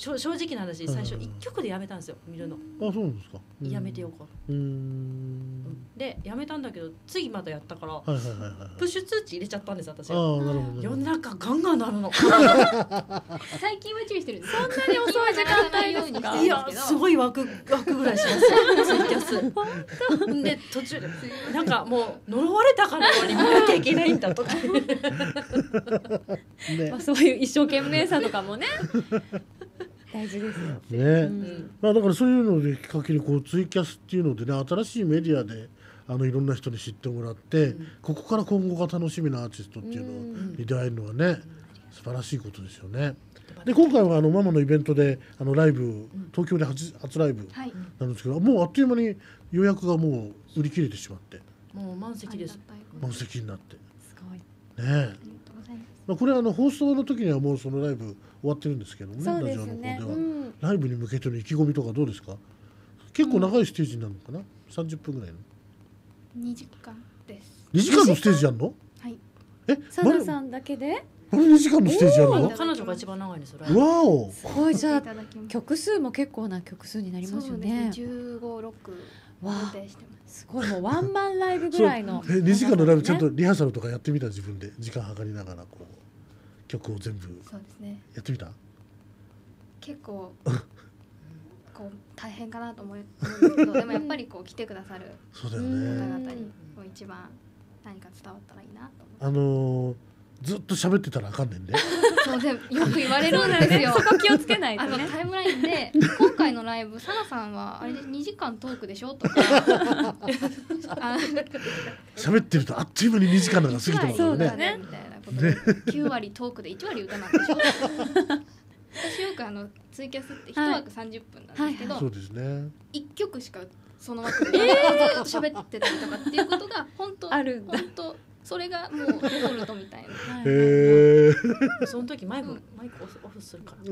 正直な話、最初一曲でやめたんですよ、見るの。 あ、そうなんですか。 やめてよかった。でやめたんだけど、次またやったからプッシュ通知入れちゃったんです、私が。夜中ガンガンなるの。 最近は注意してるんです。 そんなに遅い時間帯ようにしてるんですけど。 いや、すごい枠枠ぐらいしますツイキャスで、途中でなんかもう呪われたかのように見なきゃいけないんだとかまあそういう一生懸命さとかもね大事ですよね。 うん、まあだからそういうのできっかけにこうツイキャスっていうのでね、新しいメディアであのいろんな人に知ってもらって、うん、ここから今後が楽しみなアーティストっていうのに出会えるのはね、うん、素晴らしいことですよね。で今回はあのママのイベントであのライブ、東京で 初, 初ライブなんですけど、はい、もうあっという間に予約がもう売り切れてしまって、 もう満席です。 満席になってすごいねえ。まあ、これはあの放送の時にはもうそのライブ終わってるんですけどもね、 そうですね、 ラジオの方では、 うん、 ライブに向けての意気込みとかどうですか。結構長いステージになるのかな、さんじゅっぷんぐらいの。 にじかんです。 にじかんのステージやんの。 はい。 え、 サナさんだけでこれにじかんのステージやるの。 彼女が一番長いんですよ。 わお、 すごい。じゃあ曲数も結構な曲数になりますよね。 じゅうご、ろく予定してます。 すごい、もうワンマンライブぐらいの。 え、にじかんのライブちゃんとリハーサルとかやってみた、自分で時間計りながらこう曲を全部。 そうですね。 やってみた。 結構こう大変かなと思うんですけど、でもやっぱりこう来てくださる方々にこう一番何か伝わったらいいなと思って。 あのー、ずっと喋ってたらあかんねんで。 そうでよく言われるんですよ。 そこ気をつけないとね。 あのタイムラインで今回のライブサナさんはあれでにじかんトークでしょとか喋ってるとあっという間ににじかんなんか過ぎてますよね。 ねみたいなことできゅうわりトークでいちわり歌なんでしょ。私よくあのツイキャスっていちわくさんじゅっぷんなんですけど、 そうですね、 いっきょくしかその枠で喋ってたりとかっていうことが本当あるんだ。 本当それがもうデフォルトみたいな。 へえ。 その時マイクマイクオフするから。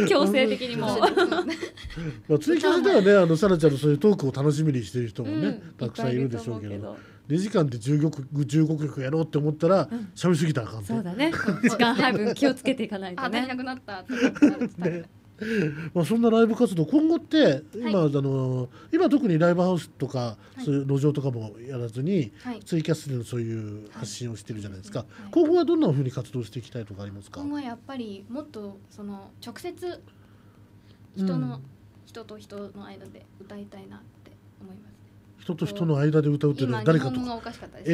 強制的にも。 まあツイキャスではね、あのサナちゃんのそういうトークを楽しみにしている人もね、たくさんいるでしょうけど。にじかんでじゅうごきょくやろうって思ったら喋りすぎたらあかん。 そうだね。時間配分気をつけていかないとね。 あ、足りなくなったとか。 まあそんなライブ活動今後って今、はい、あの今特にライブハウスとか、はい、そういう路上とかもやらずに、はい、ツイキャスでのそういう発信をしてるじゃないですか、はいはい、今後はどんなふうに活動していきたいとかありますか。 今後はやっぱりもっとその直接人の、うん、人と人の間で歌いたいなって思います。 人と人の間で歌うっていうのは誰かとか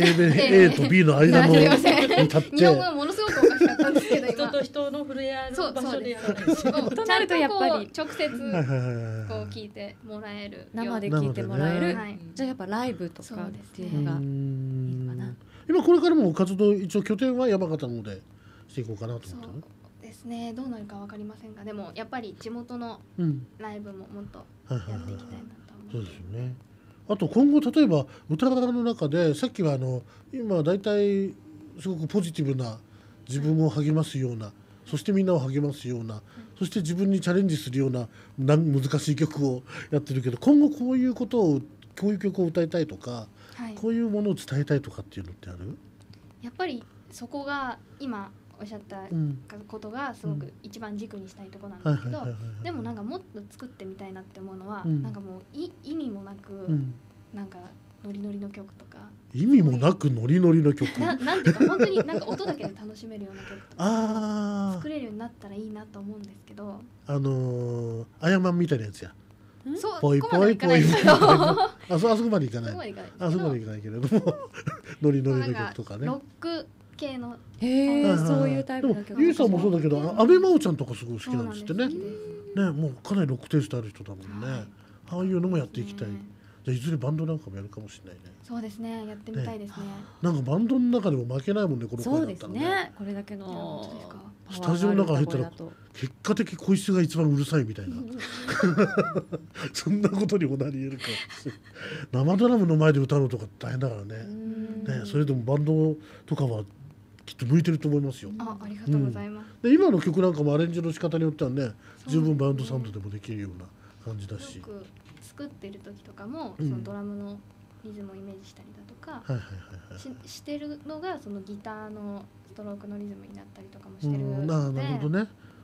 A, A と B の間の歌って日本語がものすごくおかしかったんですけど人と人の触れ合う場所でやらないですよ。 となるとやっぱり直接こう聞いてもらえる、 生で聞いてもらえる、ね、じゃあやっぱライブとかっていうのがいいのかな。 今これからも活動一応拠点は山形の方でしていこうかなと思ったの。 そうですね、どうなるか分かりませんが、でもやっぱり地元のライブももっとやっていきたいなと思って。 そうですよね。あと今後例えば歌の中でさっきはあの今だいたいすごくポジティブな自分を励ますような、そしてみんなを励ますような、そして自分にチャレンジするような難しい曲をやってるけど、今後こういうことをこういう曲を歌いたいとか、はい、こういうものを伝えたいとかっていうのってある？ やっぱりそこが今おっしゃったことがすごく一番軸にしたいところなんですけど、でもなんかもっと作ってみたいなって思うのは、うん、なんかもうい意味もなく、うん、なんかノリノリの曲とか、 意味もなくノリノリの曲な, なんていうか本当になんか音だけで楽しめるような曲とか作れるようになったらいいなと思うんですけど、 あのー、アヤマンみたいなやつや。 そうポイポイポイあそあそこまでいかない。あそこまでいかないけれどもノリノリの曲とかね。 ロック系のへえ、そういうタイプの曲。 ゆいさんもそうだけど、阿部真央ちゃんとかすごい好きなんですってね。ね、もうかなりロックテイストある人だもんね。ああいうのもやっていきたい。じゃあいずれバンドなんかもやるかもしれないね。 そうですね、やってみたいですね。 なんかバンドの中でも負けないもんね、この声だったらね。 そうですね、これだけのスタジオの中入ったら結果的こいつが一番うるさいみたいなそんなことにもなり得るか生ドラムの前で歌うのとか大変だからね。ね、それでもバンドとかはきっと向いてると思いますよ。 あ、ありがとうございます。 うん、で今の曲なんかもアレンジの仕方によってはね、十分バンドサウンドでもできるような感じだし。 よく作ってる時とかも、そのドラムのリズムをイメージしたりだとか、ししてるのがそのギターのストロークのリズムになったりとかもしてるので、 うん、なるほどね。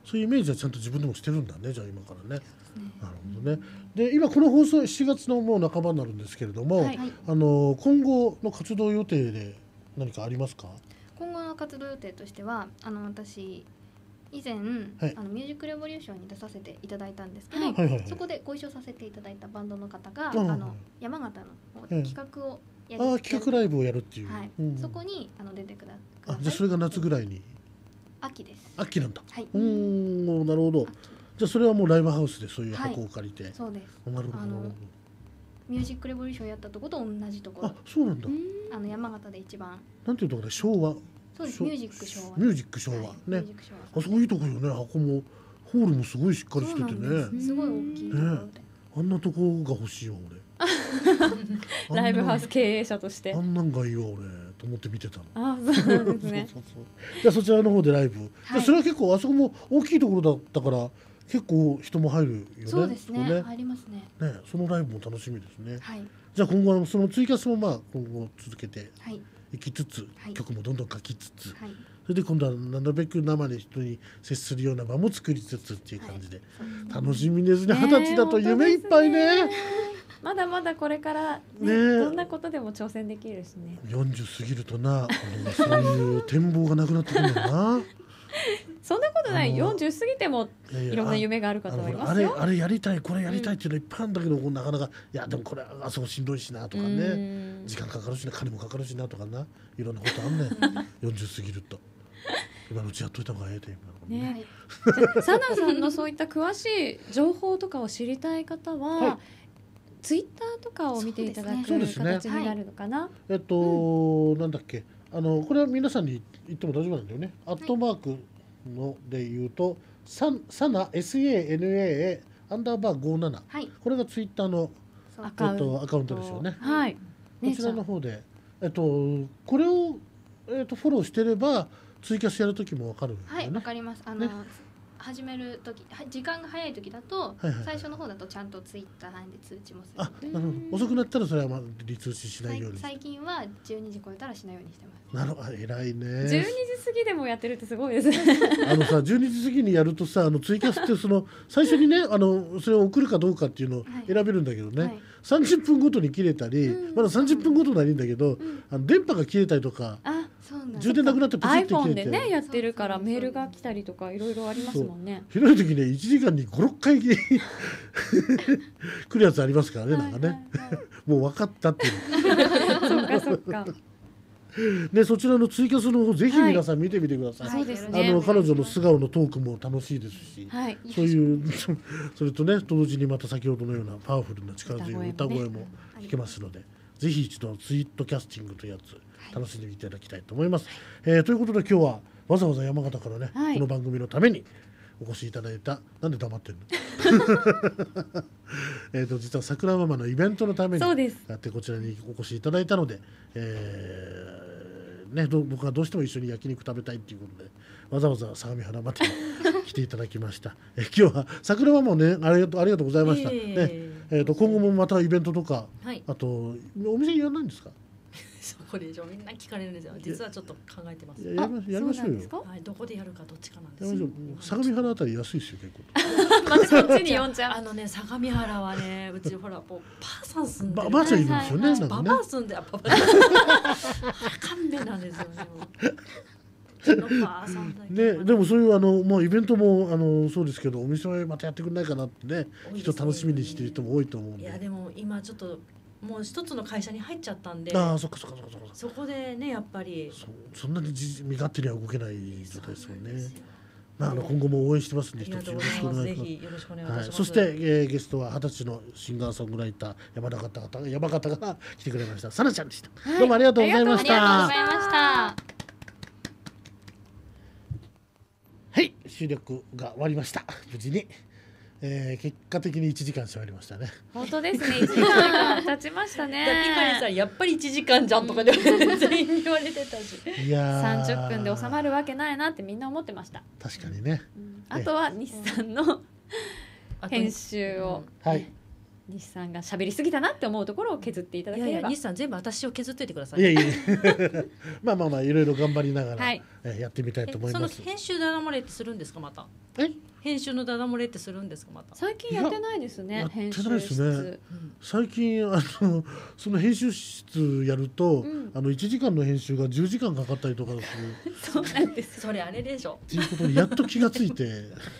そういうイメージはちゃんと自分でもしてるんだね、じゃあ今からね。なるほどね。で今この放送しちがつのもう半ばになるんですけれども、はい、あの今後の活動予定で何かありますか？ 今後の活動予定としては、あの私以前、はい、あのミュージックレボリューションに出させていただいたんですけど、はいはいはい、そこでご一緒させていただいたバンドの方が、はい、あの山形の方で企画をやる、 はい、あ企画ライブをやるっていう、 はいうん、そこにあの出てください。 あ、じゃあそれが夏ぐらいに？ 秋です。 秋なんだ。 はい、 うん、なるほど。じゃあそれはもうライブハウスでそういう箱を借りて、はい、 そうです。 なるほど。あのミュージックレボリューションやったところと同じところ。 あ、そうなんだ。 あの山形で一番。 なんていうところで昭和。 そうです。ミュージック昭和。 ミュージック昭和、はい、ね。あ、そういうところよね。箱もホールもすごいしっかりしててね。 すごい大きいところで、ね。 あんなとこが欲しいよ俺。 ライブハウス経営者として。 あんなんがいいわ俺と思って見てたの。 あ、そうなんですね。 そうそうそう。じゃあそちらの方でライブ。はい、それは結構あそこも大きいところだったから。結構人も入るよね。 そうですね。ね入りますね。 ね、そのライブも楽しみですね。 はい。 じゃあ今後はそのツイキャスもまあ今後続けていきつつ、 はい、 曲もどんどん書きつつ、 はい、 それで今度はなるべく生で人に接するような場も作りつつっていう感じで、はい、楽しみですね。二十歳だと夢いっぱいね。 まだまだこれからね、ね、どんなことでも挑戦できるしね。 よんじゅう過ぎるとな、そういう展望がなくなってくるんだな。 そんなことない。よんじゅう過ぎてもいろんな夢があるかと思いますよ。 あれあれやりたいこれやりたいっていうのいっぱいあるんだけど、うん、なかなかいやでもこれあそこしんどいしなとかね、時間かかるしな金もかかるしなとかないろんなことあんねん。よんじゅう過ぎると今のうちやっといた方がええで今のね。サナさんのそういった詳しい情報とかを知りたい方は、はい、ツイッターとかを見ていただく形になるのかな。 ね、えっと、うん、なんだっけ、あのこれは皆さんに言っても大丈夫なんだよね。アットマークので言うとサナ エスエーエヌエー アンダーバーごじゅうなな、はい、これがツイッターのアカウント、えっと、アカウントですよね。 はい、 こちらの方で、えっと、これを、えっと、フォローしてればツイキャスやるときもわかるんだよね。 はい、わかります。あの、ね、始める時時間が早い時だと、はいはい、最初の方だとちゃんとツイッターで通知もする。 あ、なるほど。遅くなったらそれはまあリ通知しないように。 最近はじゅうにじ超えたらしないようにしてます。 なるほど、偉いね。 じゅうにじ過ぎでもやってるってすごいですね。 あのさ、じゅうにじ過ぎにやるとさ、あのツイキャスってその最初にね、あのそれを送るかどうかっていうのを選べるんだけどね。はいはい、さんじゅっぷんごとに切れたり、うん、まださんじゅっぷんごとならいいんだけど、うん、あの電波が切れたりとか。 あ、そうなん充電なくなってプチって切れて iPhone でねやってるからメールが来たりとかいろいろありますもんね。 広い時ねいちじかんにご、ろっかい来るやつありますからね、なんかね、はいはいはい、もう分かったっていうそっかそっかね、そちらのツイキャスの方ぜひ皆さん見てみてください。はい、あの彼女の素顔のトークも楽しいですし、はい、そういうそれとね同時にまた先ほどのようなパワフルな力強い歌声も聞けますので、ぜひ一度ツイートキャスティングというやつ楽しんでいただきたいと思います。はい、えー、ということで今日はわざわざ山形からね、はい、この番組のためにお越しいただいた。なんで黙ってんのえと実は桜ママのイベントのためにやってこちらにお越しいただいたので、えーね、ど僕はどうしても一緒に焼肉食べたいということでわざわざ相模原まで来ていただきました。え今日は桜ママねありがとうありがとうございました。えーねえー、と今後もまたイベントとか、はい、あとお店やらないんですか？ そこで以上みんな聞かれるんですよ。実はちょっと考えてます。 やりまやりましょうよ。 はい、どこでやるかどっちかなんですよ。 相模原あたり安いですよ結構。 またこっちに呼んじゃう。 あのね相模原はねうちほらもうばあさん住んでる。 ばあちゃんいるんですよね。なんかね。 ばばあ住んであばば。勘弁なんですよね。 ね、でもそういうあのもうイベントもあのそうですけどお店はまたやってくれないかなってね人楽しみにしてる人も多いと思うんで。 いやでも今ちょっともう一つの会社に入っちゃったんで、 ああそっかそっかそっかそこでねやっぱりそ, そんなに身勝手には動けない状態ですよね。まあ、あの今後も応援してますんで一つよろしくお願いします。 よろしくお願いします。はい、 そして、えー、ゲストは二十歳のシンガーソングライター山形方山形が来てくれました。さなちゃんでした、はい。どうもありがとうございました。 ありがとうございました。 はい、収録が終わりました。無事に、えー、結果的にいちじかんしまいましたね。 本当ですね。いちじかん経ちましたね。 ピカリさんやっぱりいちじかんじゃんとかで全員言われてたし。 いやさんじゅっぷんで収まるわけないなってみんな思ってました。 確かにね。 うん、あとは日産の編集を、 はい。 西さんが喋りすぎたなって思うところを削っていただければ。いやいや西さん全部私を削っといてください。 いやいやまあまあまあいろいろ頑張りながら、はい、えやってみたいと思います。 その編集ダダ漏れってするんですかまた？ え？ 編集のダダ漏れってするんですかまた？ 最近やってないですね。 やってないですね。うん、最近あのその編集室やると、うん、あのいちじかんの編集がじゅうじかんかかったりとかする。そうなんです。 それあれでしょ。 っていうことにやっと気がついて。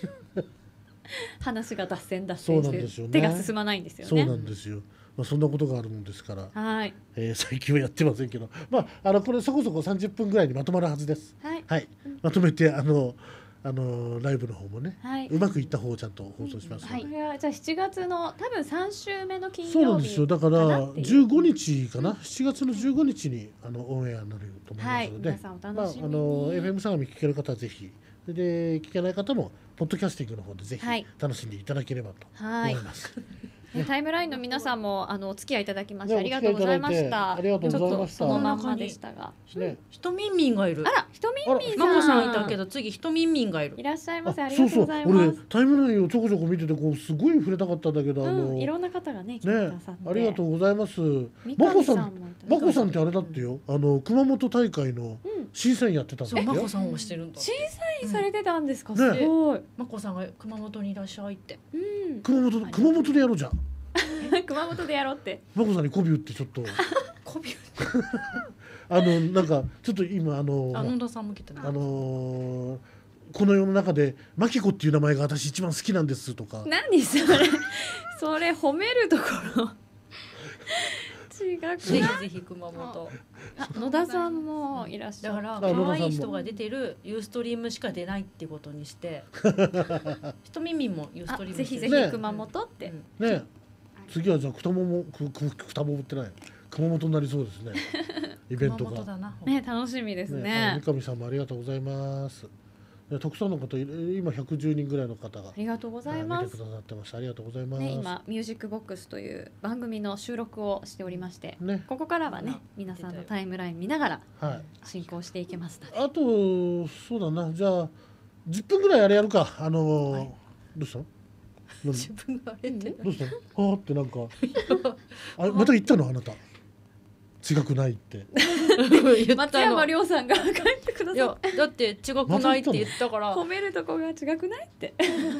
話が脱線脱線して、ね、手が進まないんですよね。 そうなんですよ。まあそんなことがあるもんですから、はい、えー、最近はやってませんけど、まああのこれそこそこさんじゅっぷんぐらいにまとまるはずです。はい、はい、まとめてあのあのライブの方もね、はい、うまくいった方をちゃんと放送しますので、 うん、はい、じゃあしちがつの多分さん週目の金曜日、 そうなんですよ。だからじゅうごにちかな、うん、しちがつのじゅうごにちにあのオンエアになると思いますので、はい、皆さんお楽しみに。まああの エフエム 相模聞ける方はぜひ、で聞けない方もポッドキャスティングの方でぜひ楽しんでいただければと思います。はいね、タイムラインの皆さんもあのお付き合いいただきましてありがとうございました。 ありがとうございました。 そのまんまでしたが、 ね、ひとみんみんがいる。 あら、ひとみんみんさん。 まこさんいたけど次ひとみんみんがいる。 いらっしゃいませ。ありがとうございます。 そうそう、俺タイムラインをちょこちょこ見ててこうすごい触れたかったんだけど、 うん、 あのいろんな方がね来てくださって、 ね、ありがとうございます。まこさん、まこさんってあれだってよ。あの熊本大会の審査員やってたんだよ。 まこさんをしてるんだ。 審査員されてたんですか。すごい。 まこさんが熊本にいらっしゃいって。 うん。 熊本熊本でやろうじゃん。 熊本でやろうって。 まこさんに媚び打ってちょっと。 媚び打って。 あのなんかちょっと今あの。 あ、野田さんも来てた。 あのこの世の中でマキコっていう名前が私一番好きなんですとか。 何それ。それ褒めるところ。違く。 ぜひぜひ熊本。 野田さんもいらっしゃる。 だから可愛い人が出てるユーストリームしか出ないってことにして、ひとみみもユーストリームぜひぜひ熊本ってね。次はじゃあくたももくくくたももってない熊本になりそうですね。イベントがね、楽しみですね。 三上さんもありがとうございます。たくさんの方、今ひゃくじゅうにんぐらいの方がありがとうございます。 見てくださってました。ありがとうございます。 ね、今ミュージックボックスという番組の収録をしておりまして、ね、ここからはね皆さんのタイムライン見ながら進行していけますので、 はい、あとそうだな、じゃあじゅっぷんぐらいあれやるか。あのーはい、どうしたの？ 自分があれってどうしたの？あーってなんかあまた言ったのあなた。違くないって松山亮さんが帰ってください。だって違くないって言ったから褒めるとこが違くないって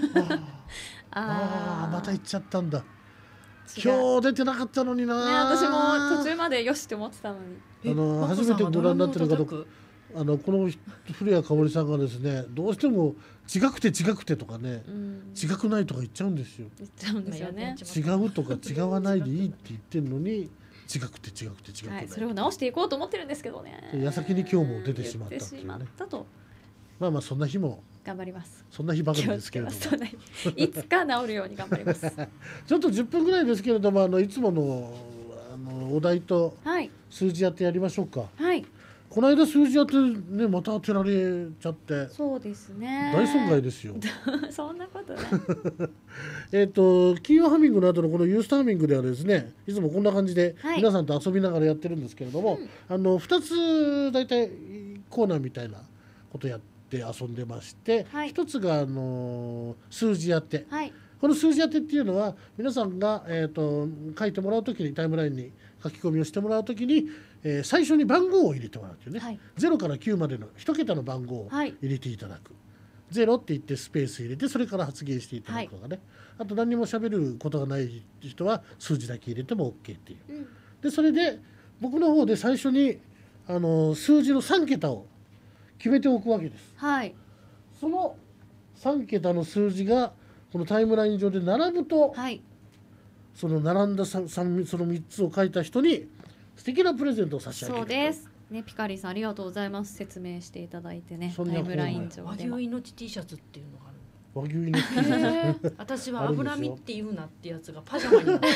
ああまた言っちゃったんだ。今日出てなかったのにな、 ね、私も途中までよしって思ってたのに。 あの初めてご覧になってる方、あのこの古谷かおりさんがですね、どうしても違くて違くてとかね、うん、違くないとか言っちゃうんですよ。 言っちゃうんですよね。 違うとか違わないでいいって言ってるのに違くて違くて違くて、はい、 それを直していこうと思ってるんですけどね。 矢先に今日も出てしまったっていうね。まあまあそんな日も頑張ります。 そんな日ばかりですけれども、 いつか治るように頑張ります。 ちょっとじゅっぷんぐらいですけれども、あのいつものあのお題と数字当てやりましょうか。はい。この間数字当てねまた当てられちゃって、 そうですね。 大損害ですよ。 そんなことない。 えっとキーワーハミングの後のこのユースターミングではですね、いつもこんな感じで皆さんと遊びながらやってるんですけれども、はい、あのふたつだいたいコーナーみたいなことやって遊んでまして、はい、ひとつがあの数字当て。はい、この数字当てっていうのは皆さんが、えー、と書いてもらうときにタイムラインに書き込みをしてもらうときに、えー、最初に番号を入れてもらうというね、はい、ゼロからきゅうまでのいち桁の番号を入れていただく、はい、ゼロって言ってスペース入れてそれから発言していただくとかね、はい、あと何も喋ることがない人は数字だけ入れても OK っていう、うん、でそれで僕の方で最初にあの数字のさん桁を決めておくわけです、はい、そのさん桁の数字がこのタイムライン上で並ぶと、はい、その並んだ 3, 3そのみっつを書いた人に素敵なプレゼントを差し上げる。 そうですね。ピカリさんありがとうございます。説明していただいてね。タイムライン上で和牛命 T シャツっていうのがある。 和牛命 T シャツ私は脂身って言うなってやつがパジャマにな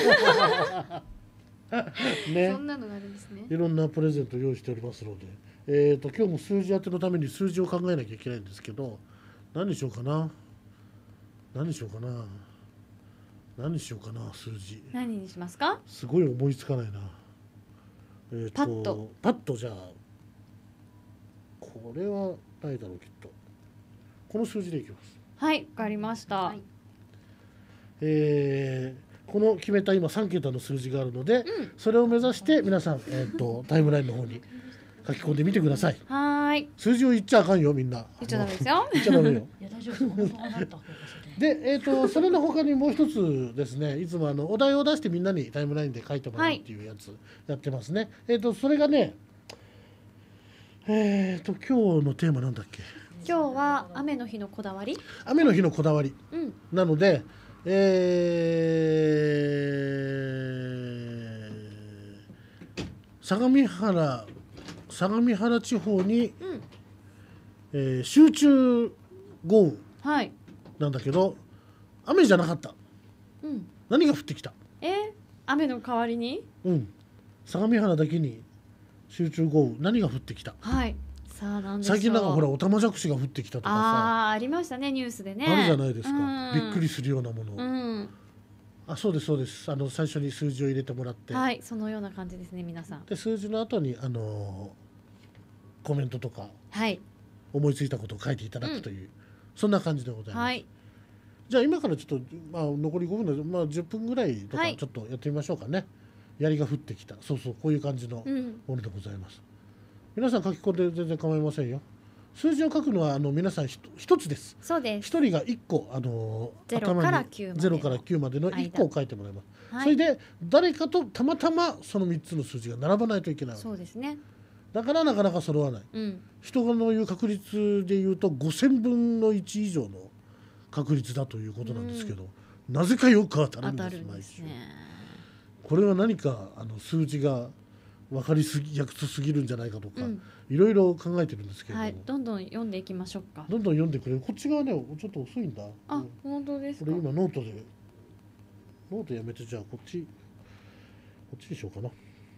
ってね、そんなのがあるんですね。 いろんなプレゼントを用意しておりますので、えーと今日も数字当てのために数字を考えなきゃいけないんですけど、何にしようかな何にしようかな何にしようかな数字何にしますか。 すごい思いつかないな。えー、とパッとパッとじゃあこれはないだろうきっと。この数字でいきます。 はい、わかりました。はい、 えー、 この決めた今さん桁の数字があるので、うん、それを目指して皆さん、えー、とタイムラインの方に書き込んでみてください。 はい。 数字を言っちゃあかんよみんな。 言っちゃダメですよ。 言っちゃダメよ。 いや大丈夫です。 で、えー、とそれの他にもう一つですね、いつもあのお題を出してみんなにタイムラインで書いてもらうっていうやつやってますね。はい、えー、とそれがね、えー、と今日のテーマなんだっけ。 今日は雨の日のこだわり。 雨の日のこだわり。うん、なので。えー、相模原相模原地方に、うんえー、集中豪雨なんだけど、はい、雨じゃなかった、うん、何が降ってきた。 えー、雨の代わりに、 うん、相模原だけに集中豪雨何が降ってきた。 はい、さあ何でしょう。 最近なんかほらおたまじゃくしが降ってきたとかさあ, ありましたねニュースでね。 あるじゃないですか、うん、びっくりするようなもの、うん、あそうですそうです。あの最初に数字を入れてもらって、 はい、そのような感じですね皆さん。 で数字の後にあのー、コメントとか、 はい、 思いついたことを書いていただくという、うん、そんな感じでございます、 はい、 じゃあ今からちょっと、まあ、残りごふんで、まあ、じゅっぷんぐらいとかちょっとやってみましょうかね、はい、槍が降ってきた。そうそうこういう感じのものでございます、うん、皆さん書き込んで全然構いませんよ。数字を書くのはあの皆さん一つです。 そうです。 一人が一個あのゼロからきゅうまでゼロからきゅうまでの一個を書いてもらいます、はい、それで誰かとたまたまその三つの数字が並ばないといけない。 そうですね。 だからなかなか揃わない、うん、人の言う確率で言うとごせんぶんのいち以上の確率だということなんですけど、うん、なぜかよく当たるんです。 当たるんですね。 これは何かあの数字が分かりすぎやくすぎるんじゃないかとか、いろいろ考えてるんですけど、 はい、どんどん読んでいきましょうか。 どんどん読んでくれる。こっち側ねちょっと遅いんだ。 あ、うん、本当ですか。 これ今ノートでノートやめてじゃあこっちこっちにしようかな。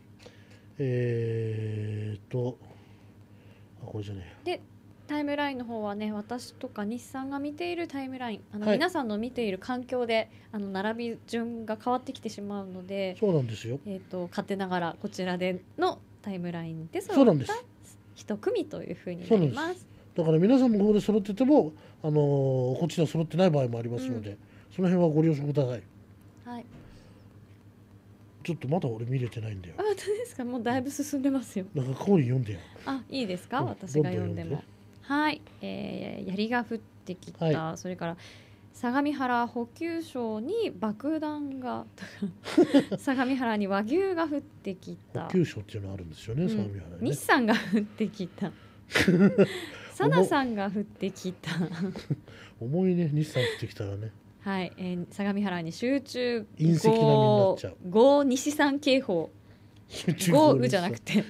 えー、っとあこれじゃねえ。でタイムラインの方はね、私とか日産が見ているタイムライン、あの、はい、皆さんの見ている環境であの並び順が変わってきてしまうので、 そうなんですよ。 えー、と勝手ながらこちらでのタイムラインで揃った一組というふうになります。 だから皆さんの方で揃ってても、あのー、こっちでは揃ってない場合もありますので、うん、その辺はご了承ください。 はい。 ちょっとまだ俺見れてないんだよ。 あ、本当ですか。もうだいぶ進んでますよ。 なんかここに読んでよ。 あ、いいですか、うん、私が読んでも。はい、えー、槍が降ってきた、はい、それから相模原補給廠に爆弾が相模原に和牛が降ってきた。 補給廠っていうのあるんですよね、うん、相模原に、ね、 日産が降ってきたサナさんが降ってきた重いね、日産降ってきたらね。 はい、えー、相模原に集中隕石並みになっちゃう豪西山警報豪雨じゃなくて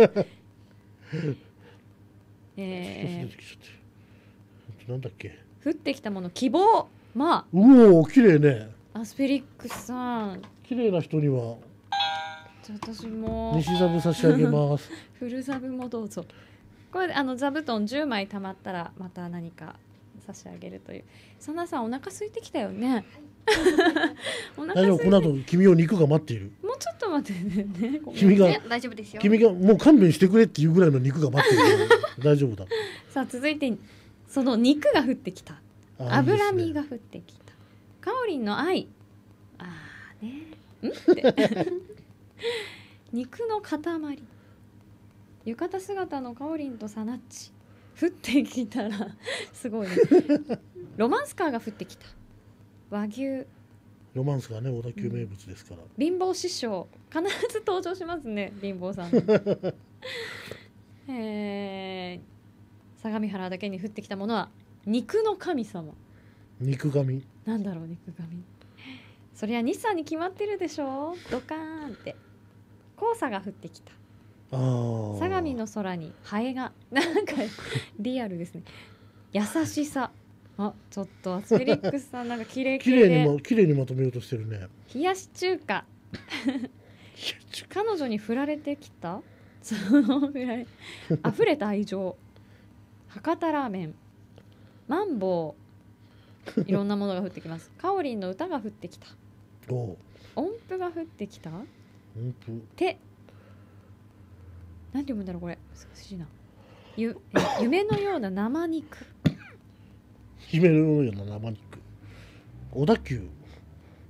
えー、なんだっけ。 降ってきたもの希望。まあ、 うお綺麗ね。 アスペリックスさん、 綺麗な人にはじゃ私も西座布差し上げますフル座布もどうぞ。これあの座布団じゅうまいたまったらまた何か差し上げるという。サナさんお腹空いてきたよねお腹大丈夫、この後君を肉が待っている。 もうちょっと待ってね。 君が大丈夫ですよ。 君がもう勘弁してくれっていうぐらいの肉が待っている大丈夫だ。 さあ続いてその肉が降ってきた、脂身が降ってきた、かおりんの愛、あーねんって肉の塊、浴衣姿のかおりんとさなっち、降ってきたらすごいねロマンスカーが降ってきた、和牛、 ロマンスカーね、小田急名物ですから、うん、 貧乏師匠必ず登場しますね、貧乏さんえー、相模原だけに降ってきたものは肉の神様。 肉神なんだろう、肉神、そりゃ日産に決まってるでしょ、ドカーンって。黄砂が降ってきた、 あー、 相模の空にハエが、なんかリアルですね。優しさ、あ、ちょっとアスペリックスさんなんか綺麗綺麗にも綺麗にまとめようとしてるね。 冷やし中華彼女に振られてきた、そのぐらい溢れた愛情、博多ラーメン、マンボウ、いろんなものが降ってきます。かおりんの歌が降ってきた、 お音符が降ってきた、 音符、 手、なんて読むんだろうこれ、難しいな。ゆ夢のような生肉夢のような生肉、小田急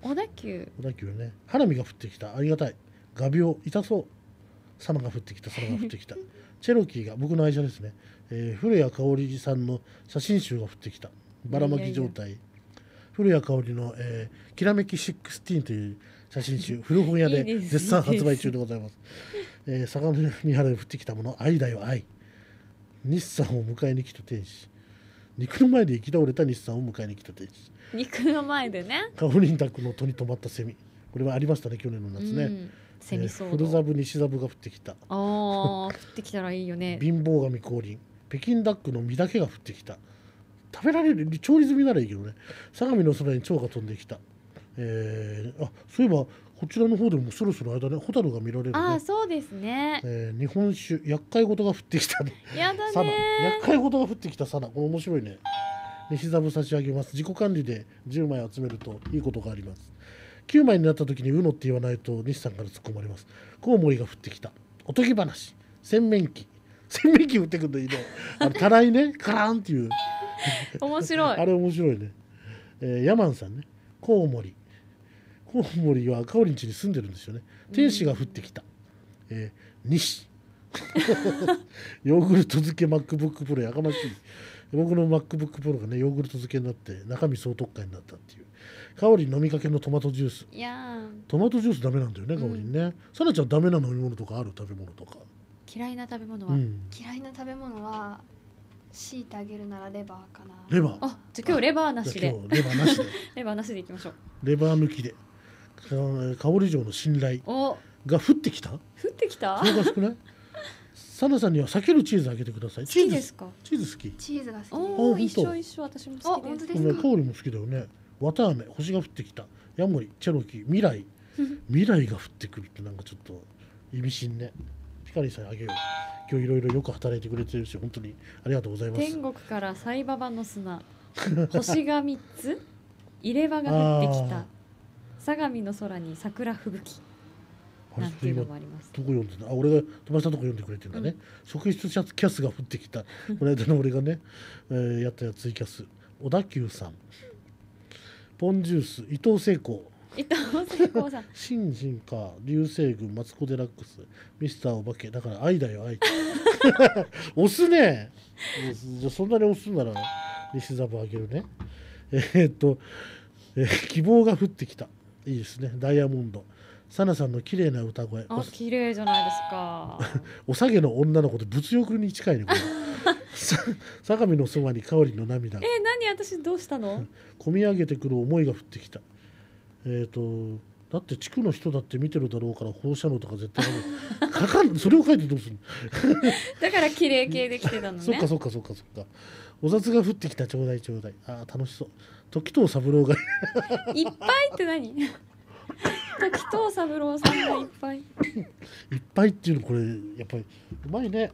小田急小田急ね。花火が降ってきた、ありがたい。画鋲痛そう、サナが降ってきた、サナが降ってきた。チェロキーが僕の愛車ですね、えー、古谷香織さんの写真集が降ってきた、ばらまき状態。いやいや古谷香織の、えー、きらめきじゅうろくという写真集古本屋で絶賛発売中でございます。えー、相模原で降ってきたもの、愛だよ愛。日産を迎えに来た天使、肉の前で行き倒れた日産を迎えに来た天使。 肉の前でね。 カオリン宅の戸に止まったセミ、これはありましたね、去年の夏ね、うん、 セミ騒動、 えー、古ザブ西ザブが降ってきた。 あ降ってきたらいいよね。 貧乏神降臨、北京ダックの実だけが降ってきた。食べられる調理済みならいいけどね。相模の空に蝶が飛んできた。えー、あそういえばこちらの方でもそろそろ間ね、ホタルが見られるね。 あそうですね、 えー、日本酒厄介事が降ってきたね。 やだねサナ厄介事が降ってきたサナ、これ面白いね。西ザブ差し上げます。自己管理でじゅうまい集めるといいことがあります。きゅうまいになった時にうのって言わないと西さんから突っ込まれます。コウモリが降ってきた。おとぎ話、洗面器、洗面器降ってくるのいいね。あのたらいね、カラーンっていう面白いあれ面白いね。えー、ヤマンさんね、コウモリ、コウモリはカオリン家に住んでるんですよね。天使が降ってきた、えー、西ヨーグルト漬け MacBook Pro やかましい。僕の MacBook Pro がねヨーグルト漬けになって中身総特化になったっていう。カオリン飲みかけのトマトジュース、 いやトマトジュースダメなんだよね、カオリンね。さなちゃんダメな飲み物とかある？食べ物とか嫌いな食べ物は、うん、 嫌いな食べ物は強いてあげるならレバーかな。 レバー、 あじゃあ今日レバーなしで、 レバーなしでレバーなしでいきましょう。 レバー抜きで香り城の信頼が降ってきた。降ってきた。 そうか少ない。サナさんには避けるチーズあげてください。 好きですか？ チーズ好き。 チーズが好き。 お一緒一緒、私も好きです。 ですか？ 香りも好きだよね。綿あめ、星が降ってきた。ヤモリ、チェロキー、未来未来が降ってくるってなんかちょっと意味深ね。ピカリさんあげよう。今日いろいろよく働いてくれてるし本当にありがとうございます。 天国からサイババの砂星がみっつ、入れ歯が降ってきた。相模の空に桜吹雪なんていうのもあります。 どこ読んでた？あ、俺が飛ばしたとこ読んでくれてるんだね、うん、職質キャスが降ってきたこの間の俺がね、えー、やったやつツイキャス。小田急さん、ポンジュース、伊藤聖子、 伊藤聖子さん新人か流星群、マツコデラックス、ミスターお化け、だから愛だよ愛押すね。じゃそんなに押すんなら西ザブあげるね。えー、っと、えー、希望が降ってきた、いいですね。ダイヤモンド、サナさんの綺麗な歌声。 あ、綺麗じゃないですか。 お下げの女の子で物欲に近いねこれ相模のそばに香りの涙。 えー、何私どうしたの？ 込み上げてくる思いが降ってきた。えっ、ー、とだって地区の人だって見てるだろうから放射能とか絶対かかんそれを書いてどうするのだから綺麗系で来てたのね。 そっかそっかそっかそっか。お札が降ってきた、ちょうだいちょうだい。あー楽しそう。時藤三郎がいっぱいって何？時藤三郎さんがいっぱいいっぱいっていうのこれやっぱりうまいね。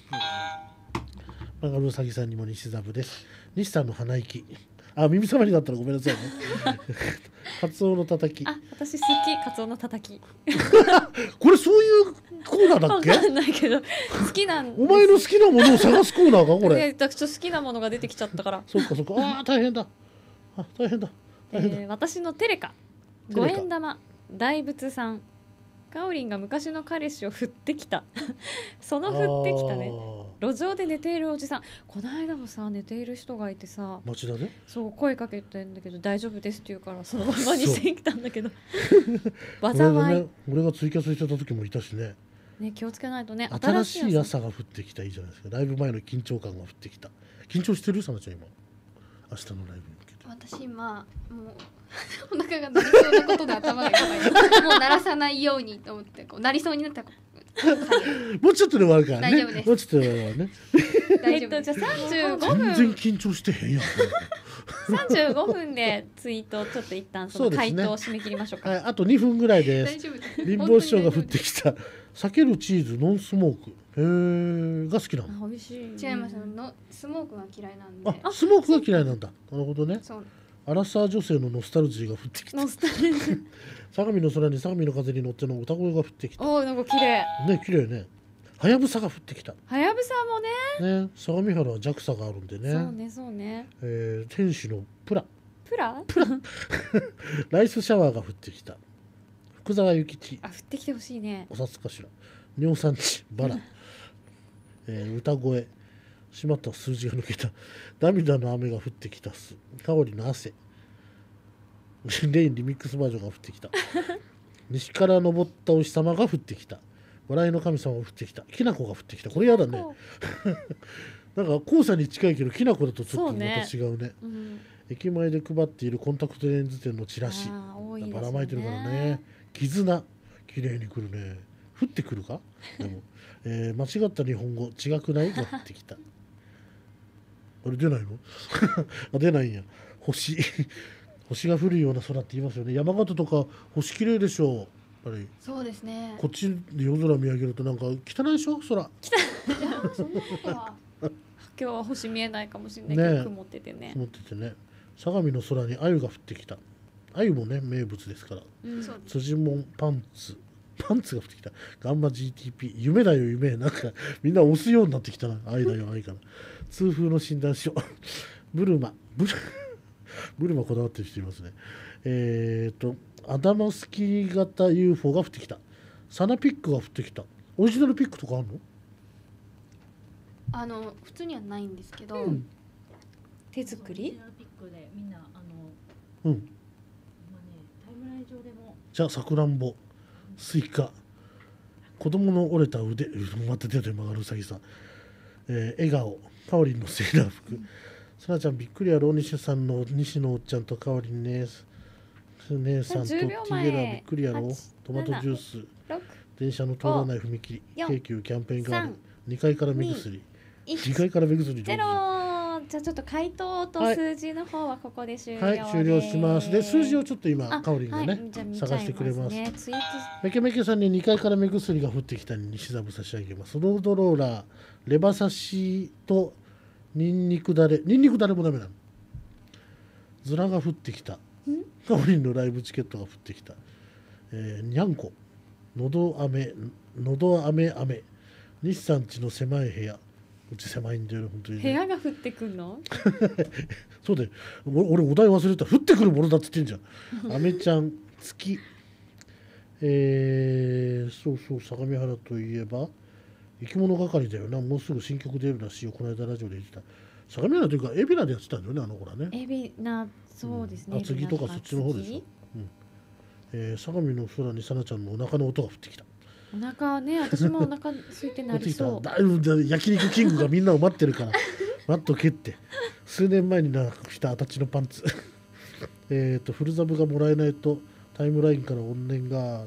マガルウサギさんにも西ザブです。西さんの鼻息、あ、耳障りだったらごめんなさいねカツオのたたき、 あ、私好き、カツオのたたきこれそういうコーナーだっけ？ わかんないけど好きなんです。 お前の好きなものを探すコーナーかこれ。 えー、ちょっと好きなものが出てきちゃったからそっかそっか。あー大変だ、あ大変だ大変だ、 えー、私のテレカ、五円玉、大仏さん、カオリンが昔の彼氏を振ってきたその振ってきたね。路上で寝ているおじさん、この間もさ寝ている人がいてさ、 町田でそう声かけてんだけど大丈夫ですって言うからそのままにしてきたんだけど災い、ね、 俺がツイキャスしてた時もいたしね。 ね、気をつけないとね。 新しい朝が降ってきた、いいじゃないですか。ライブ前の緊張感が降ってきた。緊張してる？さなちゃん今明日のライブに向けて。 私今もうお腹が鳴りそうなことで頭がいっぱいもう鳴らさないようにと思ってこう鳴りそうになったらもうちょっとで終わるからね。 大丈夫です。 もうちょっとで終わるねえっとじゃあさんじゅうごふん全然緊張してへんやんさんじゅうごふんでツイートちょっと一旦その回答を締め切りましょうか。 はい、あとにふんぐらいです。貧乏師匠が降ってきた避けるチーズノンスモーク、へーが好きなの？ 美味しい。違います。のスモークが嫌いなんで。 あ、スモークが嫌いなんだ。なるほどね。そうアラサー女性のノスタルジーが降ってきた。 ノスタルジー相模の空に相模の風に乗っての歌声が降ってきた。 おー、なんか綺麗ね、綺麗ね。はやぶさが降ってきた。 はやぶさもね。 ね、相模原はジャクサがあるんでね。 そうねそうね。 えー、天使のプラ。 プラプラライスシャワーが降ってきた。福沢諭吉、 あ、降ってきてほしいね。 お札かしら。尿酸値バラ、えー、歌声、しまった数字が抜けた。涙の雨が降ってきた。す香りの汗、レインリミックスバージョンが降ってきた。西から昇ったお日様が降ってきた。笑いの神様が降ってきた。きな粉が降ってきた。これやだね。なんか黄砂に近いけどきな粉だとちょっとまた違うね。うね、うん、駅前で配っているコンタクトレンズ店のチラシ、ね、ばらまいてるからね。絆、綺麗に来るね。降ってくるかでも、えー、間違った日本語違くないが降ってきた。あれ出ないのあ、出ないんや。星星が降るような空って言いますよね。山形とか星綺麗でしょう。やっぱりそうですね。 こっちで夜空見上げるとなんか汚いでしょ空。汚い。 今日は星見えないかもしれないけど、ね、曇っててね。 曇っててね。相模の空に鮎が降ってきた。鮎もね名物ですから。うん、辻門パンツ。パンツが降ってきた。ガンマ ジーティーピー 夢だよ夢。なんかみんな押すようになってきたな。愛だよ愛かな。痛風の診断書ブルマブルブルマこだわってる人いますね。えっ、ー、とアダマスキ型 ユーフォー が降ってきた。サナピックが降ってきた。オリジナルピックとかあるの？ あの普通にはないんですけど、うん、手作り？オリジナルピックでみんなあのうん。今ねタイムライン上でもじゃあさくらんぼ。スイカ、子供の折れた腕、また出て曲がるうさぎさん、えー、笑顔、かおりんのセーラー服、さなちゃんびっくりやろ、西さんの西のおっちゃんとかおりんね、姉さんとティゲラびっくりやろ、トマトジュース、電車の通らない踏切、京急キャンペーンガール、にかいから目薬、にかいから目薬ゼロ。じゃあちょっと回答と数字の方はここで終了です。 はい、終了します。で数字をちょっと今かおりんがね、はい、探してくれます。ね、めけめけさんににかいから目薬が降ってきたに西座部差し上げます。ロードローラー、レバ刺しとニンニクだれ、ニンニクだれもダメなの。ズラが降ってきた。かおりんのライブチケットが降ってきた。えー、にゃんこ、のど飴、のど飴飴、西さんちの狭い部屋。うち狭いんだよ本当に、ね、 部屋が降ってくるのそうで俺お題忘れた。降ってくるものだって言ってんじゃん。アメちゃん月、えー、そうそう相模原といえば生き物係だよな。もうすぐ新曲出るらしいよ。この間ラジオで言ってた。相模原というか海老名でやってたんだよねあの子らね。 海老名そうですね、 うん、厚木とかそっちの方でしょ、うんえー、相模の空にさなちゃんのお腹の音が降ってきた。 お腹ね、私もお腹空いてなりそう。 だいぶ焼肉キングがみんなを待ってるから待っとけって。数年前になくしたアタッチのパンツえっとフルザブがもらえないとタイムラインから怨念が。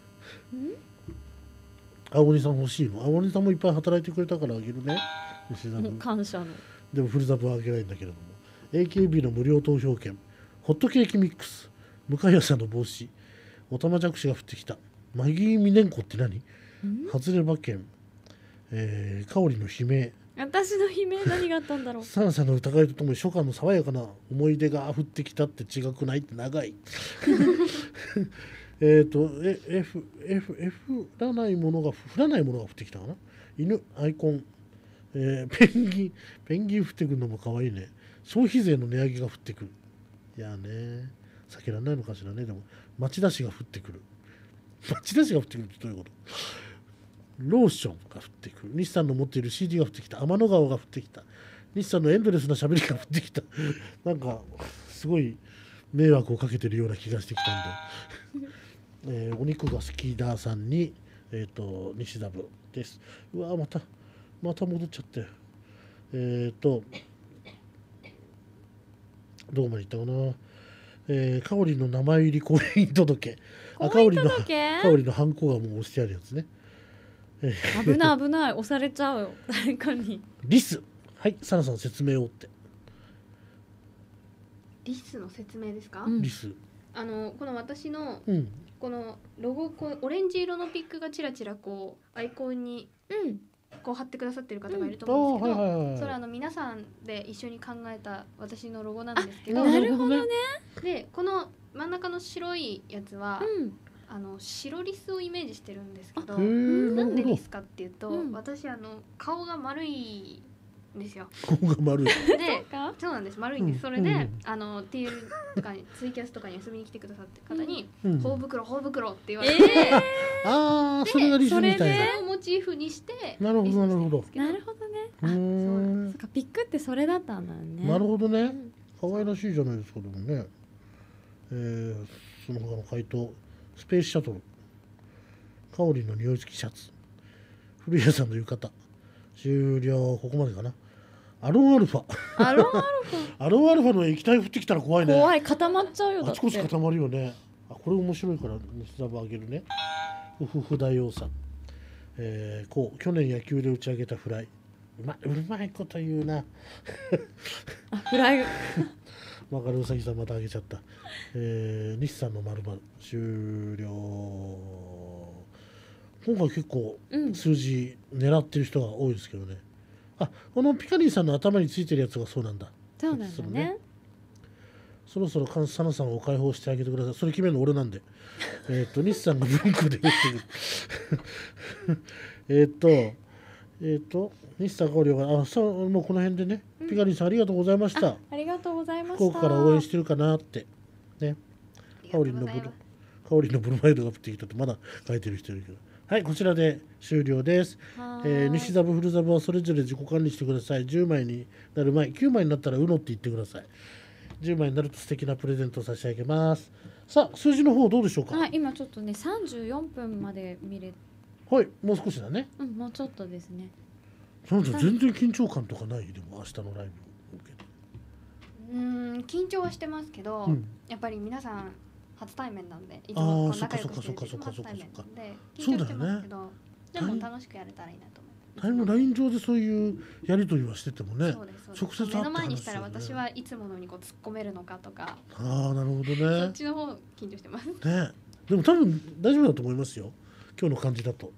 青鬼さん欲しいの？青鬼さんもいっぱい働いてくれたからあげるね。 感謝の。 でもフルザブはあげないんだけれども エーケービー の無料投票券、ホットケーキミックス、向谷さんの帽子、おたまじゃくしが降ってきた。マギーミネンコって何？外れ馬券、えー、香りの悲鳴。 私の悲鳴何があったんだろう。 サナさんの疑いとともに初夏の爽やかな思い出が降ってきたって違くないって長い。えっとえ F F F 降らないものが降らないものが降ってきたかな。犬アイコン、えー、ペンギンペンギン降ってくるのも可愛いね。消費税の値上げが降ってくる。いやね避けられないのかしらね。でも町田市が降ってくる。町田市が降ってくるってどういうこと？ローションが降ってくる。日産の持っている シーディー が降ってきた。天の川が降ってきた。日産のエンドレスな喋りが降ってきた。なんかすごい迷惑をかけてるような気がしてきたんで、えー、お肉が好きださんに、えー、と西田部です。うわまたまた戻っちゃってえっ、ー、とどこまで行ったかな。えー、かおりの名前入り婚姻届。あ、かおりのかおりのハンコがもう押してあるやつね。 危ない危ない、押されちゃうよ誰かに。 リス、はい、サナさん説明をって。 リスの説明ですか？ うん、リス。 あのこの私の、うん、このロゴこうオレンジ色のピックがちらちらこうアイコンに、うん、こう貼ってくださってる方がいると思うんですけど、うんはいはいはい、それはあの皆さんで一緒に考えた私のロゴなんですけど。 なるほどね。 でこの真ん中の白いやつは、うん、あの白リスをイメージしてるんですけど、なんでリスかっていうと、うん、私あの顔が丸いですよ。 ここが丸い。で、 そうなんです。丸いんです。それで、あの ティーエル とかにツイキャスとかに遊びに来てくださって方に頬袋頬袋って言われて、 ああ、それがリズムみたいな。 それをモチーフにして、 なるほどなるほど。 なるほどね。あ、そうか、ピックってそれだったんだね。 なるほどね。可愛らしいじゃないですかでもね。えー、その他の回答、スペースシャトル、カオリンの匂い付きシャツ、古谷さんの浴衣、終了。ここまでかな。アロンアルファ。 アロンアルファ。 アロンアルファの液体降ってきたら怖いね。 怖い、固まっちゃうよ。 あちこち固まるよね。あ、これ面白いから西澤あげるね。ふふふ大王さん。えー、こう去年野球で打ち上げたフライ。うまいうまいこと言うな。 あ、フライ。 わかる、うさぎさんまたあげちゃった。えー、西さんの丸々終了。今回結構数字狙ってる人が多いですけどね。あ、このピカリンさんの頭についてるやつがそうなんだ。 そうなんだね。 そろそろカンサナさんを解放してあげてください。それ決めるの俺なんで。えっと西さんが文庫で言ってる。えっとえっと西さん香織があそうもうこの辺でね、うん、ピカリンさんありがとうございました。 あ, ありがとうございました。 福岡から応援してるかなってね。香織のブル香織のブルマイドが降ってきたってまだ書いてる人いるけど。はい、こちらで終了です。えー、西ザブ、フルザブはそれぞれ自己管理してください。じゅうまいになる前、きゅうまいになったらうのって言ってください。じゅうまいになると素敵なプレゼントを差し上げます。さあ、数字の方どうでしょうか。 はい、今ちょっとね、さんじゅうよんぷんまで見れ。 はい、もう少しだね。 うん、もうちょっとですね。 なんだ、全然緊張感とかない。でも明日のライブ。うん、緊張はしてますけど、うん、やっぱり皆さん。初対面なんで、いつも仲良くしてる初対面なんで緊張してますけど、でも楽しくやれたらいいなと思って。 タイムライン上でそういうやり取りはしててもね、 直接目の前にしたら私はいつものにこう突っ込めるのかとか。 ああ、なるほどね。 そっちの方緊張してます。 ね、でも多分大丈夫だと思いますよ。今日の感じだと。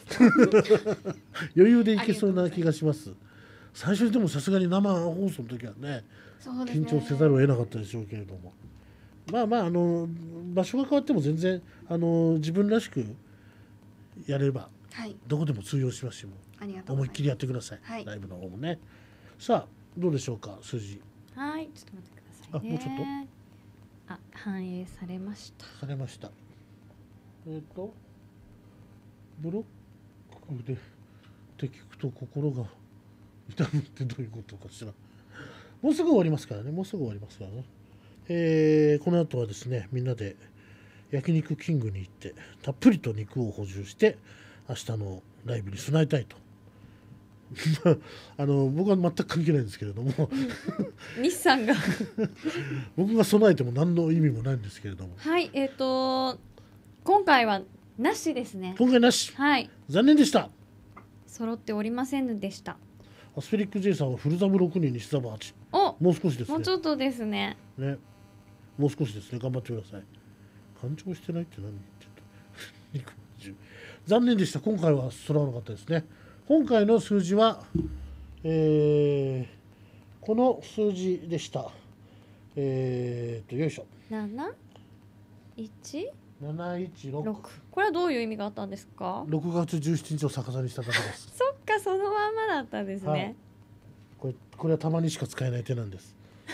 余裕でいけそうな気がします。最初にでもさすがに生放送の時はね、緊張せざるを得なかったでしょうけれども。まあまああの場所が変わっても全然あの自分らしくやれば、はい、どこでも通用しますしも思いっきりやってください、はい、ライブの方もね。さあどうでしょうか数字。 はい、ちょっと待ってくださいね。 あ、もうちょっとあ反映されました。 されました。えっ、ー、とブロックでって聞くと心が痛むってどういうことかしら。もうすぐ終わりますからね。もうすぐ終わりますからね。えー、この後はですねみんなで焼肉キングに行ってたっぷりと肉を補充して明日のライブに備えたいとあの僕は全く関係ないんですけれども西さんが僕が備えても何の意味もないんですけれども。 はいえっ、ー、と今回はなしですね。 今回なし、 はい、 残念でした。 揃っておりませんでした。 アスフェリック J さんはフルザブろくにん西ザブはち。 おもう少しですね。 もうちょっとですね。 ねもう少しですね。頑張ってください。干潮してないって何言ってた残念でした。今回は揃わなかったですね。今回の数字は、えー、この数字でした。えー、とよいしょなないちなないちろく。 これはどういう意味があったんですか。 ろくがつじゅうしちにちを逆さにしただけです。 そっか、そのまんまだったんですね、はい、 これこれはたまにしか使えない手なんです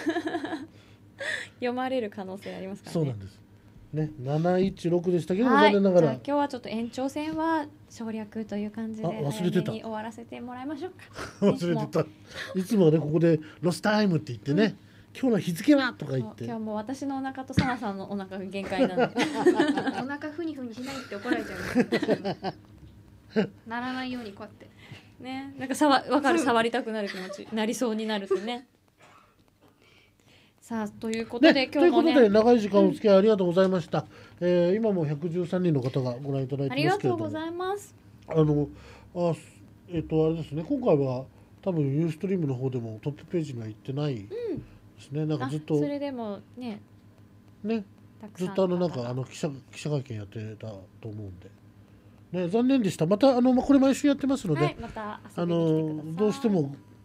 読まれる可能性ありますからね。 そうなんですね。なないちろくでしたけども、 はい、 残念ながら。 じゃあ今日はちょっと延長戦は省略という感じで忘れてた終わらせてもらいましょうか。忘れてた。いつもはねここでロスタイムって言ってね、うん、今日の日付はとか言って。 今日もう私のお腹とサナさんのお腹が限界なので。 お腹ふにふにしないって怒られちゃう。ならないようにこうやって。 ね、なんかさわ分かる、触りたくなる気持ちなりそうになるとね。さあということで、ね、今日もねということで長い時間お付き合いありがとうございました、うんえー、今もひゃくじゅうさんにんの方がご覧いただいてますけれども、ありがとうございます。 あのあえっとあれですね、今回は多分ユーストリームの方でもトップページには行ってないですね、うん、なんかずっとそれでもねねずっとあのなんかあの記者記者会見やってたと思うんで。ね、残念でした。またあの、まあ、これ毎週やってますので、 はい、またあのどうしても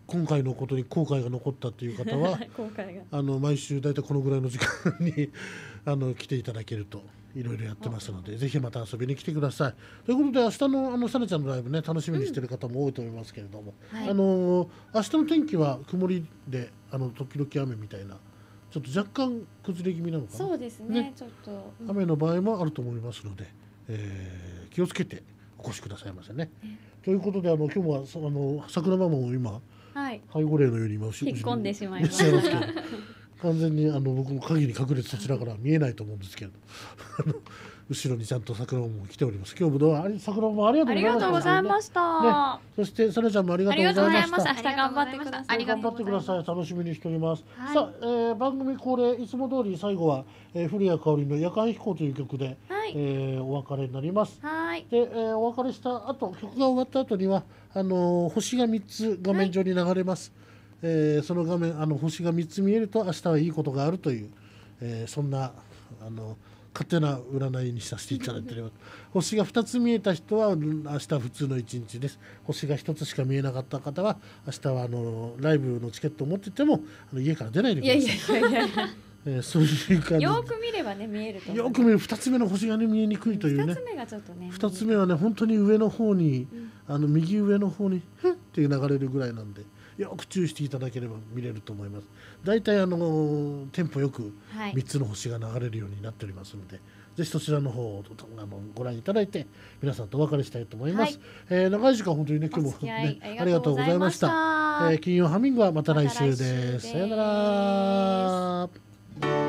今回のことに後悔が残ったという方はあの毎週だいたいこのぐらいの時間にあの来ていただけるといろいろやってますので、ぜひまた遊びに来てください。ということで明日のあのさなちゃんのライブね楽しみにしている方も多いと思いますけれども、うんはい、あの明日の天気は曇りであの時々雨みたいなちょっと若干崩れ気味なのかな。 そうですね、ねちょっと、 うん、雨の場合もあると思いますので、えー、気をつけてお越しくださいませね。ねということであの今日はあの桜ママも今、はい、背後霊のように今引っ込んでしまいました。 完全にあの僕も影に隠れてそちらから見えないと思うんですけど後ろにちゃんと桜も来ております。今日もどうも桜もありがとうございました。ね、そしてさなちゃんもありがとうございました。 明日頑張ってください。 頑張ってください。楽しみにしております。はい、さあ、えー、番組恒例いつも通り最後は、えー、古谷香織の夜間飛行という曲で、はいえー、お別れになります。はい、で、えー、お別れした後曲が終わった後にはあのー、星がみっつ画面上に流れます。はいえー、その画面あの星がみっつ見えると明日はいいことがあるという、えー、そんなあの勝手な占いにさせていただいております。星がふたつ見えた人は明日普通の一日です。星がひとつしか見えなかった方は明日はあのライブのチケットを持っていてもあの家から出ないでください。いやいやいやいやえー、そういう感じよく見ればね見えるとよく見るふたつめの星が、ね、見えにくいというね。 ふたつめがちょっとねふたつめはね本当に上の方に、うん、あの右上の方にふって流れるぐらいなんでよく注意していただければ見れると思います。だいたいあのテンポよくみっつの星が流れるようになっておりますので、はい、ぜひそちらの方をあのご覧いただいて皆さんとお別れしたいと思います。はいえー、長い時間本当にね今日も、ね、ありがとうございました。えー、金曜ハミングはまた来週です。さよなら。